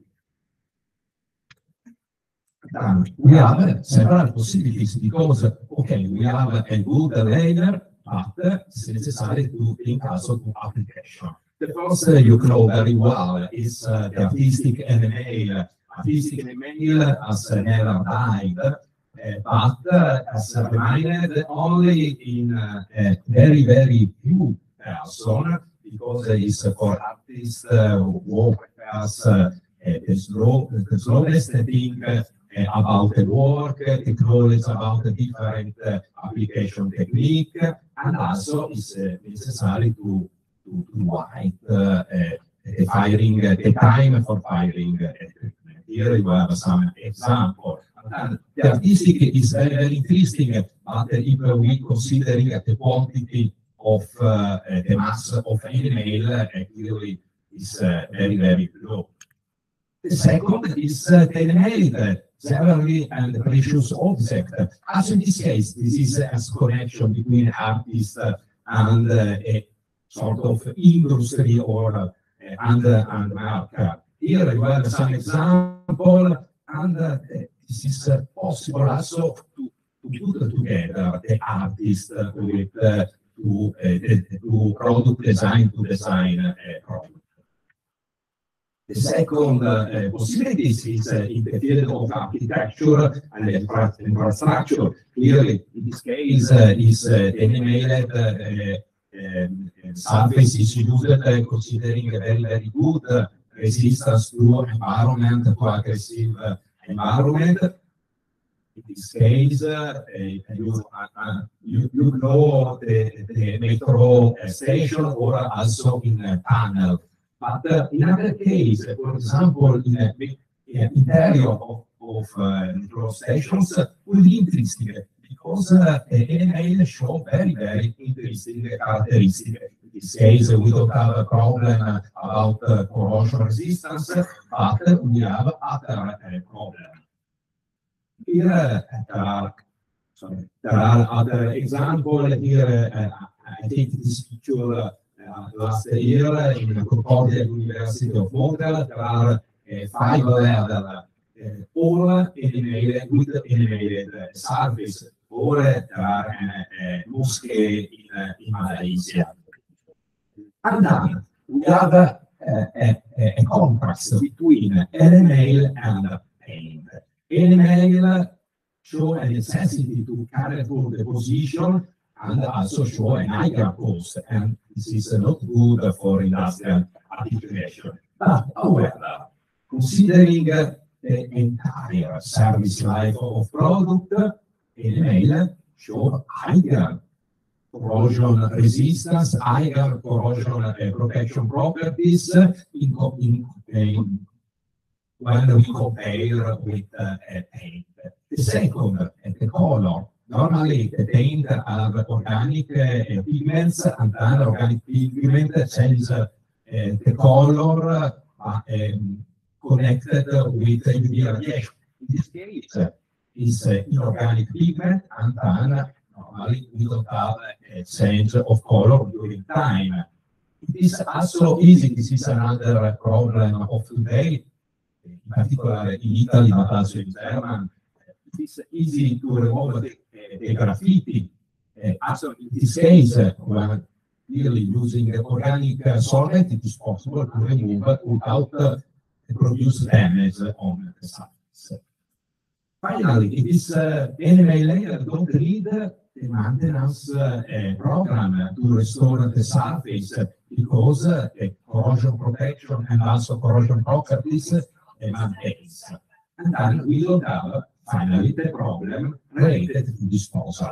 Um, we have uh, several possibilities because, okay, we have a good layer, but uh, it's necessary to think also to application. The first uh, you know very well is uh, the artistic enamel. Artistic enamel has uh, never died, uh, but uh, has remained only in uh, a very, very few persons because it is uh, for artists uh, workers uh, the, slow, the slowest thing uh, about the work, the knowledge about the different uh, application technique, and also is uh, necessary to to, to write uh, uh, the firing, uh, the time for firing uh, equipment. Here you have some example. And the artistic is very, very interesting, but if we considering the quantity of uh, the mass of enamel, uh, clearly is uh, very, very low. The second is uh, the enamel, severely and precious object. As in this case, this is a connection between artist uh, and uh, a sort of industry or uh, and, uh, and market. Here you have some example, and uh, this is uh, possible also to, to put together the artist uh, with uh, to, uh, to product design to design a product. The second uh, possibility is uh, in the field of architecture and infrastructure. Clearly, in this case, uh, is uh, animated uh, um, surface is used uh, considering a very, very good uh, resistance to environment, to aggressive uh, environment. In this case, uh, you, uh, you, you know the, the metro station or also in a tunnel. But uh, in other case, uh, for example, in the interior of, of uh, metro stations, uh, will be interesting because uh, enamel show very, very interesting characteristics. In this case, uh, we don't have a problem uh, about uh, corrosion resistance, but uh, we have other uh, problems. Here, uh, there, are, sorry, there are other examples. Here, uh, I think this picture. Uh, Uh, last year uh, in the Concordia University of Montreal, there are uh, five levels, uh, all animated with animated uh, surface, or uh, there are uh, uh, mosque in, uh, in Malaysia. And then we have uh, a, a, a contrast between enamel and paint. Enamel show a necessity to careful deposition and also show an higher cost, and this is not good for industrial application. But however, considering uh, the entire service life of product, enamel show higher corrosion resistance, higher corrosion uh, protection properties uh, in, in, in, when we compare with uh, a paint. The second, uh, the color. Normally, the paint have organic uh, pigments, and then organic pigment change uh, the color uh, um, connected with U V radiation. In this case, uh, is uh, inorganic pigment, and then uh, normally we don't have a change of color during time. It is also easy. This is another problem of today, in particular in Italy, but also in Germany. It is easy to remove the, uh, the graffiti. Uh, also, in this case, uh, when really using organic uh, solvent, it is possible to remove without uh, produce damage on the surface. Finally, it is uh, enamel layer don't need uh, the maintenance uh, uh, program to restore the surface uh, because uh, the corrosion protection and also corrosion properties uh, maintains. And then we don't have finally the problem related to disposal.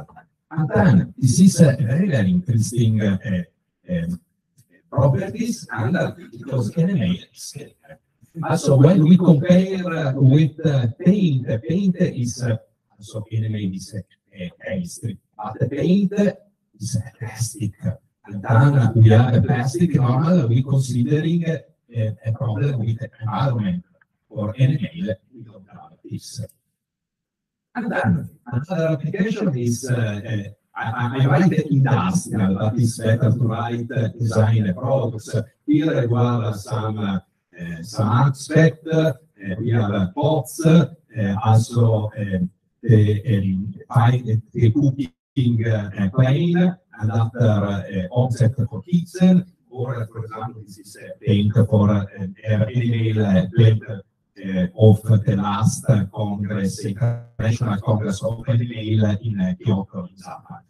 And then this is a very, very interesting uh, uh, properties, and uh, because N M A is uh, so when we compare uh, with uh, paint, uh, paint is uh, so N M A is a chemistry, but the paint is a plastic. And then we have a plastic normal, we considering uh, a problem with the environment. For N M A, we don't have this. And then another application is, uh, uh, I, I write industrial, but it's better to write uh, design products. Here you have some, uh, uh, some aspect, uh, we have uh, pots, uh, also uh, the, uh, the cooking uh, plane, and after uh, object for kitchen, or for example, this is a paint for uh, enamel uh, plate. Uh, of the last uh, Congress, International Congress of Enamel in uh, Kyoto, in Japan.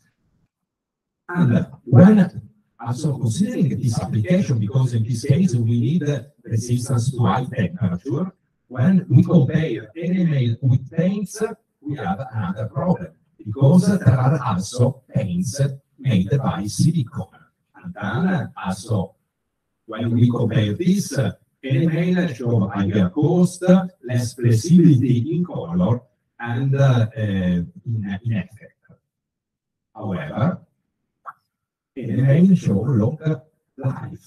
And uh, when also considering this application, because in this case we need uh, resistance to high temperature, when we compare enamel with paints, we have another problem, because uh, there are also paints made by silicone. And then uh, also, when we compare this, uh, enamel show higher cost, less flexibility in color, and uh, uh, in, in effect. However, enamel show longer life.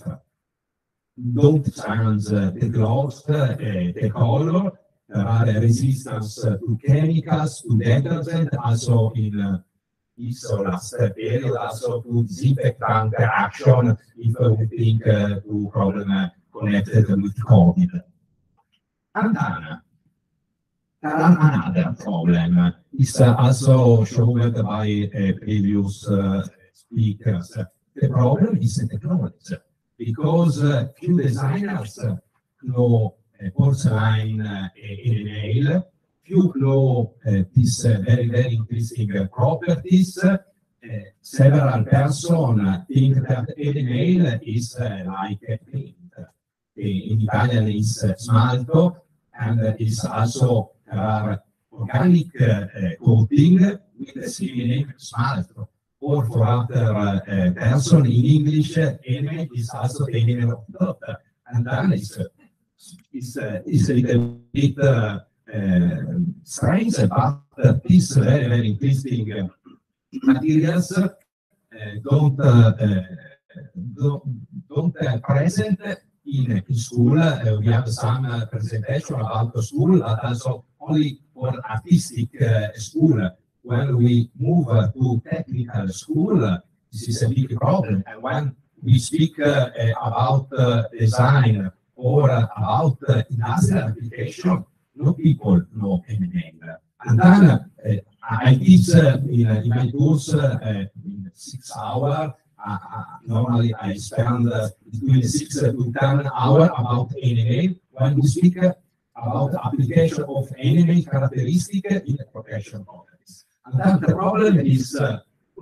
Don't change uh, the gloss, uh, the color. There are uh, resistance uh, to chemicals, to detergent, also in uh, this last period, also to disinfectant action, if uh, we think uh, to problem uh, connected with COVID. And then, there are another problem. It's uh, also shown by uh, previous uh, speakers. The problem is the technology, because uh, few designers uh, know uh, porcelain uh, enamel, few know uh, these uh, very, very interesting uh, properties. Uh, several persons think that enamel is uh, like a paint. In Italian is uh, smalto, and uh, is also uh, organic uh, uh, coating with the same name smalto. Or for other uh, uh, person in English, uh, enamel is also the name of dot. And then it's, uh, it's, uh, it's a little bit uh, uh, strange, but uh, these very, very interesting uh, materials uh, don't, uh, uh, don't, don't uh, present in, in school. Uh, we have some uh, presentation about the school, but also only for artistic uh, school. When we move uh, to technical school, uh, this is a big problem. And when we speak uh, uh, about uh, design or uh, about uh, industrial application, no people know anything. And then uh, I teach uh, in, in my course uh, in six hours. Uh, uh, normally, I spend uh, between six to ten hours about enamel when we speak uh, about the application of enamel characteristic in the protection properties. And then the problem is uh,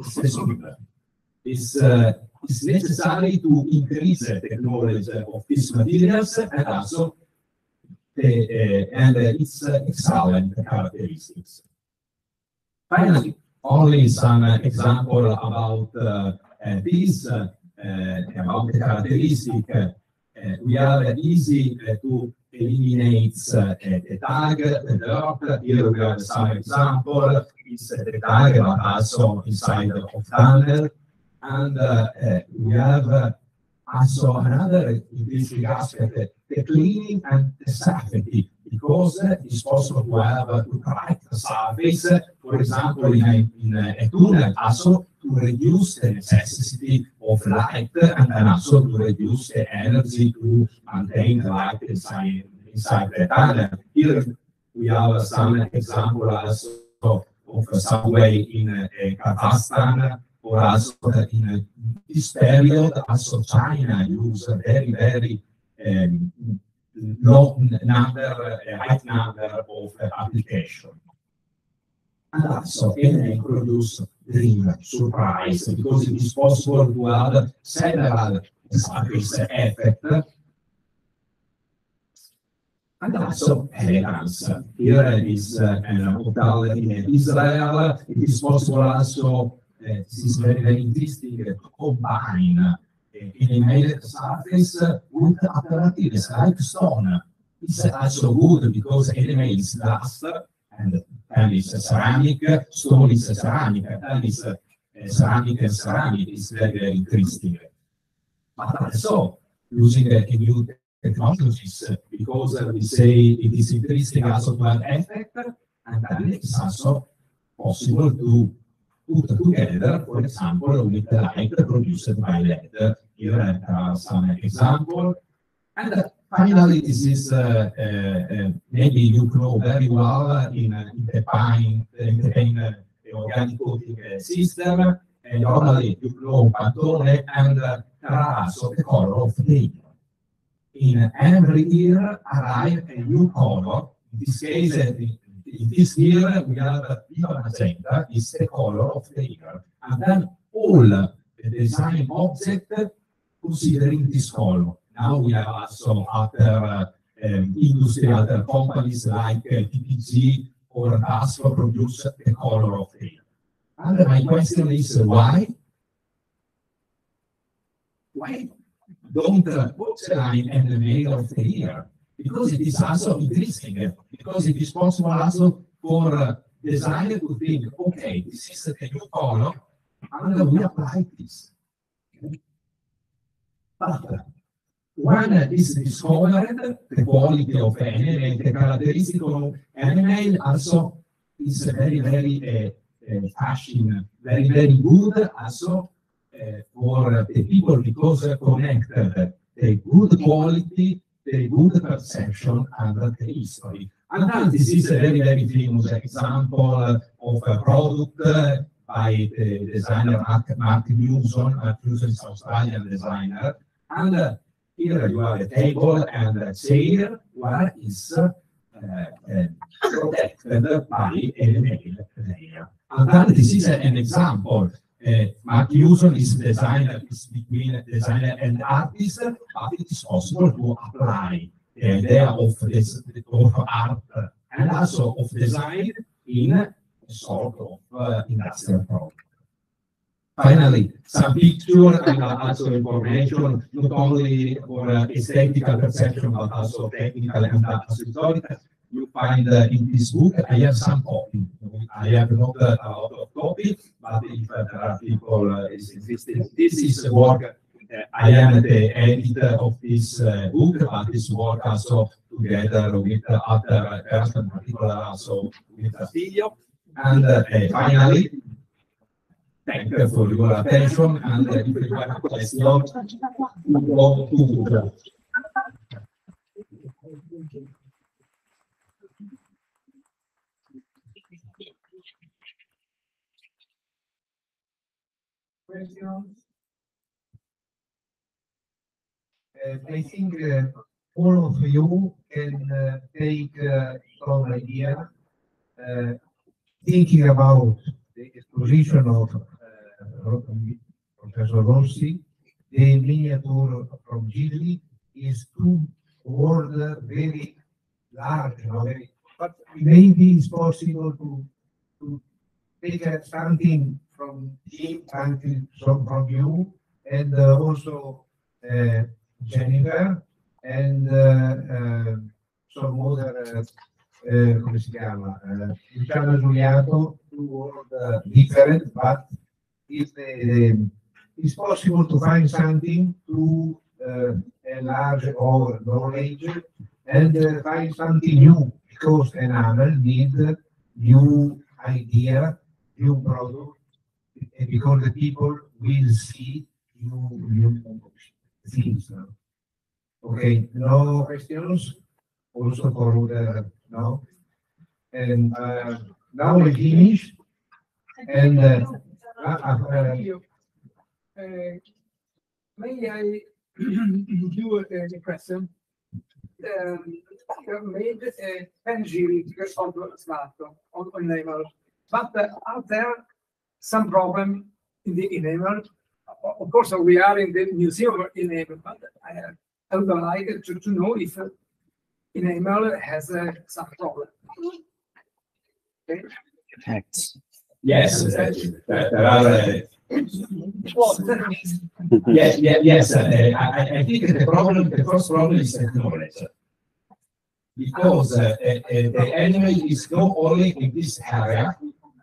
is uh, it's necessary to increase the knowledge of these materials and also the uh, and uh, its uh, excellent characteristics. Finally, only some uh, example about uh, uh, this uh, uh, about the characteristic. Uh, uh, we are uh, easy uh, to eliminate uh, the tag, the dirt. Here we have some example. It's uh, the tag, but also inside of tunnel. And uh, uh, we have uh, also another interesting aspect, uh, the cleaning and the safety, because uh, it's possible to have uh, to correct the surface, uh, for example, in a, in a, a tunnel, also to reduce the necessity of light, and then also to reduce the energy to maintain the light inside, inside the tunnel. Here we have some example also of a subway in uh, Kazakhstan, or also in uh, this period, also China use a very, very um, low number, uh, high number of uh, applications. And also, can they produce dream surprise, because it is possible to have several surface effects. And also elegance. Here is uh, an hotel in Israel. It is possible also uh, this is very, very interesting uh, to combine uh, an email surface with alternatives like stone. It's also good because email is glass and then it's ceramic, stone is ceramic, and then it's uh, ceramic and ceramic is very, very interesting. But also using uh, a new technologies uh, because uh, we say it is interesting also to have effect, and then it's also possible to put together, for example, with the light produced by L E D. Here are some examples. And uh, finally, this is uh, uh, uh, maybe you know very well uh, in, uh, in the paint, in the paint uh, organic coating uh, system. And normally you know Pantone and uh, Terrazzo, the color of the year. In every year arrive a new color. In this case, uh, in this year we have a Viva Magenta, is the color of the year. And then all the design object considering this color. Now we have also other uh, um, industry, other companies like uh, T P G or Tasco produce the color of the year. And my question is uh, why? Why don't uh, porcelain and the mail of the year? Because it is also interesting, uh, because it is possible also for uh, designer to think, okay, this is the new color, and we apply this. Okay. But uh, when uh, is discovered, the quality of enamel, the characteristic of enamel also is very, very uh, uh, fashion, very, very good also uh, for uh, the people because uh, connected the good quality, the good perception, and the history. And then this is a very, very famous example of a product uh, by the designer Mark, Mark Newson. Mark Newson is an Australian designer. And uh, here you have a table and a chair where is uh, uh, protected by a mail layer. And then this is an example. Uh, Mark Newson is designer, is between designer and artist, but it is possible to apply the idea of this of art and also of design in a sort of uh, industrial product. Finally, some picture and also information, not only for uh, aesthetical perception, but also technical and also historical. You find uh, in this book, I have some copy. I have not uh, a lot of copy, but if uh, there are people uh, existing, this is a work. Uh, I am the editor of this uh, book, but this work also together with uh, other person, in particular also with Castillo. And uh, uh, finally, thank you for your attention. And uh, if you have a question, go to
questions? Uh, I think uh, all of you can uh, take uh, some idea, uh, thinking about the exposition of uh, Professor Rossi. The miniature from Gigli is too old, very large, you know, very, but maybe it's possible to, to take uh, something from him, something from, from you, and uh, also uh, Jennifer, and uh, uh, some other, uh, uh, come si chiama, uh, Luciano Giuliato, two words uh, different, but if uh, it's possible to find something to uh, enlarge our knowledge and uh, find something new, because enamel needs new idea, new product, and because the people will see new, new things. Okay, no questions? Also for the, no? And uh, now we finish. And uh, uh, uh,
Uh, may I do a, a question? Um, you have made a panegyric on Slato, on enamel, but uh, are there some problem in the enamel? Of course, we are in the museum of enamel, but I, I would like to, to know if uh, enamel has uh, some problem. Okay.
Thanks.
Yes, uh, there are. Uh, yes, yes, yes. Uh, I, I think the problem, the first problem is knowledge, because uh, uh, the enemy is not only in this area,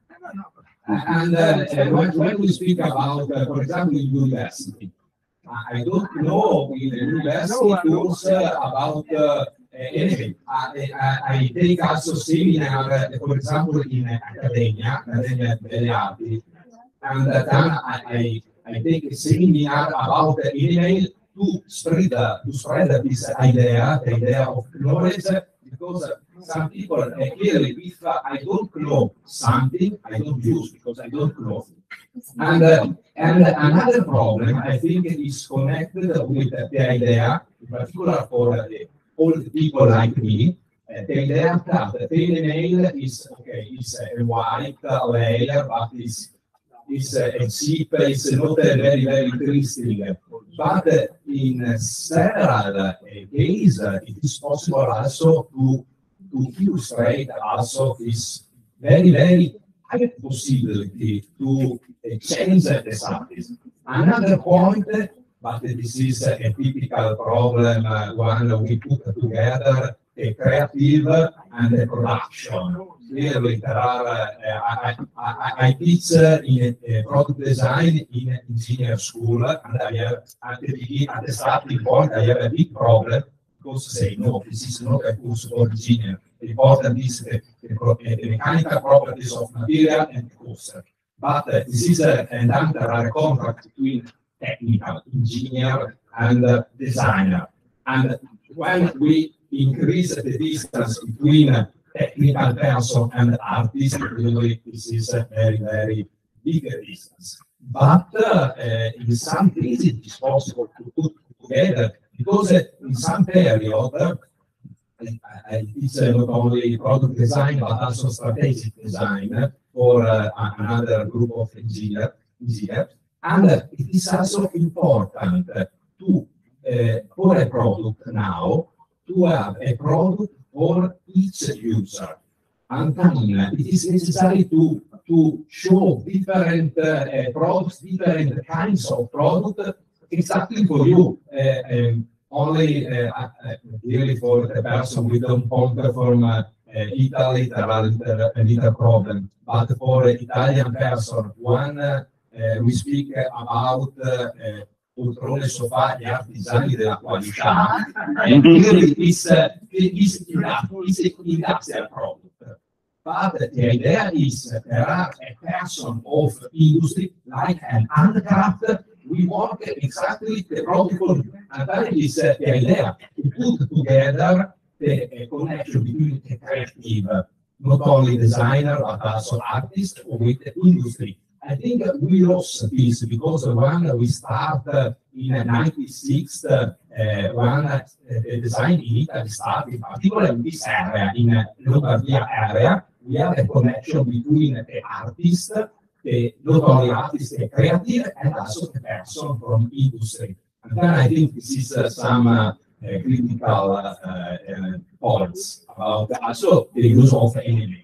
and uh, uh, when, when we speak about, uh, for example, university, I don't know in the university tools uh, about uh, enemy. I, I, I take also seminar, uh, for example, in uh, academia, Accademia delle Arti, and uh, then I, I, I take a seminar about the email to spread uh, to spread this idea, the idea of knowledge, because uh, some people uh, clearly, if uh, I don't know something, I don't use because I don't know. And uh, and another problem I think is connected with uh, the idea, in particular for uh, the old people like me, uh, the idea that the email is okay, it's a white uh, layer, but it's it's uh, a chip, it's not a very very interesting. But uh, in several uh, cases, uh, it is possible also to to illustrate also this very very high possibility to uh, change the subject. Another point, but this is a typical problem uh, when we put together a creative and a production. Clearly, there are. Uh, I, I, I teach uh, in a, a product design in an engineer school, and I have at the beginning, at the starting point, I have a big problem because say no, this is not a course for engineer. The important is the, the, the mechanical properties of material and course. But uh, this is a, and then there are a contract between technical engineer and uh, designer. And when we increase the distance between uh, technical person and artist, really this is a very, very big distance. But uh, uh, in some cases it is possible to put together, because uh, in some period, uh, I teach uh, not only product design but also strategic design uh, for uh, another group of engineers. Engineer. And uh, it is also important uh, to, uh, for a product now, to have a product for each user. And then uh, it is necessary to, to show different uh, uh, products, different kinds of products exactly for you. Uh, um, only uh, uh, really for the person we don't conquer from uh, uh, Italy, there are a little problem. But for an Italian person, when uh, uh, we speak about uh, uh, poltrone sofà e artigiani della qualità, clearly it's, uh, it's, it's an industrial product. But the idea is that there are a person of industry, like an handcraft, we want exactly the protocol, and that is uh, the idea, to put together the uh, connection between the creative, uh, not only designer, but also artist, or with the industry. I think uh, we lost this because when we start uh, in ninety-six, uh, uh, when uh, the design in Italy started, particularly in this area, in the uh, Lombardia area, we have a connection between the artist, the, not only artist, the creative, and also the person from industry. And then I think this is uh, some uh, uh, critical uh, uh, points about also the use of anime.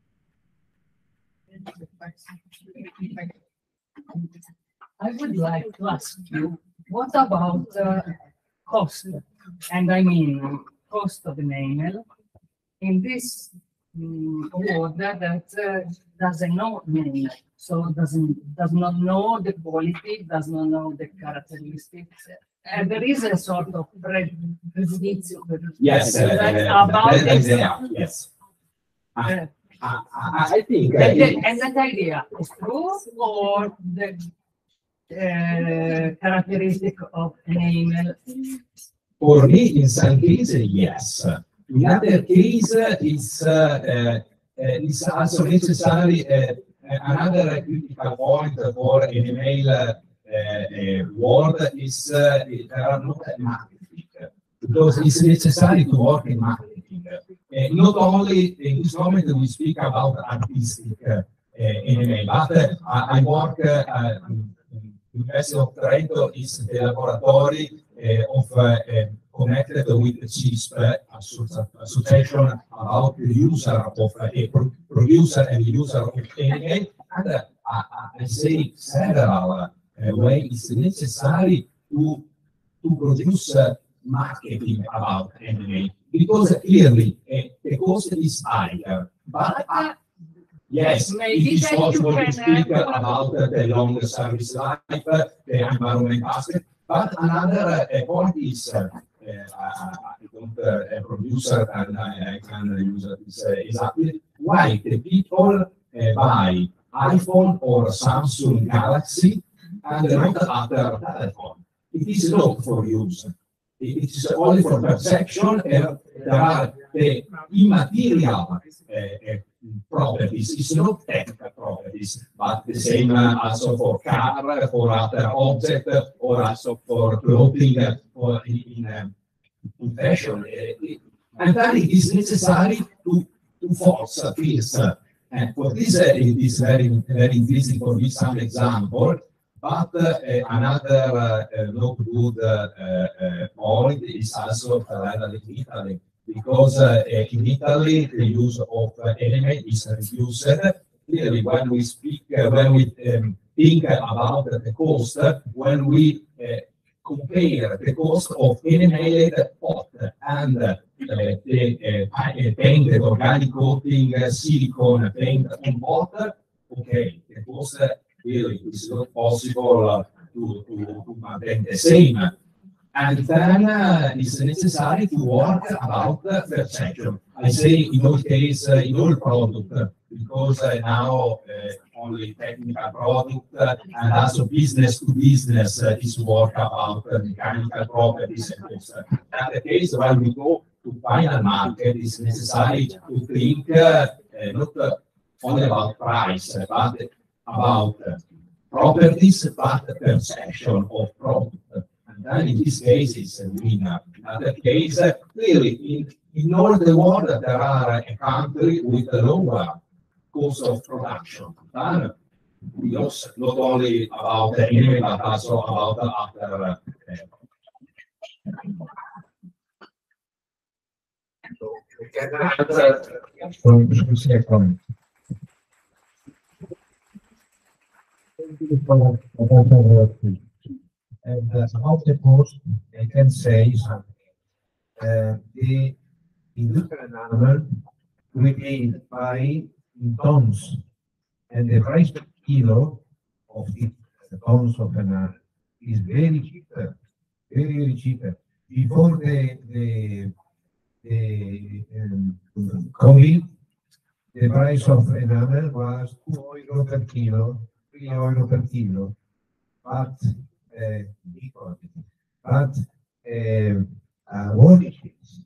I would like to ask you, what about uh, cost? And I mean, cost of an email in this um, order that uh, doesn't know name, so doesn't does not know the quality, does not know the characteristics, and there is a sort of prejudice.
Yes, uh, uh,
about
that,
this.
Idea, yes. Uh, I, I think, uh,
and, the, and that idea is true, or the uh, characteristic of an email?
For me, in some cases, yes. In other cases, it's, uh, uh, it's also necessary. Uh, another critical point for an email uh, uh, word is uh, there are not marketing, because it's necessary to work in marketing. Uh, not only in this moment we speak about artistic uh, email, but uh, I work uh, uh, in University of Trento is the laboratory uh, of uh, uh, connected with the CISP association about the user of a pro producer and user of anime. And uh, I, I say several uh, ways it's necessary to to produce uh, marketing about anime, because clearly uh, the cost is higher. But uh, yes, it is possible to speak uh, about uh, the long service life, uh, the environment aspect. But another uh, point is, uh, uh, I, I don't uh, a producer and I, I can use this uh, exactly why the people uh, buy iPhone or Samsung Galaxy and not other telephone. It is not for use. It is only for perception. Uh, there are the immaterial uh, uh, properties. It's not technical properties, but the same uh, also for car, for other object, or also for clothing, uh, or in, in, um, in fashion. Uh, and then it is necessary to, to force uh, this. Uh, and for this, uh, it is very, very easy for me some example. But uh, another uh, uh, not good uh, uh, point is also parallel in Italy, because uh, in Italy the use of uh, anime is reduced. Clearly, when we speak, uh, when we um, think about the cost, when we uh, compare the cost of animated pot and uh, the uh, painted organic coating uh, silicone paint on pot, okay, the cost uh, really it's not possible uh, to, to, to maintain the same. And then uh, it's necessary to work about uh, perception. I say in all cases, uh, in all product, uh, because uh, now uh, only technical product uh, and also business to business uh, is work about uh, mechanical properties. And things. In that case, when we go to final market, it's necessary to think uh, uh, not uh, only about price, uh, but about uh, properties, but the perception of product. And then in this case, it's a winner. In other case, uh, clearly, in, in all the world, there are a country with a lower cost of production. Then we also not only about the anime, but also about the other. Uh,
so we can answer.
And uh, about the cost, I can say something. Uh, the industrial animal will be buy in tons, and the price per kilo of it, the tons of an animal, is very cheaper, very very cheaper. Before the the the um, COVID, the price of an animal was two euro per kilo, three euro per kilo, but uh, big quantity. But uh, uh, what it is,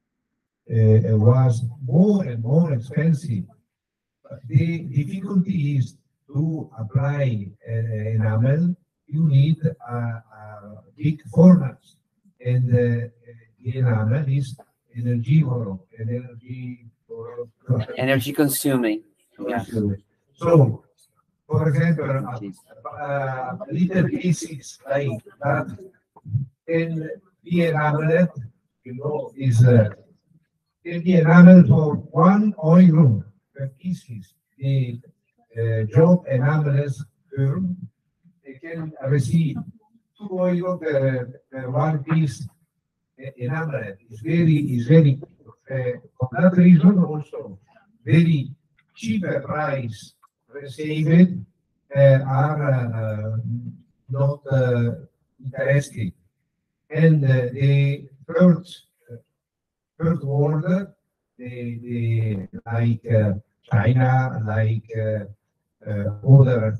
uh, was more and more expensive. The difficulty is to apply uh, enamel. You need a, a big furnace, and uh, the enamel is energivoro, energy
energy consuming. Yeah.
So, for example, uh, uh, little pieces like that, and the enamel, you know, is uh, the enamel for one oil per pieces. The uh, job enamelers firm, they can receive two euro per, per one piece enamel. It's very, is very, uh, for that reason also, very cheaper price received uh, are uh, not uh, interesting. And uh, the third, uh, third world, the, the, like uh, China, like uh, uh, other,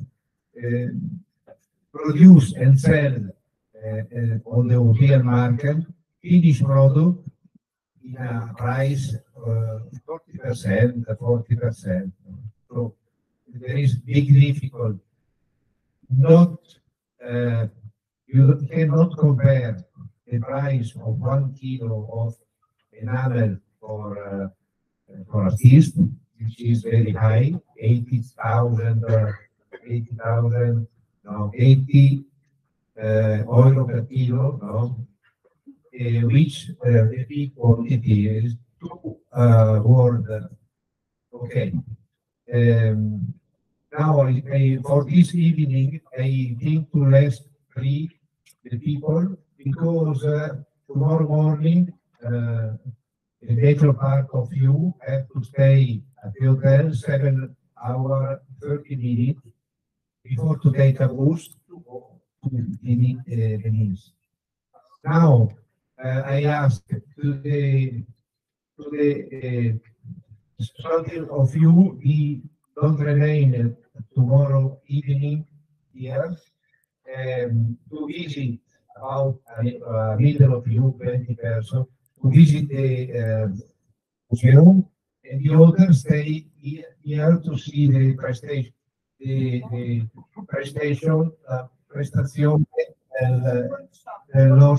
uh, produce and sell uh, uh, on the European market, finished product in a price uh, forty percent, forty percent. So there is big difficulty. Not, uh, you cannot compare the price of one kilo of enamel for uh, for artist, which is very high, eighty thousand, uh, eighty thousand, no, eighty uh, euro per kilo, no, uh, which uh, the people it is to uh, word. Okay. Um, now, I, I, for this evening, I think to rest free the people because uh, tomorrow morning, uh, the major part of you have to stay at the hotel seven hours, thirty minutes before to take a bus to go to the, uh, the means. Now, uh, I ask to the, to the uh, something of you, he don't remain tomorrow evening here um, to visit about a middle of you, twenty persons, to visit the uh, museum, and the others stay here, here to see the prestation, the, the prestation, uh, prestazione del, del